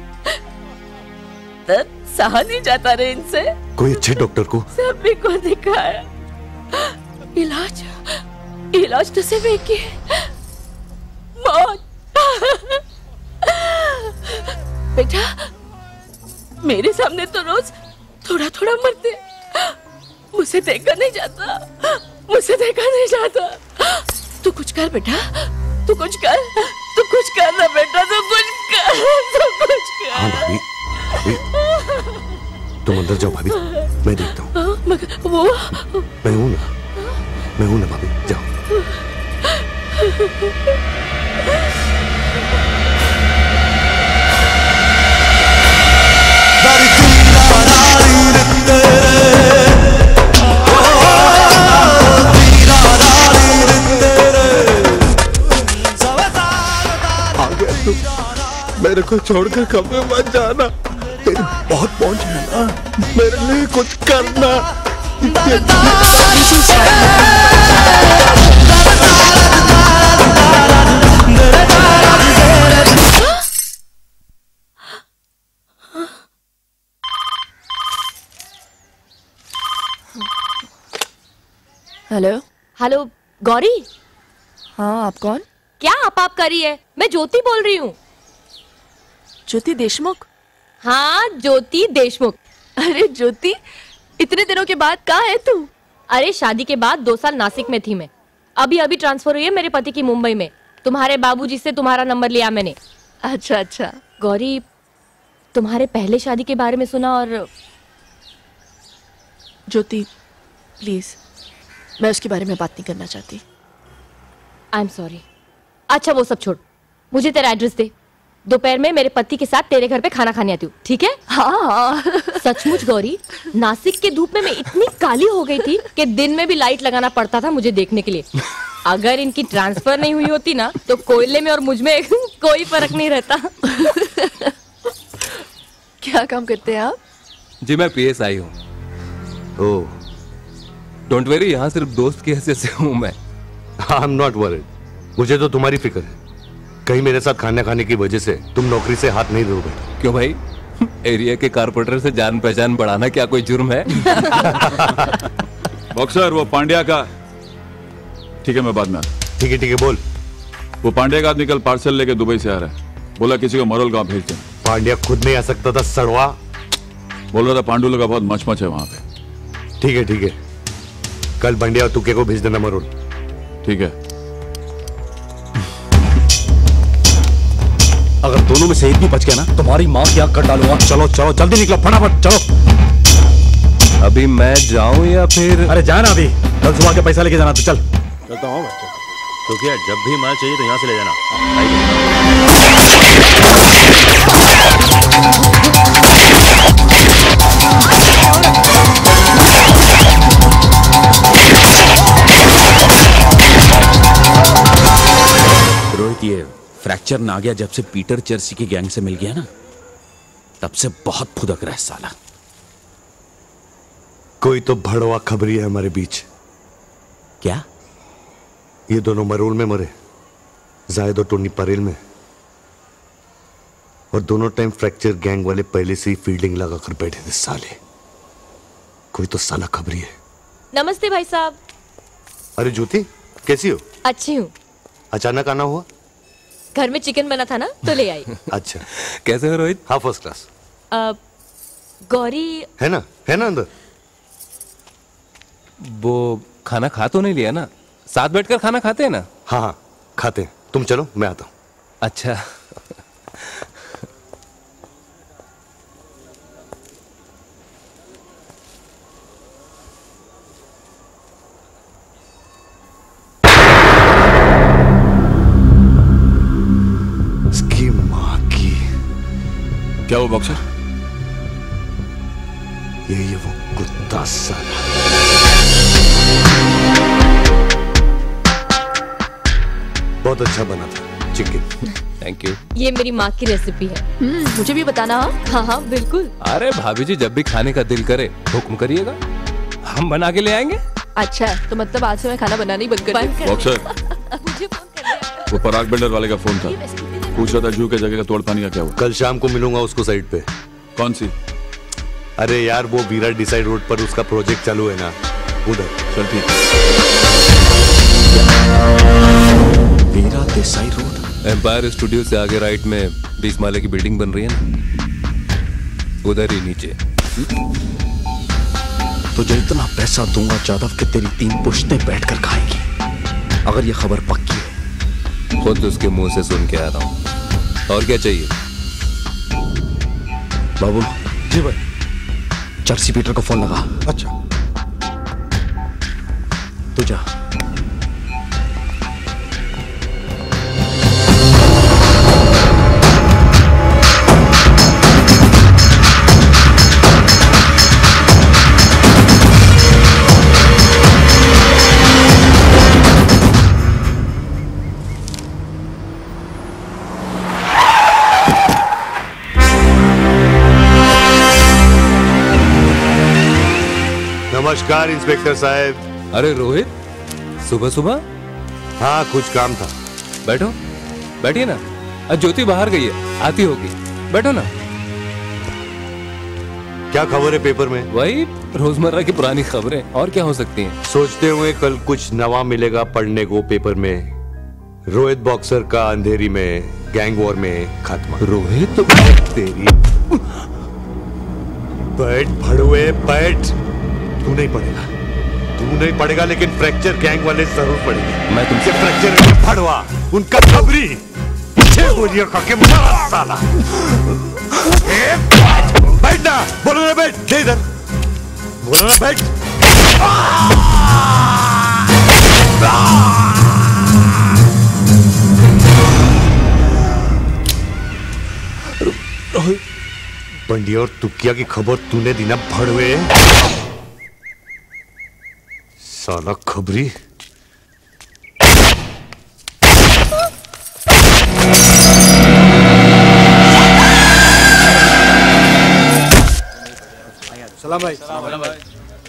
दर्द सहा नहीं जाता रे इनसे। कोई अच्छे डॉक्टर को? सभी को दिखाया, इलाज इलाज तो सिर्फ एक ही है, मौत। बेटा मेरे सामने तो रोज थोड़ा थोड़ा मरते, मुझसे देखा नहीं जाता, मुझसे देखा नहीं जाता। तू कुछ कर बेटा, तू कुछ कर, तू कुछ कर ना बेटा, तू कुछ कर, तू कुछ कर। हाँ भाभी, भाभी तुम अंदर जाओ भाभी, मैं देखता हूँ। मगर वो मैं हूँ ना, मैं हूँ ना भाभी, जाओ। मेरे को छोड़कर कभी मत जाना, तेरी बहुत पहुंच है ना, मेरे लिए कुछ करना। Hello hello Gauri. हाँ आप कौन? क्या आप आप कर रही है? मैं ज्योति बोल रही हूँ। ज्योति देशमुख? हाँ ज्योति देशमुख। अरे ज्योति, इतने दिनों के बाद कहाँ है तू? अरे शादी के बाद दो साल नासिक में थी मैं, अभी अभी ट्रांसफर हुई है मेरे पति की मुंबई में। तुम्हारे बाबूजी से तुम्हारा नंबर लिया मैंने। अच्छा अच्छा। गौरी तुम्हारे पहले शादी के बारे में सुना और ज्योति प्लीज, मैं उसके बारे में बात नहीं करना चाहती। I am sorry. अच्छा वो सब छोड़, मुझे तेरा एड्रेस दे, दोपहर में मेरे पति के साथ तेरे घर पे खाना खाने आती हूँ, ठीक है? हाँ। सचमुच गौरी, नासिक के धूप में मैं इतनी काली हो गई थी कि दिन में भी लाइट लगाना पड़ता था मुझे देखने के लिए। अगर इनकी ट्रांसफर नहीं हुई होती ना तो कोयले में और मुझ में कोई फर्क नहीं रहता। क्या काम करते हैं आप? जी मैं पी एस आई हूँ। ओह डोंट वरी, यहाँ सिर्फ दोस्त की हैसियत से हूँ मैं। आई एम नॉट वरीड, मुझे तो तुम्हारी फिक्र है, कहीं मेरे साथ खाना खाने की वजह से तुम नौकरी से हाथ नहीं दोगे। क्यों भाई, एरिया के कारपोरेटर से जान पहचान बढ़ाना क्या कोई जुर्म है? बॉक्सर वो पांड्या का, ठीक है मैं बाद में आता। ठीक है ठीक है बोल। वो पांड्या का आदमी कल पार्सल लेके दुबई से आ रहा है, बोला किसी को मरोल गांव भेज देना। पांड्या खुद नहीं आ सकता था सड़वा? बोल रहा था पांडुल का बहुत मचमच है वहां पे। ठीक है ठीक है, कल बंडिया और तुके को भेज देना मरोल। ठीक है। अगर दोनों में से एक भी बच गया ना, तुम्हारी माँ की आंख कट डालूंगा। चलो चलो जल्दी निकलो, फटाफट चलो। अभी मैं जाऊं या फिर? अरे जाना, अभी कल सुबह के पैसा लेके जाना, तो चल। चलता हूँ बच्चा। तो क्या जब भी माल चाहिए तो यहाँ से ले जाना। रोहित ये फ्रैक्चर फ्रैक्चर नागिया जब से पीटर चर्ची की गैंग से मिल गया ना, तब से बहुत फुदक रहा है साला। कोई तो भड़वा खबरी है हमारे बीच। क्या? ये दोनों मरोल में मरे, जायद और टोनी परेल में, और दोनों टाइम फ्रैक्चर गैंग वाले पहले से ही फील्डिंग लगा कर बैठे थे साले। कोई तो साला खबरी है। नमस्ते भाई साहब। अरे ज्योति, कैसी हो? अच्छी हूँ। अचानक आना हुआ? घर में चिकन बना था ना, तो ले आई। अच्छा, कैसे हो रोहित? हाँ फर्स्ट क्लास। अ, गौरी है ना, है ना अंदर? वो खाना खा तो नहीं लिया ना? साथ बैठकर खाना खाते हैं ना? हाँ हाँ खाते हैं। तुम चलो, मैं आता हूँ। अच्छा। इसकी माँ की। क्या वो बॉक्सर? ये ये वो कुत्ता साला। बहुत अच्छा बना था चिकन। Thank you. ये मेरी माँ की रेसिपी है। मुझे भी बताना। हाँ हाँ बिल्कुल। अरे भाभी जी, जब भी खाने का दिल करे हुक्म करिएगा, हम बना के ले आएंगे। अच्छा, तो मतलब आज से मैं खाना बनाना ही बंद कर दूं? बॉक्सर, मुझे फोन कर दिया। वो पराग बिल्डर वाले का फोन था, पूछ रहा था जू के जगह का तोड़ पानी का क्या हुआ। कल शाम को मिलूंगा उसको साइड पे। कौन सी? अरे यार वो विराट डिसाइड रोड पर उसका प्रोजेक्ट चालू है ना, उधर। चल ठीक। Veera Desai road? Empire studio से आगे राइट में बीस माले की बिल्डिंग बन रही है ना, उधर ही नीचे। तुझे इतना पैसा दूंगा जादव कि तेरी तीन पुश्तें बैठकर खाएंगी, अगर ये खबर पक्की है। खुद उसके मुंह से सुन के आ रहा हूँ। और क्या चाहिए? बाबू। जी भाई। चर्ची पीटर को फोन लगा। अच्छा। तू जा। नमस्कार इंस्पेक्टर साहब। अरे रोहित, सुबह सुबह? हाँ कुछ काम था। बैठो, बैठिए ना। आज ज्योति बाहर गई है, आती होगी। बैठो ना। क्या खबर है पेपर में? वही रोजमर्रा की पुरानी खबरें, और क्या हो सकती हैं? सोचते हुए कल कुछ नवा मिलेगा पढ़ने को पेपर में। रोहित बॉक्सर का अंधेरी में गैंग वॉर में खात्मा। रोहित तो तेरी। बैठ भड़ुए बैठ। तू नहीं पढ़ेगा, तू नहीं पढ़ेगा, लेकिन फ्रैक्चर गैंग वाले जरूर पढ़ेंगे। मैं तुमसे फ्रैक्चर में भड़वा, उनका खबरी पीछे गोलियां खा के मारा साला। बैठ ना, बोलो ना बैठ, ले इधर, बोलो ना बैठ। बंडिया और तुकिया की खबर तूने दी ना भड़वे, साला खबरी। सलाम भाई। सलाम भाई।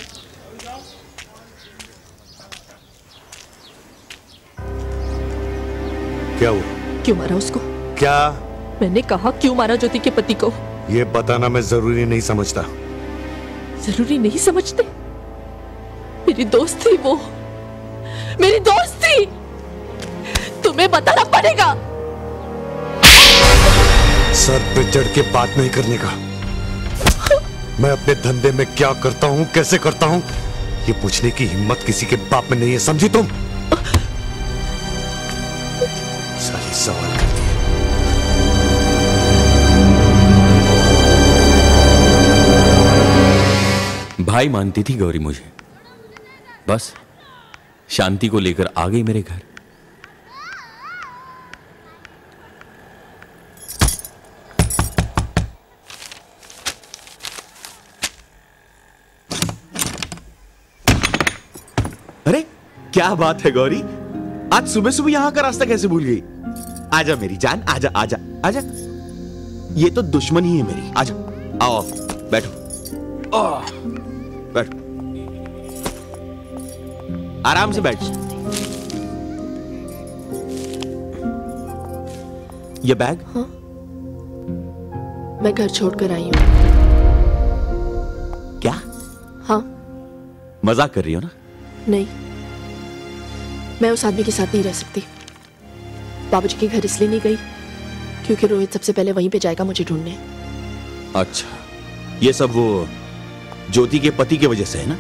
क्या हुआ? क्यों मारा उसको? क्या? मैंने कहा क्यों मारा ज्योति के पति को? ये बताना मैं जरूरी नहीं समझता। जरूरी नहीं समझते? मेरी दोस्त थी वो, मेरी दोस्त थी, तुम्हें बताना पड़ेगा। सर पे चढ़ के बात नहीं करने का। मैं अपने धंधे में क्या करता हूँ, कैसे करता हूँ, ये पूछने की हिम्मत किसी के बाप में नहीं है, समझी तुम? सारी सवाल करती है। भाई मानती थी गौरी मुझे, बस शांति को लेकर आ गई मेरे घर। अरे क्या बात है गौरी, आज सुबह सुबह यहाँ का रास्ता कैसे भूल गई? आजा मेरी जान, आजा आजा आजा। ये तो दुश्मन ही है मेरी। आजा, आओ बैठो, बैठो, आराम से बैठ। ये बैग? हाँ? मैं घर छोड़कर आई हूँ। क्या? हाँ। मजाक कर रही हो ना? नहीं, मैं उस आदमी के साथ नहीं रह सकती। बाबूजी के घर इसलिए नहीं गई क्योंकि रोहित सबसे पहले वहीं पे जाएगा मुझे ढूंढने। अच्छा, ये सब वो ज्योति के पति की वजह से है ना?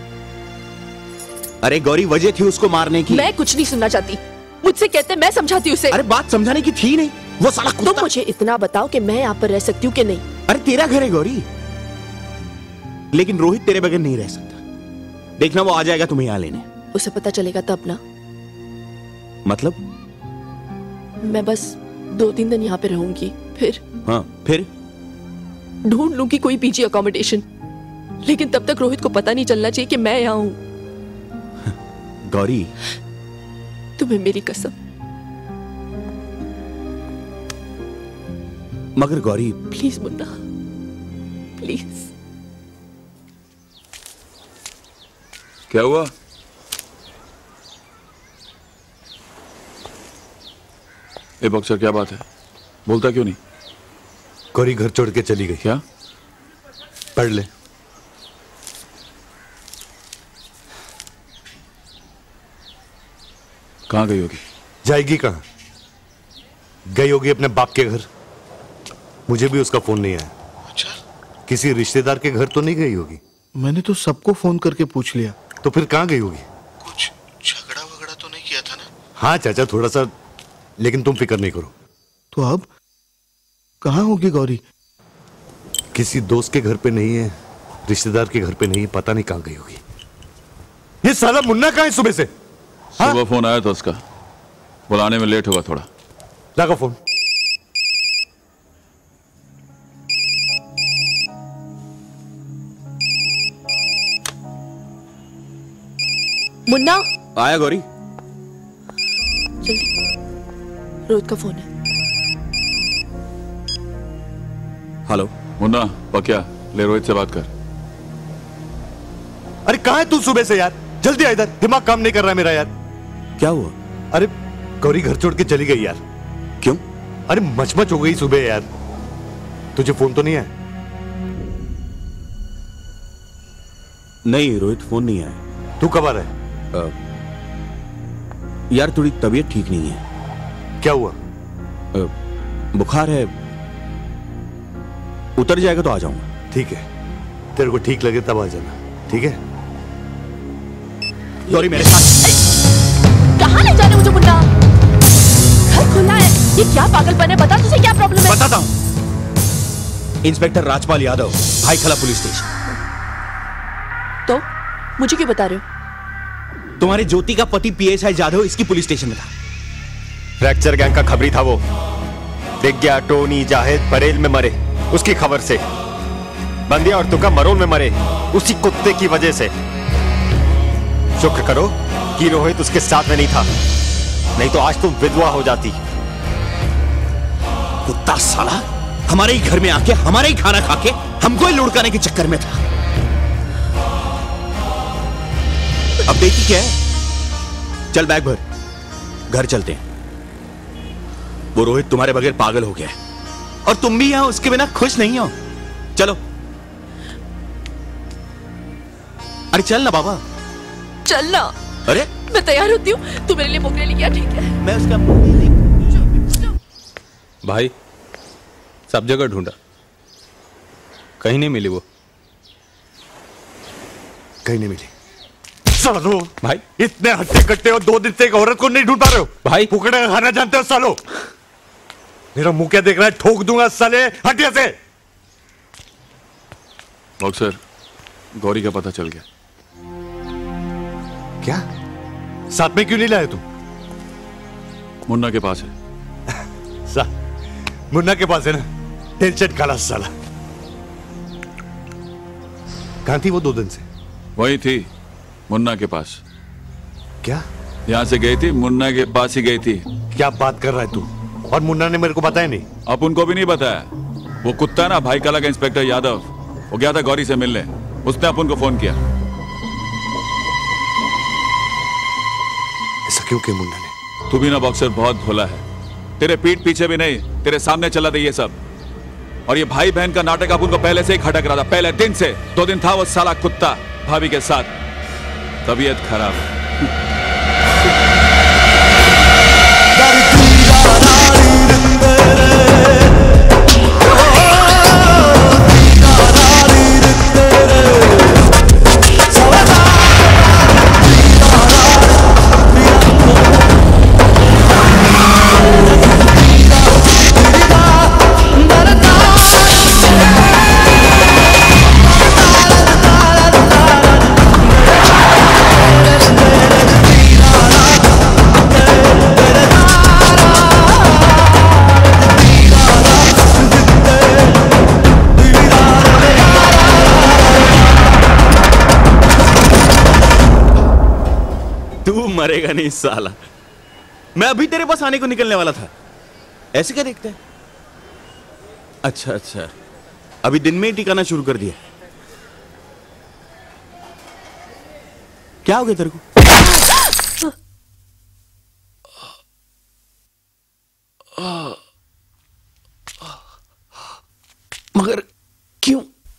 अरे गौरी, वजह थी उसको मारने की। मैं कुछ नहीं सुनना चाहती, मुझसे कहते मैं समझाती उसे। अरे बात समझाने की थी नहीं, वो साला कुत्ता। तुम मुझे इतना बताओ कि मैं यहाँ पर रह सकती हूँ कि नहीं। अरे तेरा घर है गौरी, लेकिन रोहित तेरे बगैर नहीं रह सकता। देखना वो आ जाएगा तुम्हें यहाँ लेने। उसे पता चलेगा तब ना। मतलब? मैं बस दो तीन दिन यहाँ पे रहूंगी, फिर हाँ फिर ढूंढ लूंगी कोई पीजी अकोमोडेशन। लेकिन तब तक रोहित को पता नहीं चलना चाहिए कि मैं यहाँ हूँ। गौरी, तुम्हें मेरी कसम। मगर गौरी प्लीज मुन्ना, प्लीज। क्या हुआ? ए बॉक्सर, क्या बात है? बोलता क्यों नहीं? गौरी घर छोड़ के चली गई। क्या? पढ़ ले। कहाँ गई होगी? जाएगी कहाँ? गई होगी अपने बाप के घर। मुझे भी उसका फोन नहीं आया। अच्छा? किसी रिश्तेदार के घर तो नहीं गई होगी? मैंने तो सबको फोन करके पूछ लिया। तो फिर कहाँ गई होगी? कुछ झगड़ा वगड़ा तो नहीं किया था ना? हाँ चाचा, थोड़ा सा, लेकिन तुम फिक्र नहीं करो। तो अब कहाँ होगी गौरी? किसी दोस्त के घर पे नहीं है, रिश्तेदार के घर पे नहीं है, पता नहीं कहाँ गई होगी। ये साला मुन्ना कहाँ है सुबह से? हाँ? सुबह फोन आया था उसका, बुलाने में लेट होगा थोड़ा। लगा फोन। मुन्ना आया गौरी? जल्दी, रोहित का फोन है। हेलो मुन्ना, पक्या ले रोहित से बात कर। अरे कहाँ है तू सुबह से यार? जल्दी आ इधर, दिमाग काम नहीं कर रहा है मेरा यार। क्या हुआ? अरे गौरी घर छोड़ के चली गई यार। क्यों? अरे मचमच हो गई सुबह यार। तुझे फोन तो नहीं आया? नहीं रोहित, फोन नहीं आया। तू कब आ रहा है? आ, यार थोड़ी तबीयत ठीक नहीं है। क्या हुआ? आ, बुखार है, उतर जाएगा तो आ जाऊंगा। ठीक है, तेरे को ठीक लगे तब आ जाना, ठीक है? गौरी मेरे साथ। कहाँ ले जाने मुझे मुन्ना? घर खुला है, ये क्या पागलपन है? बता तुझे क्या प्रॉब्लम है? बताता हूं। Inspector Rajpal Yadav, Byculla police station. तो मुझे क्यों बता रहे हो? तुम्हारी ज्योति का पति पीएसआई जाधव इसकी पुलिस स्टेशन में था। फ्रैक्चर गैंग का खबरी था वो। दिख गया टोनी जाहिद बरेल में मरे उसकी खबर से। बंदिया और तुका मरोन में मरे उसी कुत्ते की वजह से। शुक्र करो कि रोहित उसके साथ में नहीं था, नहीं तो आज तुम विधवा हो जाती। कुत्ता साला हमारे ही घर में आके हमारे ही खाना खाके हमको ही लुढ़काने के चक्कर में था। अब देखी क्या है? चल बैग भर, घर चलते हैं। वो रोहित तुम्हारे बगैर पागल हो गया है और तुम भी यहां उसके बिना खुश नहीं हो। चलो। अरे चल ना बाबा। चलना। अरे मैं तैयार होती हूँ, तू मेरे लिए मोकरे लेके आ, ठीक है? मैं उसका भाई सब जगह ढूंढा, कहीं नहीं मिली वो। कहीं नहीं मिली। सालो भाई, इतने हट्टे कट्टे और दो दिन से एक औरत को नहीं ढूंढ पा रहे हो भाई? पुकड़े का खाना जानते हो सालो? मेरा मुंह क्या देख रहा है? ठोक दूंगा साले, हटिया से। बॉक्सर, गौरी का पता चल गया। क्या? साथ में क्यों नहीं लाए तुम? मुन्ना के पास है। सा, मुन्ना के पास है ना? टेंशन काला साला। कहां थी वो दो दिन से? वही थी, मुन्ना के पास। क्या? यहां से गई थी, मुन्ना के पास ही गई थी। क्या बात कर रहा है तू? और मुन्ना ने मेरे को बताया नहीं। अब उनको भी नहीं बताया। वो कुत्ता है ना भाई कला का इंस्पेक्टर यादव, वो गया था गौरी से मिलने, उसने अपन को फोन किया। ऐसा क्यों किया मुन्ना ने? तू भी ना बॉक्सर बहुत भोला है, तेरे पीठ पीछे भी नहीं, तेरे सामने चला था ये सब। और ये भाई बहन का नाटक अपन को पहले से ही खटक रहा था, पहले दिन से। दो दिन था वो साला कुत्ता भाभी के साथ, तबीयत खराब। मरेगा नहीं साला, मैं अभी तेरे पास आने को निकलने वाला था। ऐसे क्या देखते हैं? अच्छा अच्छा, अभी दिन में ही टिकाना शुरू कर दिया। क्या हो गया तेरे को? मगर क्यों?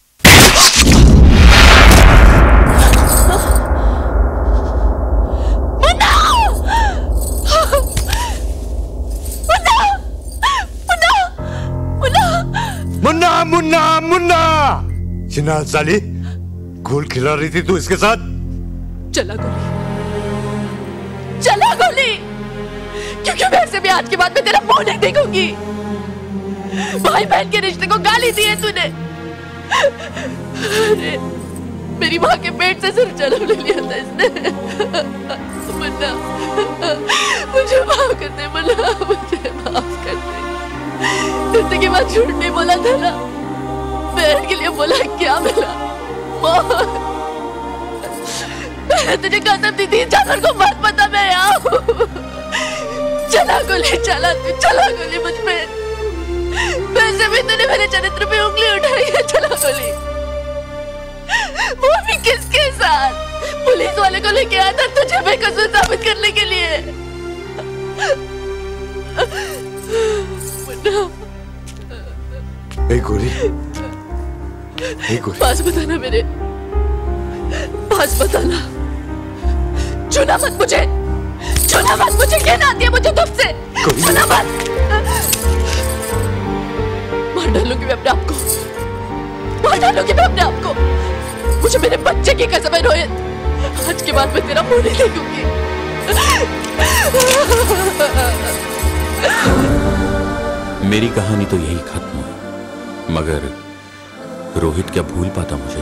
मुन्ना मुन्ना मुन्ना चिन्ना साली, गोल खिला रही थी तू इसके साथ? चला गोली, चला गोली, क्योंकि वैसे भी आज के बाद मैं तेरा मुंह नहीं देखूंगी। भाई बहन के रिश्ते को गाली दी है तूने। अरे मेरी माँ के पेट से सिर जन्म ले लिया था इसने। मुन्ना मुझे माफ कर दे, मुन्ना मुझे माफ कर दे। जिंदगी में झूठ नहीं बोला था ना, बहन के लिए बोला क्या मिला? मौत। मैंने तुझे कसम दी थी जानवर को मत पता मैं यहाँ हूँ। चला गोली, चला तू, चला गोली मुझ पे। वैसे भी तूने मेरे चरित्र पे उंगली उठाई है, चला गोली। वो भी किसके साथ? पुलिस वाले को लेके आया था तुझे बेकसूर साबित करने के लिए। ए गोरी, ए गोरी, पास बताना मेरे, पास बताना। छूना मत मुझे, छूना मत मुझे, कहना आती है मुझे तुमसे। छूना मत। मार डालूंगी मैं अपने आप को, मार डालूंगी मैं अपने आप को। मुझे मेरे बच्चे की कसम है रोहित, आज के बाद मैं तेरा मुंह नहीं देखूंगी। मेरी कहानी तो यही खत्म हुई, मगर रोहित क्या भूल पाता मुझे?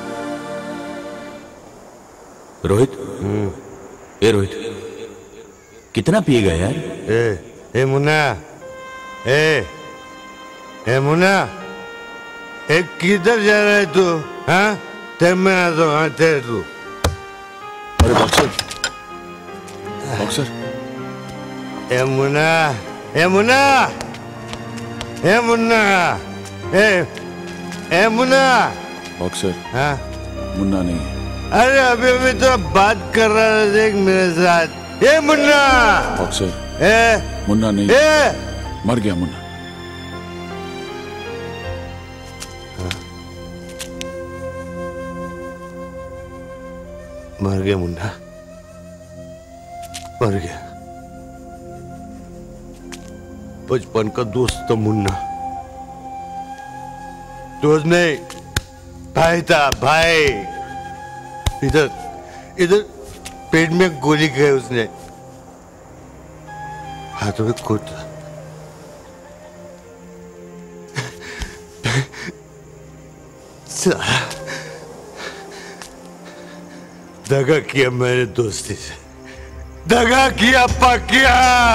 रोहित, ए रोहित, कितना पिएगा यार? ए ए मुन्ना, ए ए मुन्ना, ए किधर जा रहा है तू? हाँ तेरे में आ तो हाँ तेरे तू। अरे बॉक्सर, बॉक्सर, ए मुन्ना, ए मुन्ना, ए मुन्ना, ए ए मुन्ना। बॉक्सर, हाँ मुन्ना नहीं है। अरे अभी अभी तो बात कर रहा था देख मेरे साथ। ए मुन्ना। बॉक्सर, ए मुन्ना नहीं, ए मर गया मुन्ना। मर गया मुन्ना, मर गया। बचपन का दोस्त था मुन्ना, दोस्त नहीं भाई था, भाई। इधर इधर पेट में गोली खाई उसने, हाथों में खून था। दगा किया मैंने दोस्ती से, दगा किया पकिया,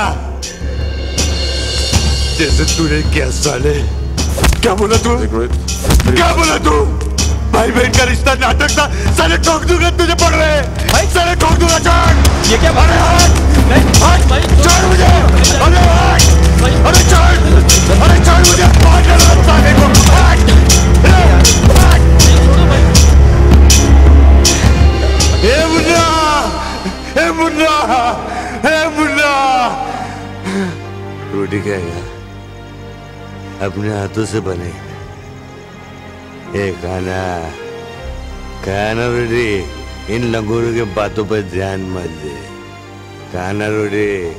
जैसे तूने किया साले। क्या बोला तू? क्या बोला तू? भाई बहन का रिश्ता नाटक था, साले ठोक दूंगा तुझे पड़ रहे, साले ठोक दूंगा। छोड़, ये क्या? अरे हट, हट, छोड़ मुझे, अरे हट। अरे छोड़, अरे छोड़ मुझे, मार डालो साले को। ए मुन्ना, ए मुन्ना, ए मुन्ना। रोटी खाएगा? अपने हाथों से बने। ए खाना, खाना रोटी। इन लंगूरों के बातों पर ध्यान मत दे। खाना रोटी।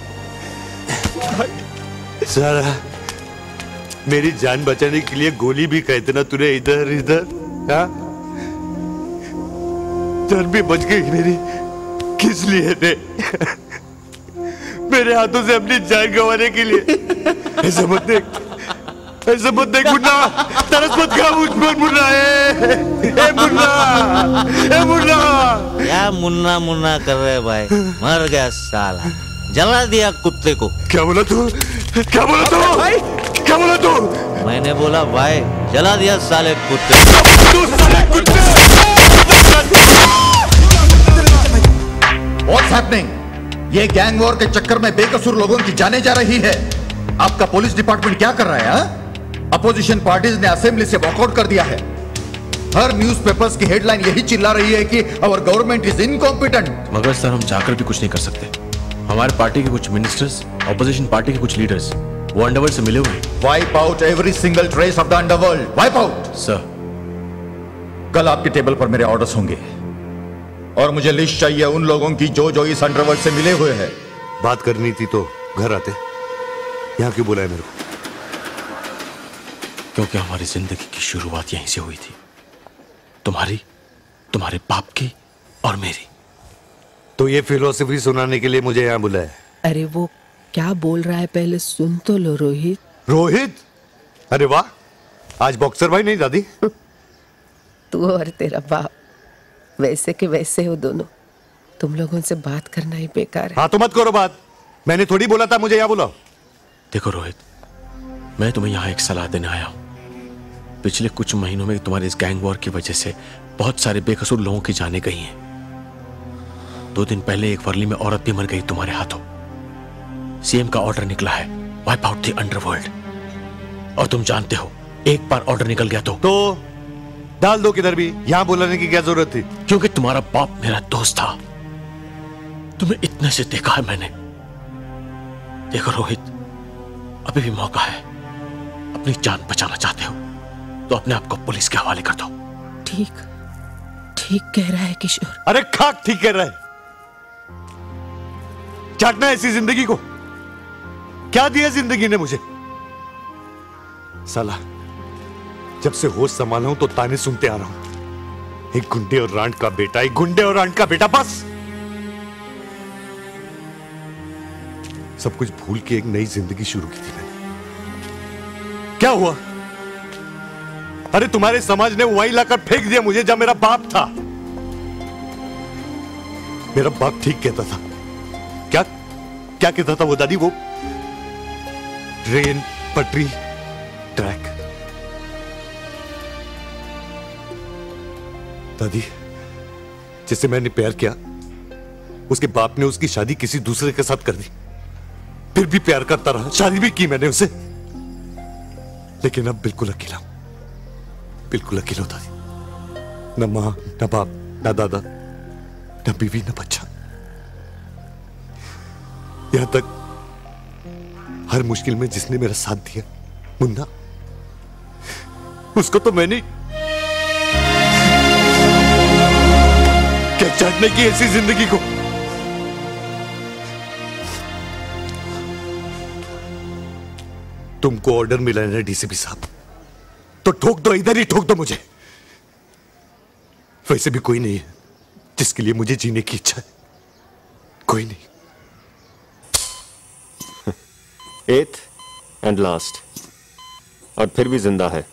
सारा मेरी जान बचाने के लिए गोली भी कहते ना तूने इधर इधर, हाँ? जान भी बच गई मेरी, किस लिए ने? मेरे हाथों से अपनी जान गंवाने के लिए। ऐसा मत देख, ऐसा मत देख मुन्ना, तरस मत खा मुझ पर मुन्ना। ए मुन्ना, ए मुन्ना। क्या मुन्ना मुन्ना कर रहे भाई? मर गया साला, जला दिया कुत्ते को। क्या बोला तू? क्या बोला तू? भाई क्या बोला तू? मैंने बोला भाई, जला दिया साले कुत्ते। What's happening? ये गैंग वॉर के चक्कर में बेकसूर लोगों की जाने जा रही है। आपका पुलिस डिपार्टमेंट क्या कर रहा है? हा? अपोजिशन पार्टीज ने असेंबली से वॉकआउट कर दिया है। हर न्यूज़पेपर्स की हेडलाइन यही चिल्ला रही है कि आवर गवर्नमेंट इज इनकॉम्पिटेंट। मगर सर हम जाकर भी कुछ नहीं कर सकते। हमारे पार्टी के कुछ मिनिस्टर्स, ऑपोजिशन पार्टी के कुछ लीडर्स वो अंडरवर्ल्ड से मिले हुए। Wipe out every single trace of the underworld. Wipe out. Sir कल आपके टेबल पर मेरे ऑर्डर्स होंगे और मुझे लिस्ट चाहिए उन लोगों की जो जो इस अंडरवर्ल्ड से मिले हुए हैं। बात करनी थी तो घर आते, यहाँ क्यों बुलाया मेरे को? क्योंकि हमारी जिंदगी की शुरुआत यहीं से हुई थी, तुम्हारी, तुम्हारे बाप की और मेरी। तो ये फिलोसफी सुनाने के लिए मुझे यहाँ बुलाया? अरे वो क्या बोल रहा है पहले सुन तो लो रोहित। रोहित? अरे वाह, आज बॉक्सर भाई नहीं दादी? तू और तेरा बाप वैसे के वैसे हो दोनों। तुम लोगों से बात करना ही बेकार है। हाँ तो मत करो बात, मैंने थोड़ी बोला था मुझे यहाँ बुलाओ। देखो रोहित, मैं तुम्हें यहाँ एक सलाह देने आया हूँ। पिछले कुछ महीनों में तुम्हारे इस गैंग वॉर की वजह से बहुत सारे बेकसूर लोगों की जानें गई हैं। दो दिन पहले एक वर्ली में औरत भी मर गई तुम्हारे हाथों। सीएम का ऑर्डर निकला है, वाइप आउट द अंडरवर्ल्ड। और तुम जानते हो, एक बार ऑर्डर निकल गया तो तो डाल दो किधर भी, यहां बुलाने की क्या जरूरत थी? क्योंकि तुम्हारा बाप मेरा दोस्त था। तुम्हें इतने से देखा है मैंने। देखो रोहित, अभी भी मौका है। अपनी जान बचाना चाहते हो तो अपने आप को पुलिस के हवाले कर दो। ठीक ठीक कह रहा है किशोर। अरे खाक ठीक कह रहा है। चाटना ऐसी जिंदगी को? क्या दिया जिंदगी ने मुझे? साला जब से होश संभाला हूं तो ताने सुनते आ रहा हूं। एक गुंडे और रांड का बेटा, एक गुंडे और रांड का बेटा, बस सब कुछ भूल के एक नई जिंदगी शुरू की थी मैंने। क्या हुआ? अरे तुम्हारे समाज ने वहीं लाकर फेंक दिया मुझे जब मेरा बाप था। मेरा बाप ठीक कहता था। क्या क्या कहता था वो दादी? वो ट्रेन, पटरी, ट्रैक। दादी, जिससे मैंने प्यार किया उसके बाप ने उसकी शादी किसी दूसरे के साथ कर दी। फिर भी प्यार करता रहा, शादी भी की मैंने उसे। लेकिन अब बिल्कुल अकेला हूं, बिल्कुल अकेला हूं दादी। न मां, न बाप, न दादा, न बीवी, न बच्चा। यहां तक हर मुश्किल में जिसने मेरा साथ दिया, मुन्ना, उसको तो मैंने क्या चाटने की ऐसी जिंदगी को। तुमको ऑर्डर मिला है ना डीसीपी साहब, तो ठोक दो, इधर ही ठोक दो मुझे। वैसे भी कोई नहीं है जिसके लिए मुझे जीने की इच्छा है, कोई नहीं। एथ एंड लास्ट, और फिर भी जिंदा है।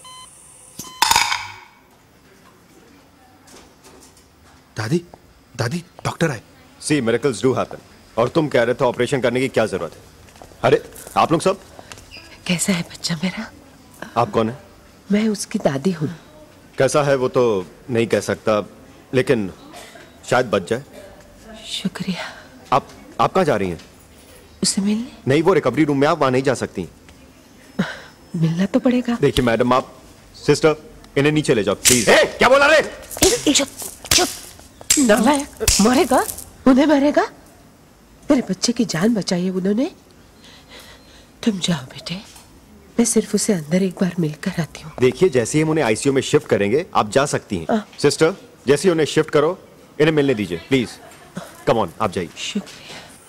दादी, दादी, डॉक्टर आए। See miracles do happen. और तुम कह रहे थे ऑपरेशन करने की क्या जरूरत है? अरे आप लोग सब कैसा है बच्चा मेरा? आप कौन है? मैं उसकी दादी हूँ। कैसा है वो तो नहीं कह सकता, लेकिन शायद बच जाए। शुक्रिया। आप आप कहाँ जा रही हैं? उससे मिलने? नहीं, वो रिकवरी रूम में, आप वहां नहीं जा सकती। मिलना तो पड़ेगा। देखिए मैडम, आप सिस्टर इन्हें नीचे ले जाओ प्लीज। ए, क्या बोला रे? चुप चुप नालायक, मरेगा, उन्हें मरेगा। मेरे बच्चे की जान बचाई है उन्होंने। तुम जाओ बेटे, मैं सिर्फ उसे अंदर एक बार मिलकर आती हूँ। देखिए, जैसे ही हम उन्हें आईसीयू में शिफ्ट करेंगे आप जा सकती हैं। सिस्टर, जैसे ही उन्हें शिफ्ट करो इन्हें मिलने दीजिए प्लीज। कम ऑन, आप जाइए। शुक्रिया।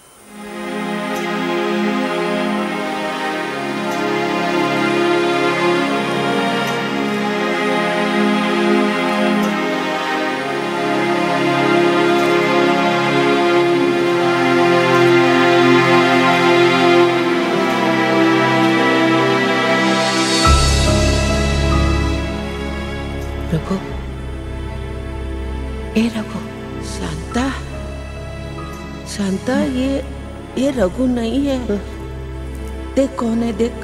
रघु, ए रघु। शांता, शांता, ये ये रघु नहीं है। देख कौन है, देख।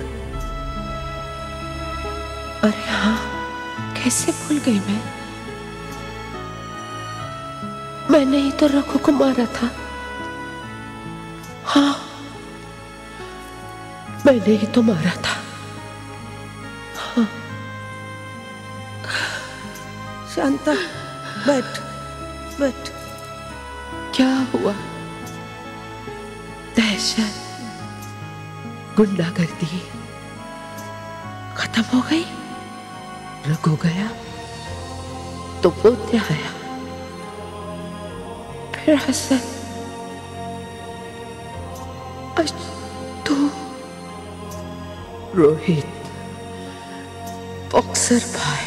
अरे हाँ, कैसे भूल गई मैं। मैंने ही तो रघु को मारा था। हाँ, मैंने ही तो मारा था। हाँ। शांता, बैठ बैठ। क्या हुआ? दहशत, गुंडागर्दी खत्म हो गई? रघु गया तो वो क्या आया? फिर हसन, आज तू, रोहित, बॉक्सर भाई।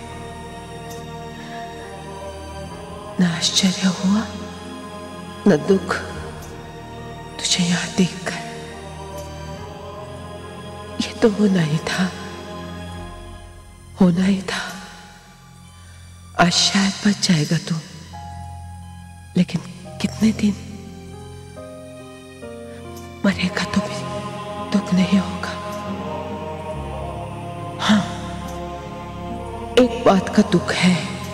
न आश्चर्य हुआ न दुख तुझे यहां देखकर। ये तो होना ही था, होना ही था। आज शायद बच जाएगा तू, लेकिन कितने दिन? मरेगा तो भी दुख नहीं होगा। हाँ, एक बात का दुख है,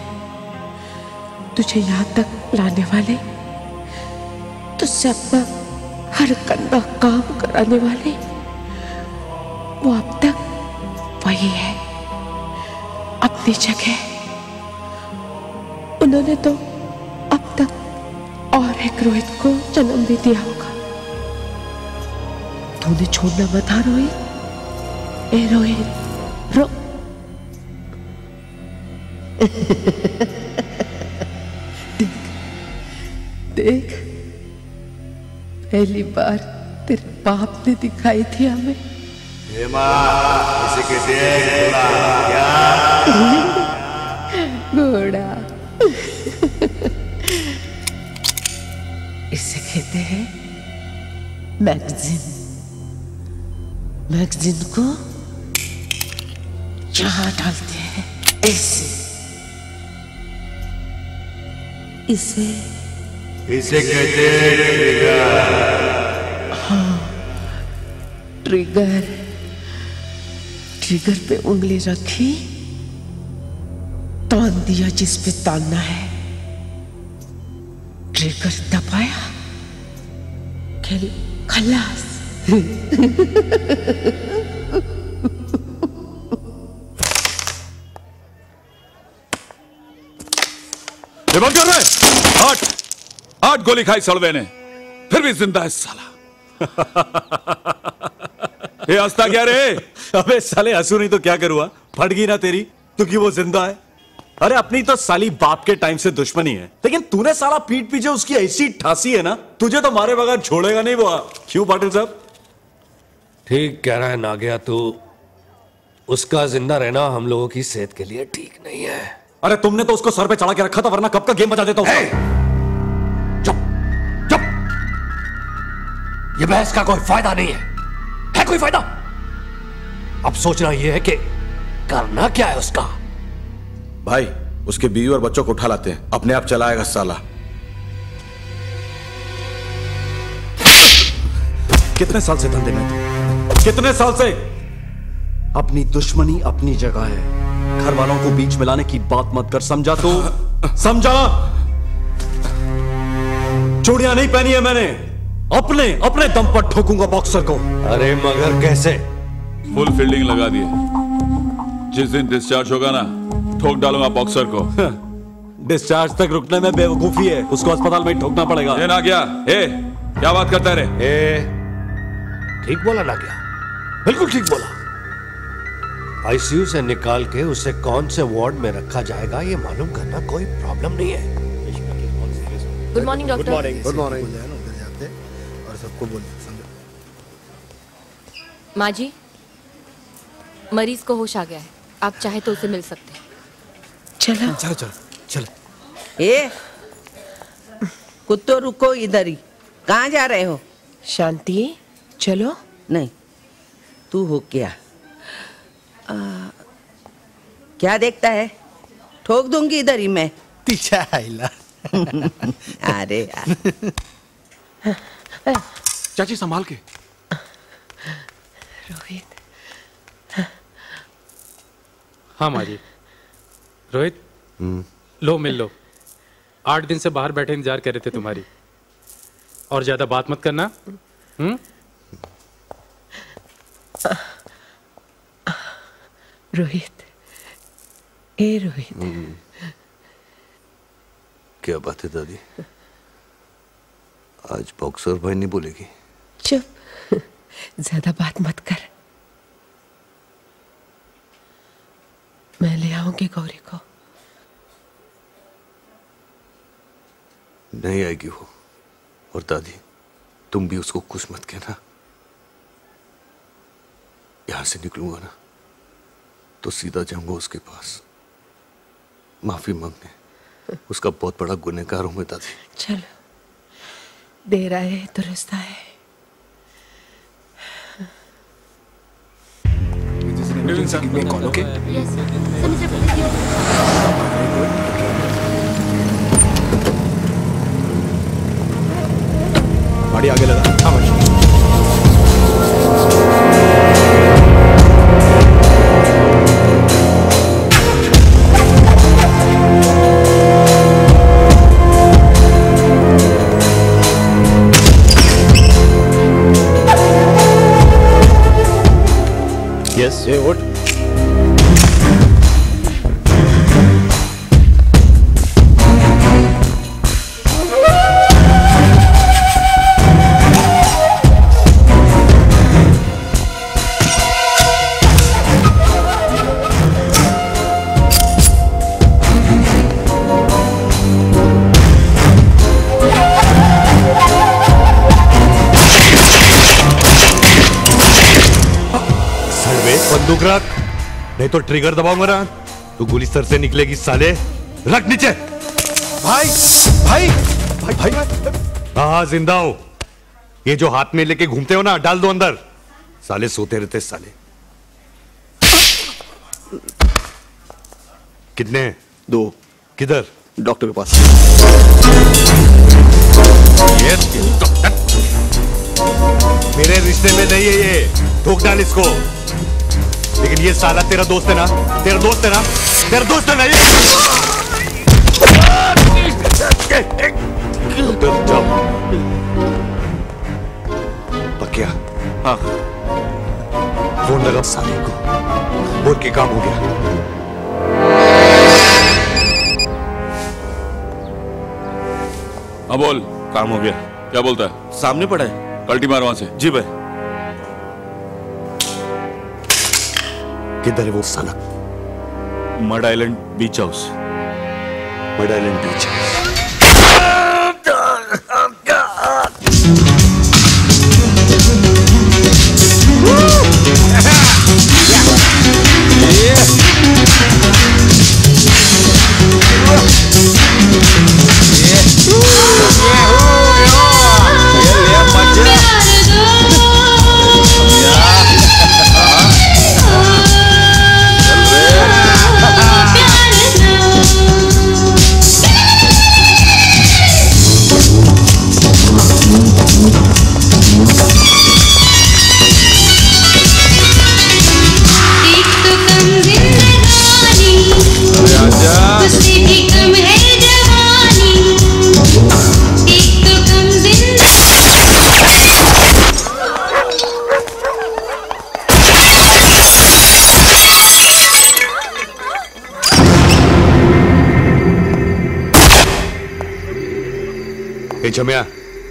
तुझे यहां तक लाने वाले, तुझसे अपना हर गंदा काम कराने वाले, वो अब तक वही है, अपनी जगह। उन्होंने तो अब तक और एक रोहित को जन्म भी दिया होगा। तूने छोड़ना मत हा रोहित। ए रोहित, रो। देख, पहली बार तेरे बाप ने दिखाई थी हमें। ये माँ, इसे कहते हैं घोड़ा। क्या? घोड़ा। इसे कहते हैं मैगजीन। मैगजीन को जहां डालते हैं ऐसे। इसे इसे कहते हैं ट्रिगर। हाँ, ट्रिगर। ट्रिगर पे उंगली रखी, तान दिया जिस पे तानना है, ट्रिगर दबाया, खेल खलास। ये बंद कर रहे। आठ आठ गोली खाई सड़वे ने, फिर भी जिंदा है साला। ये हंसता क्या रे? अबे साले हंसू नहीं तो क्या करूँगा? फट गई ना तेरी, क्योंकि वो जिंदा है। अरे अपनी तो साली बाप के टाइम से दुश्मनी है, लेकिन तूने साला पीठ पीछे उसकी ऐसी ठासी है ना, तुझे तो मारे बगैर छोड़ेगा नहीं वो। क्यों पाटिल साहब? ठीक कह रहा है नागिया तू। उसका जिंदा रहना हम लोगों की सेहत के लिए ठीक नहीं है। अरे तुमने तो उसको सर पे चढ़ा के रखा था, वरना कब का गेम बजा देता उसका। ये बहस का कोई फायदा नहीं है। है कोई फायदा? अब सोचना यह है कि करना क्या है उसका। भाई, उसके बीवी और बच्चों को उठा लाते हैं, अपने आप चलाएगा साला। कितने साल से धंधे में थे? कितने साल से? अपनी दुश्मनी अपनी जगह है, घर वालों को बीच में लाने की बात मत कर, समझा? तो समझा? चूड़ियां नहीं पहनी है मैंने, अपने अपने दम पर ठोकूंगा बॉक्सर को। अरे मगर कैसे? फुल फील्डिंग लगा दिए। जिस दिन डिस्चार्ज होगा ना, ठोक डालूंगा बॉक्सर को। डिस्चार्ज तक रुकने में बेवकूफी है, उसको अस्पताल में ही ठोकना पड़ेगा। ये ना क्या? ए, क्या बात करता है रे? ए, ठीक बोला ना क्या? बिल्कुल ठीक बोला। आईसीयू से निकाल के उसे कौन से वार्ड में रखा जाएगा ये मालूम करना कोई प्रॉब्लम नहीं है। Good morning doctor. Good morning. Good morning. और सबको बोल माँ जी, मरीज को होश आ गया है, आप चाहे तो उसे मिल सकते हैं। चलो चलो चलो चलो। ए कुत्तो रुको इधर ही। कहाँ जा रहे हो? शांति चलो। नहीं, तू हो क्या? आ, क्या देखता है? ठोक दूंगी इधर ही मैं। पीछे आइला। अरे यार। चाची संभाल के। रोहित। हाँ माँ जी। रोहित, लो मिल लो। आठ दिन से बाहर बैठे इंतजार कर रहे थे तुम्हारी। और ज्यादा बात मत करना। हम्म? रोहित, ए रोहित। क्या बात है दादी? आज बॉक्सर भाई नहीं बोलेगी? चुप, ज्यादा बात मत कर। मैं ले आऊंगी गौरी को। नहीं आएगी वो। और दादी, तुम भी उसको कुछ मत कहना। यहां से निकलूंगा ना तो सीधा जाऊंगा उसके पास माफी मांगने। उसका बहुत बड़ा गुनहगार हूं मैं दादी। चलो, देर आए दुरुस्त आए। Call okay. गाड़ी आगे लगा। हाँ भाई। यस ये वोट। बंदूक रख, नहीं तो ट्रिगर दबाऊंगा ना तो गोली सर से निकलेगी साले। रख नीचे। भाई भाई भाई भाई हाँ हाँ जिंदा हो। ये जो हाथ में लेके घूमते हो ना, डाल दो अंदर। साले सोते रहते साले। कितने हैं? दो। किधर? डॉक्टर के पास। ये मेरे रिश्ते में नहीं है ये। ठोक डाल इसको। लेकिन ये साला तेरा दोस्त है ना? तेरा दोस्त है ना? तेरा दोस्त है ना ये? उधर जाओ। पकिया। हाँ। फोन लगा साले को। बोल के काम हो गया। हाँ बोल। काम हो गया। क्या बोलता है? सामने पड़ा है। कल्टी मार वहां से। जी भाई। किधर है वो साला? Mud Island beach house. Mud Island beach house. ए जमिया,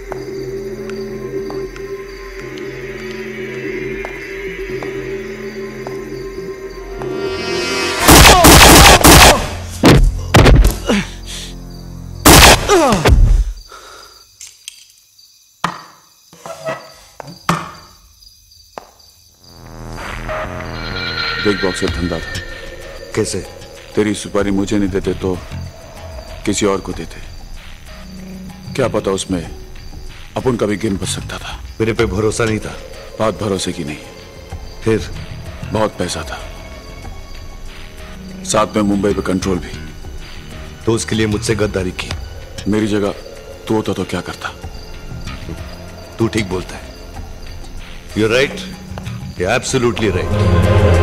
बिग बॉक्स से धंधा था। कैसे? तेरी सुपारी मुझे नहीं देते तो किसी और को देते। क्या पता उसमें अपन का भी गिन बच सकता था। मेरे पे भरोसा नहीं था। बात भरोसे की नहीं, फिर बहुत पैसा था, साथ में मुंबई पे कंट्रोल भी। तो उसके लिए मुझसे गद्दारी की। मेरी जगह तू होता तो क्या करता? तू ठीक बोलता है। You're right. You're absolutely right.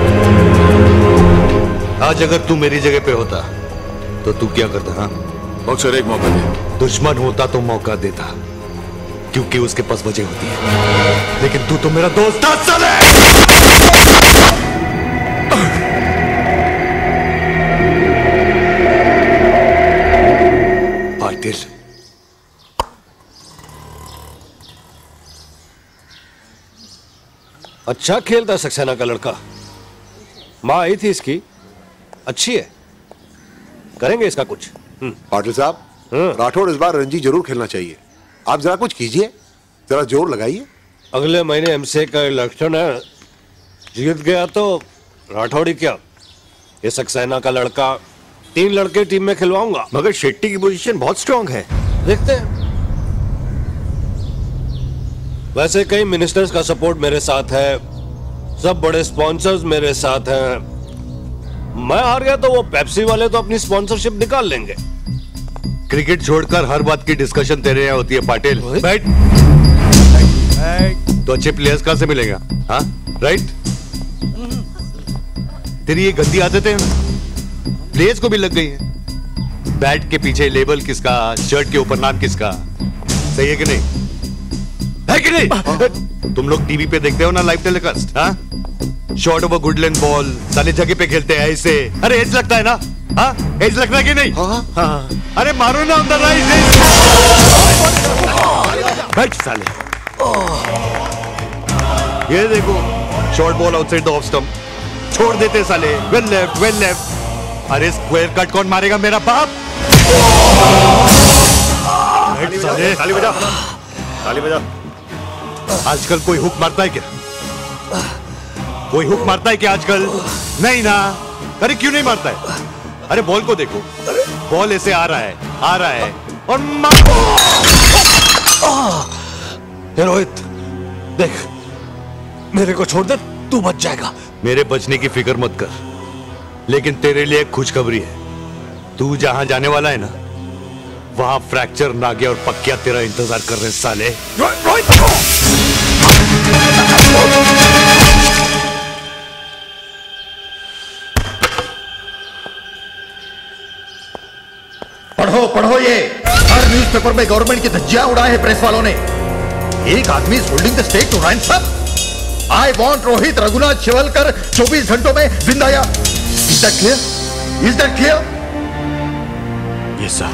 आज अगर तू मेरी जगह पे होता तो तू क्या करता? हाँ, बॉक्सर एक मौका दे। दुश्मन होता तो मौका देता, क्योंकि उसके पास वजह होती है। लेकिन तू तो मेरा दोस्त था साले। पाटिल, अच्छा खेलता सक्सेना का लड़का। माँ आई थी इसकी, अच्छी है, करेंगे इसका कुछ। पाटिल साहब, राठौड़ इस बार रणजी जरूर खेलना चाहिए। आप जरा कुछ कीजिए, जरा जोर लगाइए। अगले महीने एमसीए का इलेक्शन है, जीत गया तो राठौड़ी क्या, ये सक्सेना का लड़का, तीन लड़के टीम में खिलवाऊंगा। मगर शेट्टी की पोजीशन बहुत स्ट्रांग है। देखते हैं। वैसे कई मिनिस्टर्स का सपोर्ट मेरे साथ है, सब बड़े स्पॉन्सर्स मेरे साथ हैं। मैं हार गया तो वो पेप्सी वाले तो अपनी स्पॉन्सरशिप निकाल लेंगे। क्रिकेट छोड़कर हर बात की डिस्कशन तेरे यहाँ होती है पाटिल। बैठ। तो अच्छे प्लेयर्स कहां से मिलेगा? हाँ, राइट। तेरी ये गंदी आदतें प्लेयर्स को भी लग गई है। बैट के पीछे लेबल किसका, शर्ट के ऊपर नाम किसका, सही है कि नहीं? है कि नहीं? तुम लोग टीवी पे देखते हो ना लाइव टेलीकास्ट? हाँ, शॉट ओवर गुडलैंड बॉल, साले जगह पे खेलते हैं ऐसे। अरे एज लगता है ना? हाँ, एज लगता है कि नहीं? हाँ, हाँ। अरे मारो ना अंदर राइट। बैठ साले। ये देखो, short ball outside the off stump, छोड़ देते साले। Well left, well left. अरे स्क्वायर कट कौन मारेगा? मेरा बाप। साले, ताली बजा, ताली बजा। आजकल कोई हुक मारता है क्या? कोई हुक मारता है क्या आजकल? नहीं ना। अरे क्यों नहीं मारता है? अरे बॉल को देखो, बॉल ऐसे आ रहा है, आ रहा है और रोहित देख, मेरे को छोड़ दे, तू बच जाएगा। मेरे बचने की फिक्र मत कर, लेकिन तेरे लिए एक खुशखबरी है। तू जहां जाने वाला है ना, वहां फ्रैक्चर, नागे और पक्किया तेरा इंतजार कर रहे हैं साले। पढ़ो पढ़ो, ये हर न्यूज़पेपर में गवर्नमेंट की धज्जियां उड़ाए हैं प्रेस वालों ने। एक आदमी is holding the state to ransom. I want Rohit Raghunath Shivalkar चौबीस घंटों में जिंदा या। Is that clear? Is that clear? Yes sir.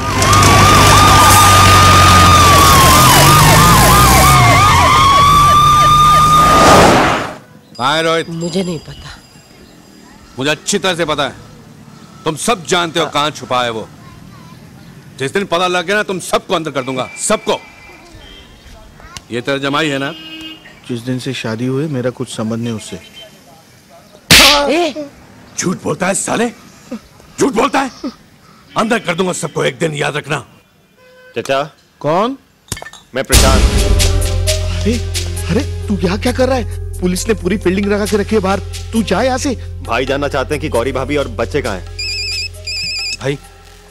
कहाँ है रोहित? मुझे नहीं पता। मुझे अच्छी तरह से पता है, तुम सब जानते हो कहाँ छुपा है वो। जिस दिन पता लग गया ना, तुम सबको अंदर कर दूंगा, सबको। ये तेरा जमाई है ना? जिस दिन से शादी हुई मेरा कुछ संबंध नहीं उससे। झूठ बोलता है साले, झूठ बोलता है। अंदर कर दूंगा सबको एक दिन, याद रखना। चाचा। कौन? मैं प्रशांत। अरे अरे तू यहाँ क्या कर रहा है? पुलिस ने पूरी फील्डिंग लगा के रखी है बाहर, तू जा यहाँ से। भाई जानना चाहते हैं कि गौरी भाभी और बच्चे कहाँ हैं। भाई।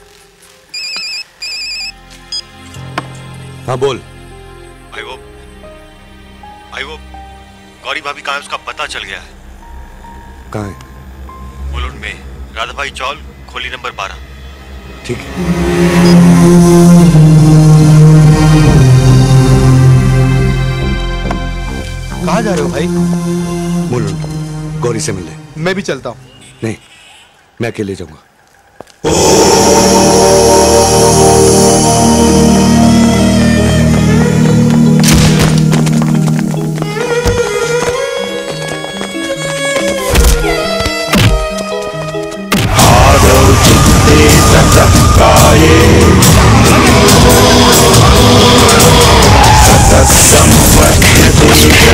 हाँ बोल। भाई वो भाई वो गौरी भाभी कहाँ है, उसका पता चल गया है। कहाँ है? मुलुंड में, राधा भाई चौल, खोली नंबर बारह। ठीक है। कहाँ जा रहे हो भाई? मुलुंड, गौरी से मिलने। मैं भी चलता हूँ। नहीं, मैं अकेले जाऊंगा। जाए सततं वर्धते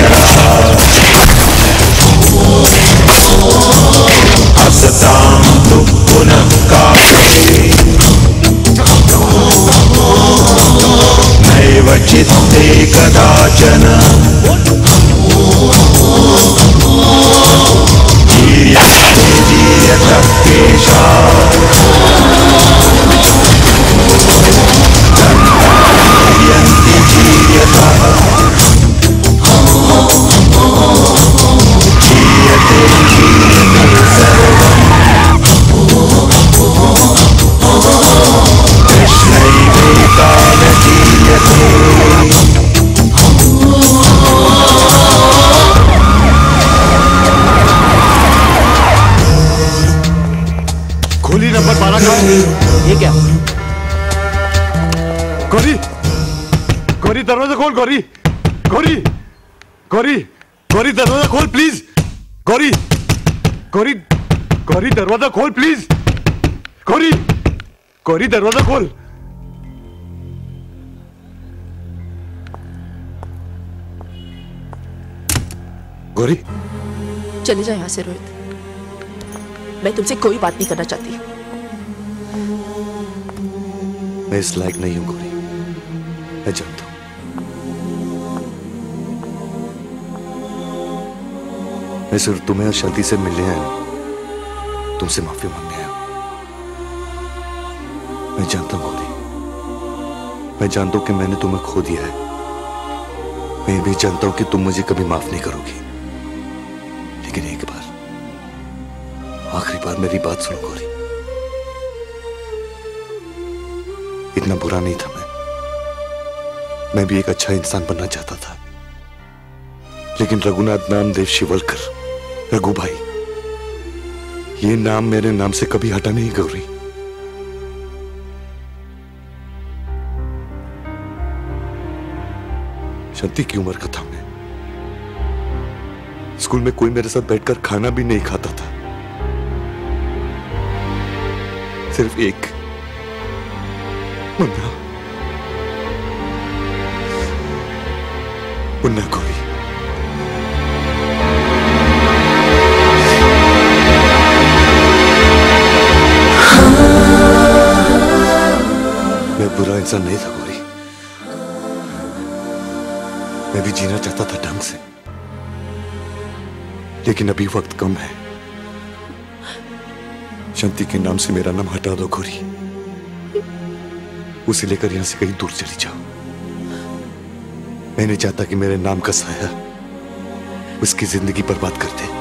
हसतां तु पुनः काले नैव चित्ते कदाचन जीर्यते जीर्यतः केशात् जीर्यन्ति जीर्यतः जीर्यते जीर्यते सर्वम् कृष्णैवेतान जीर्यते खोली नंबर बारह का ये क्या? गौरी गौरी दरवाजा खोल गौरी गौरी गौरी गौरी दरवाजा खोल प्लीज गौरी गौरी गौरी दरवाजा खोल प्लीज गौरी गौरी दरवाजा खोल गौरी चले जाओ यहाँ से रोहित, मैं तुमसे कोई बात नहीं करना चाहती। मैं इस लायक नहीं हूं गौरी, मैं जानता हूं। मैं सिर्फ तुम्हें और शादी से मिलने आया हूं, तुमसे माफी मांगने आया हूं। मैं जानता हूं गौरी, मैं जानता हूं कि मैंने तुम्हें खो दिया है। मैं भी जानता हूं कि तुम मुझे कभी माफ नहीं करोगी, लेकिन एक बार, आखिरी बार मेरी बात सुनो गौरी। इतना बुरा नहीं था मैं मैं भी एक अच्छा इंसान बनना चाहता था, लेकिन रघुनाथ नामदेव शिवलकर, रघु भाई, ये नाम मेरे नाम से कभी हटा नहीं गौरी। शांति की उम्र का था मैं, स्कूल में कोई मेरे साथ बैठकर खाना भी नहीं खाता था, सिर्फ एक मुन्ना मुन्ना गौरी। मैं बुरा इंसान नहीं था गौरी, मैं भी जीना चाहता था ढंग से, लेकिन अभी वक्त कम है। शांति के नाम से मेरा नाम हटा दो गौरी, उसे लेकर यहां से कहीं दूर चली जाओ। मैं नहीं चाहता कि मेरे नाम का साया उसकी जिंदगी बर्बाद कर दे।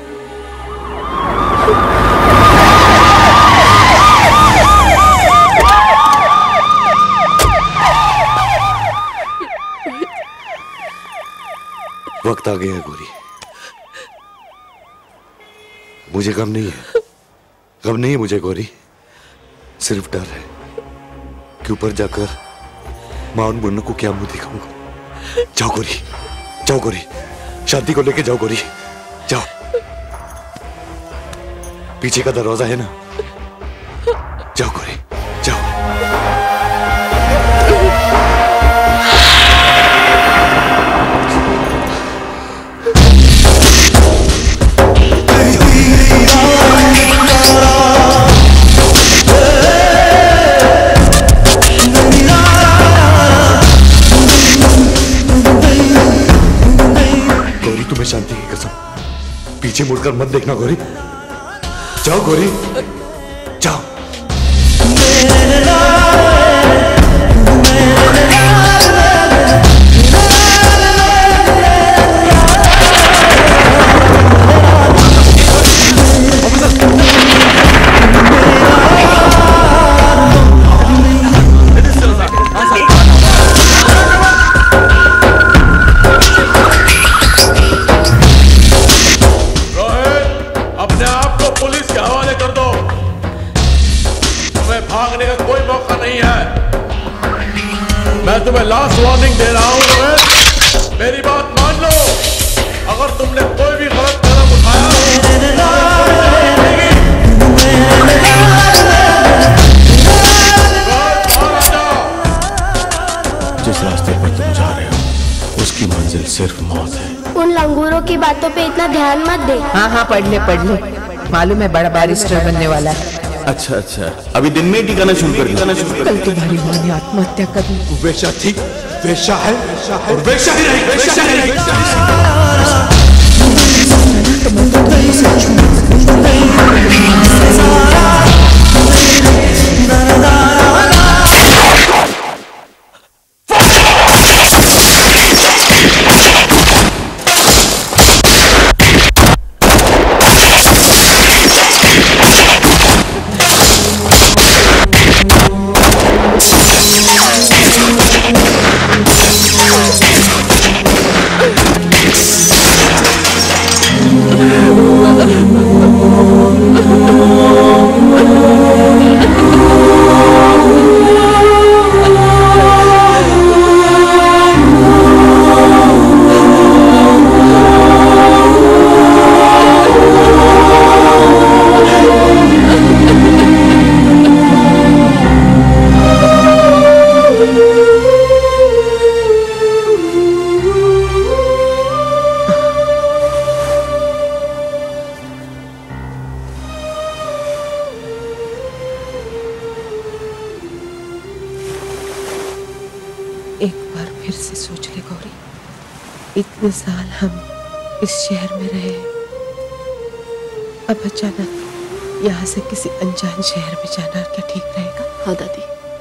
वक्त आ गया है गौरी, मुझे गम नहीं है, गम नहीं है मुझे गौरी, सिर्फ डर है कि ऊपर जाकर मां और मुन्ना को क्या मुंह दिखाऊंगा। जाओ गौरी, जाओ गौरी, शांति को लेके जाओ गौरी, जाओ। पीछे का दरवाजा है ना, जाओ गौरी, जाओ। शांति की कसम, पीछे मुड़कर मत देखना गौरी, जाओ गौरी, जाओ। मैं तुम्हें लास्ट वार्निंग दे रहा हूं रोहित, मेरी बात मान लो। अगर तुमने कोई भी गलत कदम उठाया तो अंगूरों की बातों पे इतना ध्यान मत दे। हाँ हाँ पढ़ ले पढ़ ले, मालूम है बड़ा बैरिस्टर बनने वाला है। अच्छा अच्छा, अभी दिन में ही टिकाना शुरू कर दिया। कल तुम्हारी माँ ने आत्महत्या कर ली। वेश्या थी, वेश्या है और वेश्या ही रही, वेश्या ही रही। इतने साल हम इस शहर में रहे, अब अचानक यहाँ से किसी अनजान शहर में जाना क्या ठीक रहेगा? हाँ दादी,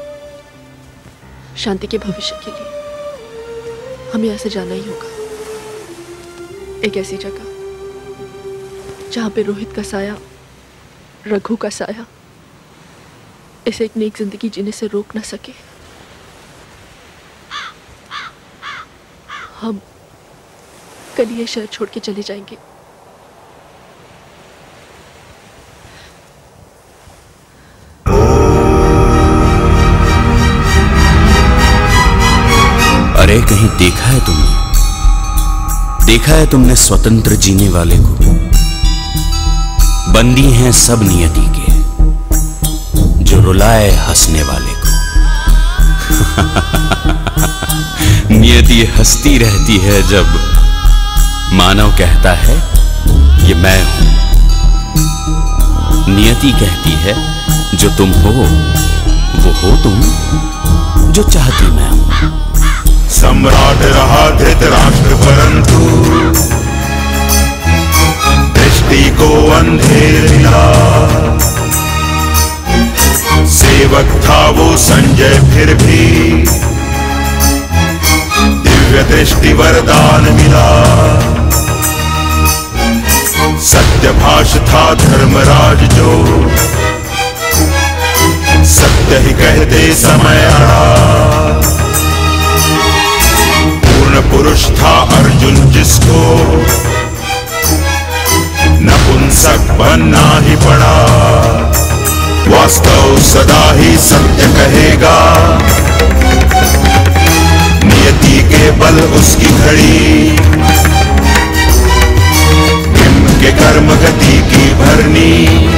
शांति के भविष्य के लिए हमें यहाँ से जाना ही होगा। एक ऐसी जगह जहाँ पे रोहित का साया, रघु का साया इसे एक नेक जिंदगी जीने से रोक ना सके। हम कल ये शहर छोड़ के चले जाएंगे। अरे कहीं देखा है तुमने, देखा है तुमने स्वतंत्र जीने वाले को? बंदी हैं सब नियति के, जो रुलाए हंसने वाले को। नियति हंसती रहती है जब मानव कहता है ये मैं हूं। नियति कहती है जो तुम हो वो हो तुम, जो चाहती मैं हूं। सम्राट रहा धृतराष्ट्र परंतु दृष्टि को अंधेर मिला। सेवक था वो संजय फिर भी दिव्य दृष्टि वरदान मिला। सत्यभाष था धर्मराज जो सत्य ही कहते समय अड़ा। पूर्ण पुरुष था अर्जुन जिसको नपुंसक बनना ही पड़ा। वास्तव सदा ही सत्य कहेगा, नियति के बल उसकी घड़ी। के कर्म गति की भरनी